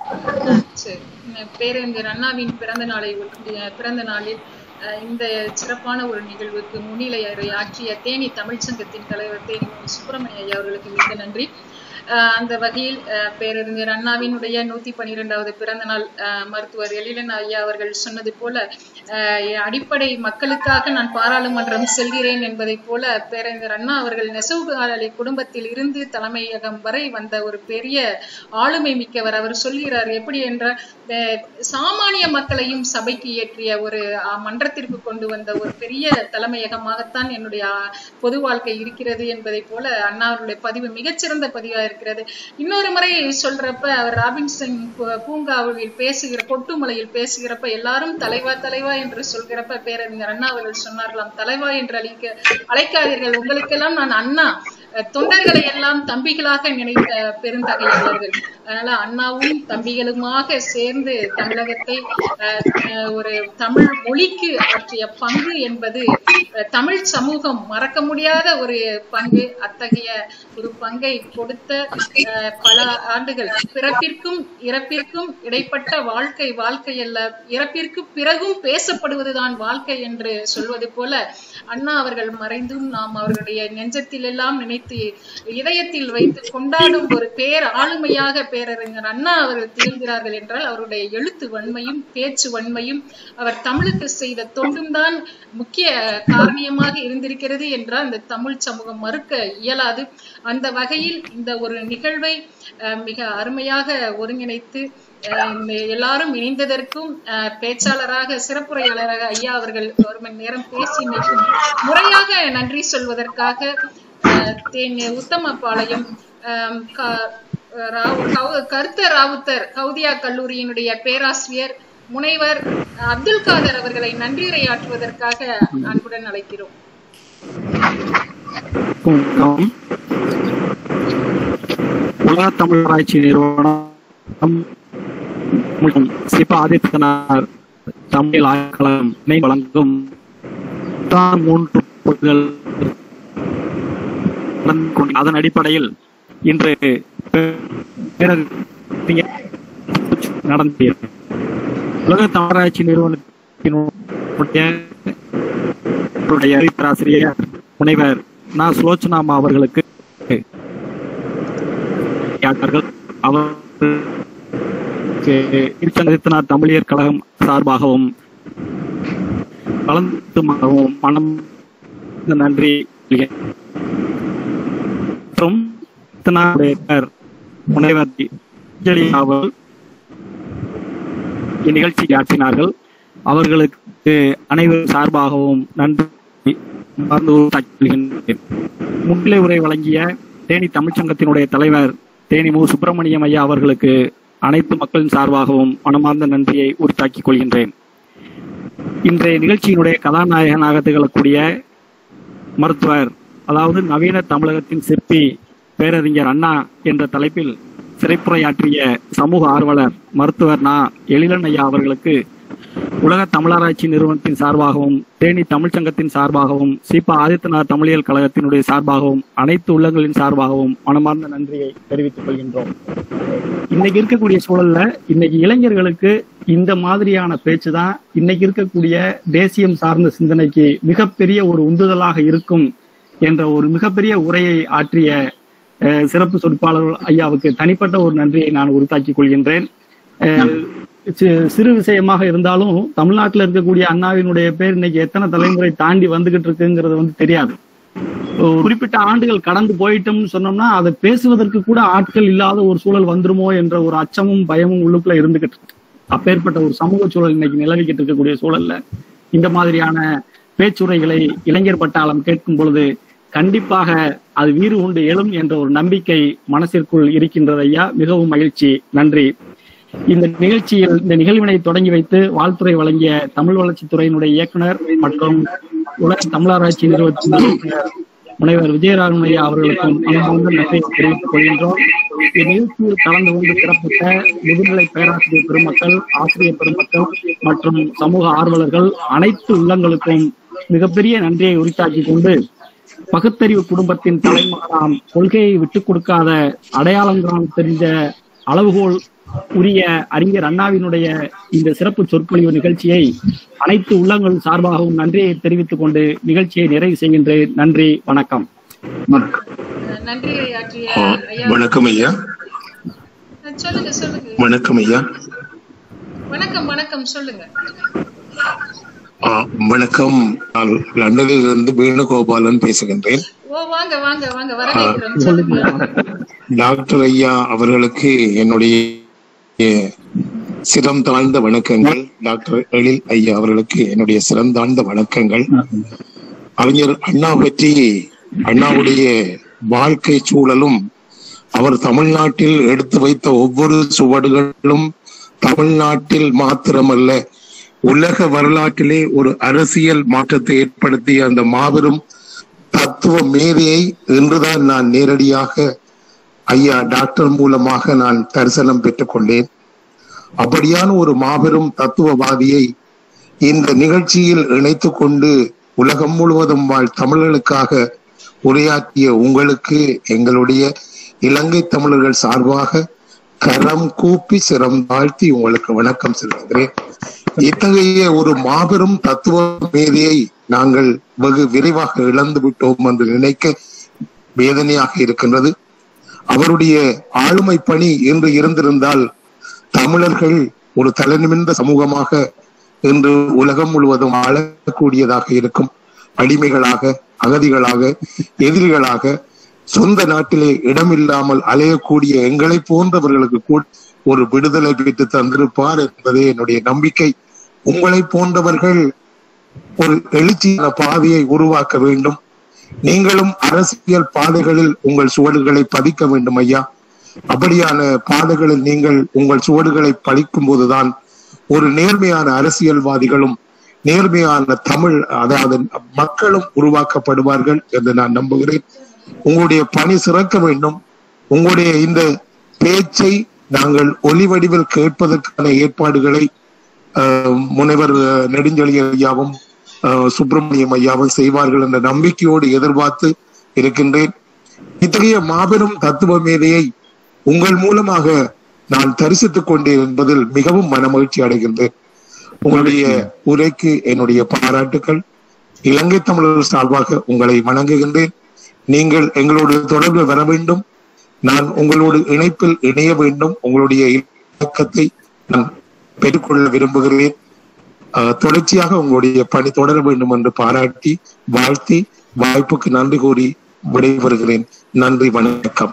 பேரறிஞர் அண்ணாவின் பிறந்த நாளில் இந்த சிறப்பான ஒரு நிகழ்வுக்கு முன்னிலை ஆற்றிய தேனி தமிழ்ச்சங்கத்தின் தலைவர் தேனி சுப்பிரமணிய ஐயா அவர்களுக்கு மிக்க நன்றி. அந்த வகையில் பேரறிஞர் அண்ணாவினுடைய 112வது பிறந்த நாள் மருத்துவர் எழிலன் ஐயா அவர்கள் சொன்னது போல அடிப்படை மக்களுக்காக நான் பாராளுமன்றம் செல்கிறேன் என்பதை போல பேரறிஞர் அண்ணா அவர்கள் நெசவுகாரர்களின் குடும்பத்தில் இருந்து தலைமையகம் வரை வந்த ஒரு பெரிய ஆளுமை மிக்கவர். அவர் சொல்கிறார் எப்படி என்றால் சாமானிய மக்களையும் சபைக்கு ஏற்றிய ஒரு மன்றத்திற்கு கொண்டு வந்த ஒரு பெரிய தலைமையகமாகத்தான் என்னுடைய பொது வாழ்க்கை இருக்கிறது என்பதை போல அண்ணா அவருடைய பதிவு மிகச்சிறந்த பதிவாக இருக்கிறது. இன்னொரு முறை சொல்றப்ப அவர் ராபின்சன் பூங்காவில் பேசுகிற கொட்டுமலையில் பேசுகிறப்ப எல்லாரும் தலைவா தலைவா என்று சொல்கிறப்ப பேரறிஞர் அண்ணா அவர்கள் சொன்னார்களாம், தலைவா என்று அழைக்காதீர்கள், உங்களுக்கெல்லாம் நான் அண்ணா, தொண்டர்களை எல்லாம் தம்பிகளாக நினைத்த பெருந்தகையாளர்கள். அதனால அண்ணாவும் தம்பிகளுமாக சேர்ந்து தமிழகத்தை ஒரு தமிழ் மொழிக்கு ஆற்றிய பங்கு என்பது தமிழ் சமூகம் மறக்க முடியாத ஒரு பங்கு. அத்தகைய ஒரு பங்கை கொடுத்த பல ஆண்டுகள் பிறப்பிற்கும் இறப்பிற்கும் இடைப்பட்ட வாழ்க்கை அல்ல, இறப்பிற்கு பிறகும் பேசப்படுவதுதான் வாழ்க்கை என்று சொல்வது போல அண்ணா அவர்கள் மறைந்தும் நாம் அவர்களுடைய நெஞ்சத்தில் எல்லாம் நினைத்து இதயத்தில் வைத்து கொண்டாடும் ஒரு ஆளுமையாக பேரறிஞர் அண்ணா அவர்கள் திகழ்கிறார்கள் என்றால் அவருடைய எழுத்து வன்மையும் பேச்சு வன்மையும் அவர் தமிழுக்கு செய்த தொண்டும் தான் முக்கிய காரணியமாக இருந்திருக்கிறது என்றால் இந்த தமிழ் சமூகம் மறுக்க இயலாது. அந்த வகையில் இந்த ஒரு நிகழ்வை மிக அருமையாக ஒருங்கிணைத்து எல்லாரும் இணைந்ததற்கும் பேச்சாளராக சிறப்புரையாளராக ஐயா அவர்கள் 1 மணி நேரம் பேசி முறையாக நன்றி சொல்வதற்காக உத்தமபாளையம் கருத்த ராவுத்தர் கௌதியா கல்லூரியினுடைய பேராசிரியர் முனைவர் அப்துல் காதர் அவர்களை நன்றியுரையாற்றுவதற்காக அன்புடன் அழைக்கிறோம். உலக தமிழ் ஆராய்ச்சி நிறுவனம் சீபா ஆதித்யநாத் தமிழ் ஆய்வுக்கழகம் இணை வழங்கும் 3 போட்டிகள் அதன் அடிப்படையில் இன்று நடந்தது. உலக தமிழராட்சி நிறுவனத்தினுடைய பேராசிரியர் முனைவர் நா. சுலோச்சனாமா அவர்களுக்கு ஆதித்யநாத் தமிழியர் கழகம் சார்பாகவும் கலந்து மனம் நன்றி மற்றும் முனைவர் இந்நிகழ்ச்சிக்கு ஆற்றினார்கள். அவர்களுக்கு அனைவரும் சார்பாகவும் நன்றி முன்னிலை உரை வழங்கிய தேனி தமிழ்ச்சங்கத்தினுடைய தலைவர் தேனி மு. சுப்பிரமணியம் ஐயா அவர்களுக்கு அனைத்து மக்களின் சார்பாகவும் மனமார்ந்த நன்றியை உரித்தாக்கிக் கொள்கின்றேன். இன்றைய நிகழ்ச்சியினுடைய கதாநாயகனாக திகழக்கூடிய மருத்துவர், அதாவது நவீன தமிழகத்தின் சிற்பி பேரறிஞர் அண்ணா என்ற தலைப்பில் சிறைப்புரையாற்றிய சமூக ஆர்வலர் மருத்துவர் நா. எழிலன் ஐயா அவர்களுக்கு உலக தமிழாராய்ச்சி நிறுவனத்தின் சார்பாகவும் தேனி தமிழ்ச்சங்கத்தின் சார்பாகவும் சீபா ஆதித்தனார் தமிழியல் கழகத்தினுடைய சார்பாகவும் அனைத்து உள்ளங்களின் சார்பாகவும் மனமார்ந்த நன்றியை தெரிவித்துக் கொள்கின்றோம். இன்னைக்கு இருக்கக்கூடிய சூழல்ல இன்னைக்கு இளைஞர்களுக்கு இந்த மாதிரியான பேச்சு தான் இன்னைக்கு இருக்கக்கூடிய தேசியம் சார்ந்த சிந்தனைக்கு மிகப்பெரிய ஒரு உந்துதலாக இருக்கும் என்ற ஒரு மிகப்பெரிய உரையை ஆற்றிய சிறப்பு சொற்பாளர் ஐயாவுக்கு தனிப்பட்ட ஒரு நன்றியை நான் உரித்தாக்கிக் கொள்கின்றேன். சிறு விஷயமாக இருந்தாலும் தமிழ்நாட்டில் இருக்கக்கூடிய அண்ணாவினுடைய பேர் இன்னைக்கு எத்தனை தலைமுறை தாண்டி வந்துகிட்டு இருக்குங்கிறது தெரியாது. குறிப்பிட்ட ஆண்டுகள் கடந்து போயிட்டோம்னு சொன்னோம்னா அதை பேசுவதற்கு கூட ஆட்கள் இல்லாத ஒரு சூழல் வந்துருமோ என்ற ஒரு அச்சமும் பயமும் உள்ளுக்குள்ள இருந்துகிட்டு இருக்கு. அப்பேற்பட்ட ஒரு சமூக சூழல் இன்னைக்கு நிலவிக்கிட்டு இருக்கக்கூடிய சூழல்ல இந்த மாதிரியான பேச்சுரைகளை இளைஞர் பட்டாளம் கேட்கும் பொழுது கண்டிப்பாக அது வீறு உண்டு எழும் என்ற ஒரு நம்பிக்கை மனசிற்குள் இருக்கின்றது ஐயா. மிகவும் மகிழ்ச்சி, நன்றி. இந்த நிகழ்வினை தொடங்கி வைத்து வாழ்த்துறை வழங்கிய தமிழ் வளர்ச்சித்துறையினுடைய இயக்குனர் மற்றும் உலக தமிழாராய்ச்சி நிறுவனத்தின் முனைவர் விஜயராகவன் ஐயா அவர்களுக்கும் மனமார்ந்த நன்றியை தெரிவித்துக் கொள்கின்றோம். இந்நிகழ்ச்சியில் கலந்து கொண்டு சிறப்பித்த முதுநிலை பேராசிரியர் பெருமக்கள், ஆசிரியர் பெருமக்கள் மற்றும் சமூக ஆர்வலர்கள் அனைத்து உள்ளங்களுக்கும் மிகப்பெரிய நன்றியை உரித்தாக்கி கொண்டு பகுத்தறிவு குடும்பத்தின் தலைமகனாம் கொள்கையை விட்டுக் கொடுக்காத அடையாளங்காலம் தெரிஞ்ச அளவுகோல் உரிய அறிஞர் அண்ணாவினுடைய இந்த சிறப்பு சொற்பொழிவு நிகழ்ச்சியை அனைத்து உள்ளங்கள் சார்பாகவும் நன்றியை தெரிவித்துக் கொண்டு நிகழ்ச்சியை நிறைவு செய்கின்றேன். நன்றி, வணக்கம். வணக்கம் ஐயா. சொல்லுங்க சொல்லுங்க. வணக்கம் ஐயா. வணக்கம் வணக்கம் சொல்லுங்க. வணக்கம், நான் லண்டனில் இருந்து வேணுகோபாலன் பேசுகின்றேன். வாங்க வாங்க வாங்க, வரவேற்கிறோம். டாக்டர் ஐயா அவர்களுக்கு என்னுடைய சிரம் தாழ்ந்த வணக்கங்கள். டாக்டர் எழில் ஐயா அவர்களுக்கு என்னுடைய சிரம் தாழ்ந்த வணக்கங்கள். அறிஞர் அண்ணா பற்றி, அண்ணாவுடைய வாழ்க்கை சூழலும் அவர் தமிழ்நாட்டில் எடுத்து வைத்த ஒவ்வொரு சுவடுகளும் தமிழ்நாட்டில் மாத்திரமல்ல உலக வரலாற்றிலே ஒரு அரசியல் மாற்றத்தை ஏற்படுத்திய அந்த மாபெரும் தத்துவ மேதையை இன்றுதான் நான் நேரடியாக ஐயா டாக்டர் மூலமாக நான் தரிசனம் பெற்றுக் கொண்டேன். அப்படியான ஒரு மாபெரும் தத்துவவாதியை இந்த நிகழ்ச்சியில் இணைத்து கொண்டு உலகம் முழுவதும் வாழ் தமிழர்களுக்காக உரையாற்றிய உங்களுக்கு எங்களுடைய இலங்கை தமிழர்கள் சார்பாக கரம் கூப்பி சிரம் தாழ்த்தி உங்களுக்கு வணக்கம் செலுத்துகிறேன். இத்தகைய ஒரு மாபெரும் தத்துவ மேதையை நாங்கள் வெகு விரைவாக இழந்து விட்டோம் என்று நினைக்க வேதனையாக இருக்கின்றது. அவருடைய ஆளுமை பணி என்று இருந்திருந்தால் தமிழர்கள் ஒரு தலைநிமிர்ந்த சமூகமாக இன்று உலகம் முழுவதும் ஆளக்கூடியதாக இருக்கும். அடிமைகளாக, அகதிகளாக, எதிரிகளாக, சொந்த நாட்டிலே இடமில்லாமல் அலையக்கூடிய எங்களை போன்றவர்களுக்கு கூட ஒரு விடுதலை பெற்று தந்திருப்பார் என்பதே என்னுடைய நம்பிக்கை. உங்களை போன்றவர்கள் ஒரு எழுச்சியான பாதையை உருவாக்க வேண்டும். நீங்களும் அரசியல் பாதைகளில் உங்கள் சுவடுகளை பதிக்க வேண்டும் ஐயா. அப்படியான பாதைகளில் நீங்கள் உங்கள் சுவடுகளை பதிக்கும் போதுதான் ஒரு நேர்மையான அரசியல்வாதிகளும் நேர்மையான தமிழ், அதாவது மக்களும் உருவாக்கப்படுவார்கள் என்று நான் நம்புகிறேன். உங்களுடைய பணி சிறக்க வேண்டும். உங்களுடைய இந்த பேச்சை நாங்கள் ஒலி வடிவில் கேட்பதற்கான ஏற்பாடுகளை முனைவர் நெடுஞ்செழியன் ஐயாவும் சுப்பிரமணியம் ஐயாவும் செய்வார்கள் என்ற நம்பிக்கையோடு எதிர்பார்த்து இருக்கின்றேன். இத்தகைய மாபெரும் தத்துவ மேதையை உங்கள் மூலமாக நான் தரிசித்துக் கொண்டேன் என்பதில் மிகவும் மனமகிழ்ச்சி அடைகின்றேன். உங்களுடைய உரைக்கு என்னுடைய பாராட்டுக்கள். இலங்கை தமிழர்கள் சார்பாக உங்களை வணங்குகின்றேன். நீங்கள் எங்களோடு தொடர்பில் வர வேண்டும். நான் உங்களோடு இணைப்பில் இணைய வேண்டும். உங்களுடைய இலக்கத்தை நான் பெற்றுக்கொள்ள விரும்புகிறேன். தொடர்ச்சியாக உங்களுடைய பணி தொடர வேண்டும் என்று பாராட்டி வாழ்த்தி வாய்ப்புக்கு நன்றி கூறி விடைபெறுகிறேன். நன்றி, வணக்கம்.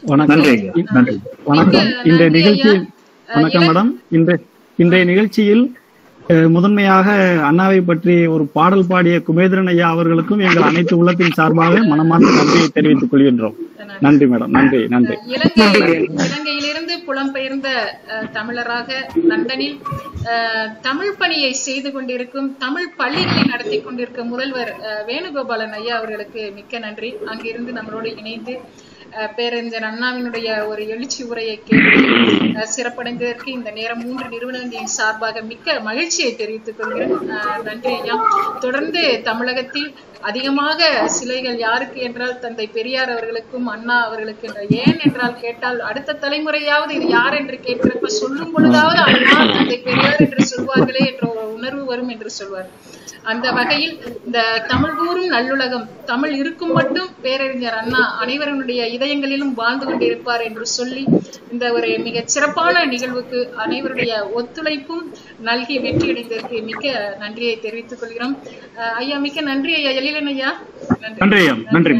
வணக்கம். இன்றைய நிகழ்ச்சி வணக்கம் மேடம். இன்றைய நிகழ்ச்சியில் முதன்மையாக அண்ணாவை பற்றி ஒரு பாடல் பாடிய குமேந்திரன் ஐயா அவர்களுக்கும் எங்கள் அனைத்து உள்ளத்தின் சார்பாக மனமார்ந்த நன்றியை தெரிவித்துக் கொள்கின்றோம். நன்றி மேடம். நன்றி நன்றி. இலங்கையிலிருந்து புலம்பெயர்ந்த தமிழராக லண்டனில் தமிழ் பணியை செய்து கொண்டிருக்கும், தமிழ் பள்ளிகளை நடத்தி கொண்டிருக்கும் முதல்வர் வேணுகோபாலன் ஐயா அவர்களுக்கு மிக்க நன்றி. அங்கிருந்து நம்மளோடு இணைந்து பேரறிஞர் அண்ணாவினுடைய ஒரு எழுச்சி உரையை கேட்டு சிறப்படைந்ததற்கு இந்த நேரம் 3 நிறுவனங்களின் சார்பாக மிக்க மகிழ்ச்சியை தெரிவித்துக் கொள்கிறேன். நன்றி ஐயா. தொடர்ந்து தமிழகத்தில் அதிகமாக சிலைகள் யாருக்கு என்றால் தந்தை பெரியார் அவர்களுக்கும் அண்ணா அவர்களுக்கு என்ற, ஏன் என்றால் கேட்டால் அடுத்த தலைமுறையாவது இது யார் என்று கேட்கிறப்ப சொல்லும் பொழுதாவது அண்ணா தந்தை பெரியார் என்று சொல்வார்களே என்ற ஒரு உணர்வு வரும் என்று சொல்வார். அந்த வகையில் இந்த தமிழ் கூறும் நல்லுலகம், தமிழ் இருக்கும் மட்டும் பேரறிஞர் அண்ணா அனைவருடைய இதயங்களிலும் வாழ்ந்து கொண்டிருப்பார் என்று சொல்லி இந்த ஒரு மிக சிறப்பான நிகழ்வுக்கு அனைவருடைய ஒத்துழைப்பும் நல்கி வெற்றியடைந்ததற்கு மிக்க நன்றியை தெரிவித்துக் கொள்கிறோம். ஐயா மிக்க நன்றி ஐயா. எழிலன் ஐயா நன்றி ஐயா. நன்றி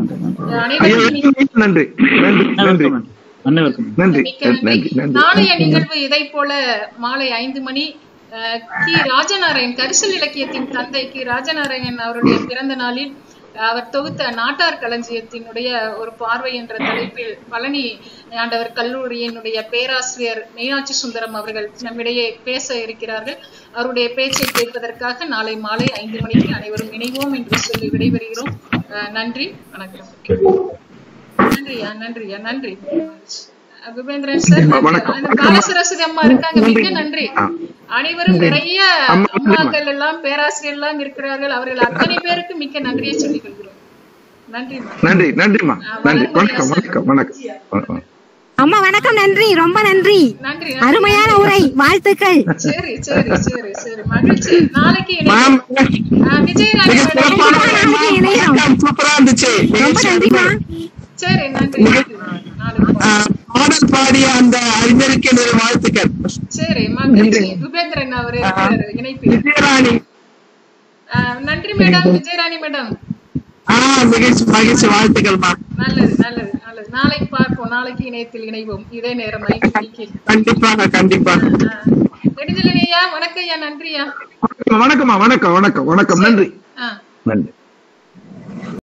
நாளைய நிகழ்வு இதை போல மாலை 5 மணி கி ராஜநாராயண், கரிசல் இலக்கியத்தின் தந்தை கி ராஜநாராயண் அவருடைய பிறந்த நாளில் அவர் தொகுத்த நாட்டார் களஞ்சியத்தினுடைய ஒரு பார்வை என்ற தலைப்பில் பழனி ஆண்டவர் கல்லூரியினுடைய பேராசிரியர் மீனாட்சி சுந்தரம் அவர்கள் நம்மிடையே பேச இருக்கிறார்கள். அவருடைய பேச்சை கேட்பதற்காக நாளை மாலை 5 மணிக்கு அனைவரும் இணைவோம் என்று சொல்லி விடைபெறுகிறோம். நன்றி, வணக்கம். நன்றியா, நன்றியா, நன்றி. குபேந்திரன் சார், பாலசரஸ்வதி அம்மா இருக்காங்க, மிக்க நன்றி. அனைவரும் நிறைய அம்மாக்கள் எல்லாம் பேராசிரியர் எல்லாம் இருக்கிறார்கள். அவர்கள் அத்தனை பேருக்கு மிக்க நன்றியை சொல்லிக் கொள்கிறோம். நன்றி நன்றி நன்றிமா. நன்றி, வணக்கம் வணக்கம் வணக்கம். அம்மா வணக்கம், நன்றி, ரொம்ப நன்றி. நன்றி, அருமையான உரை, வாழ்த்துக்கள். சரி சரி சரி சரி, மகிழ்ச்சி. நாளைக்கு விஜயராணி சூப்பரா இருந்துச்சு. ரொம்ப நன்றிமா. சரி, நன்றி. பாடல் பாடிய அந்த அறிஞருக்கு வாழ்த்துக்கள். சரி, மகிழ்ச்சி. குபேந்திரன் அவர் இணைப்பு. விஜயராணி நன்றி மேடம். விஜயராணி மேடம் மகிழ்ச்சி மகிழ்ச்சி, வாழ்த்துக்கள்மா. நல்லது நல்லது நல்லது. நாளைக்கு பார்ப்போம், நாளைக்கு இணையத்தில் இணைவோம் இதே நேரம் 5 மணிக்கு. கண்டிப்பாக கண்டிப்பாக. நெடுஞ்செழியன் ஐயா வணக்கம் ஐயா. நன்றியா. வணக்கம்மா. வணக்கம் வணக்கம் வணக்கம். நன்றி நன்றி.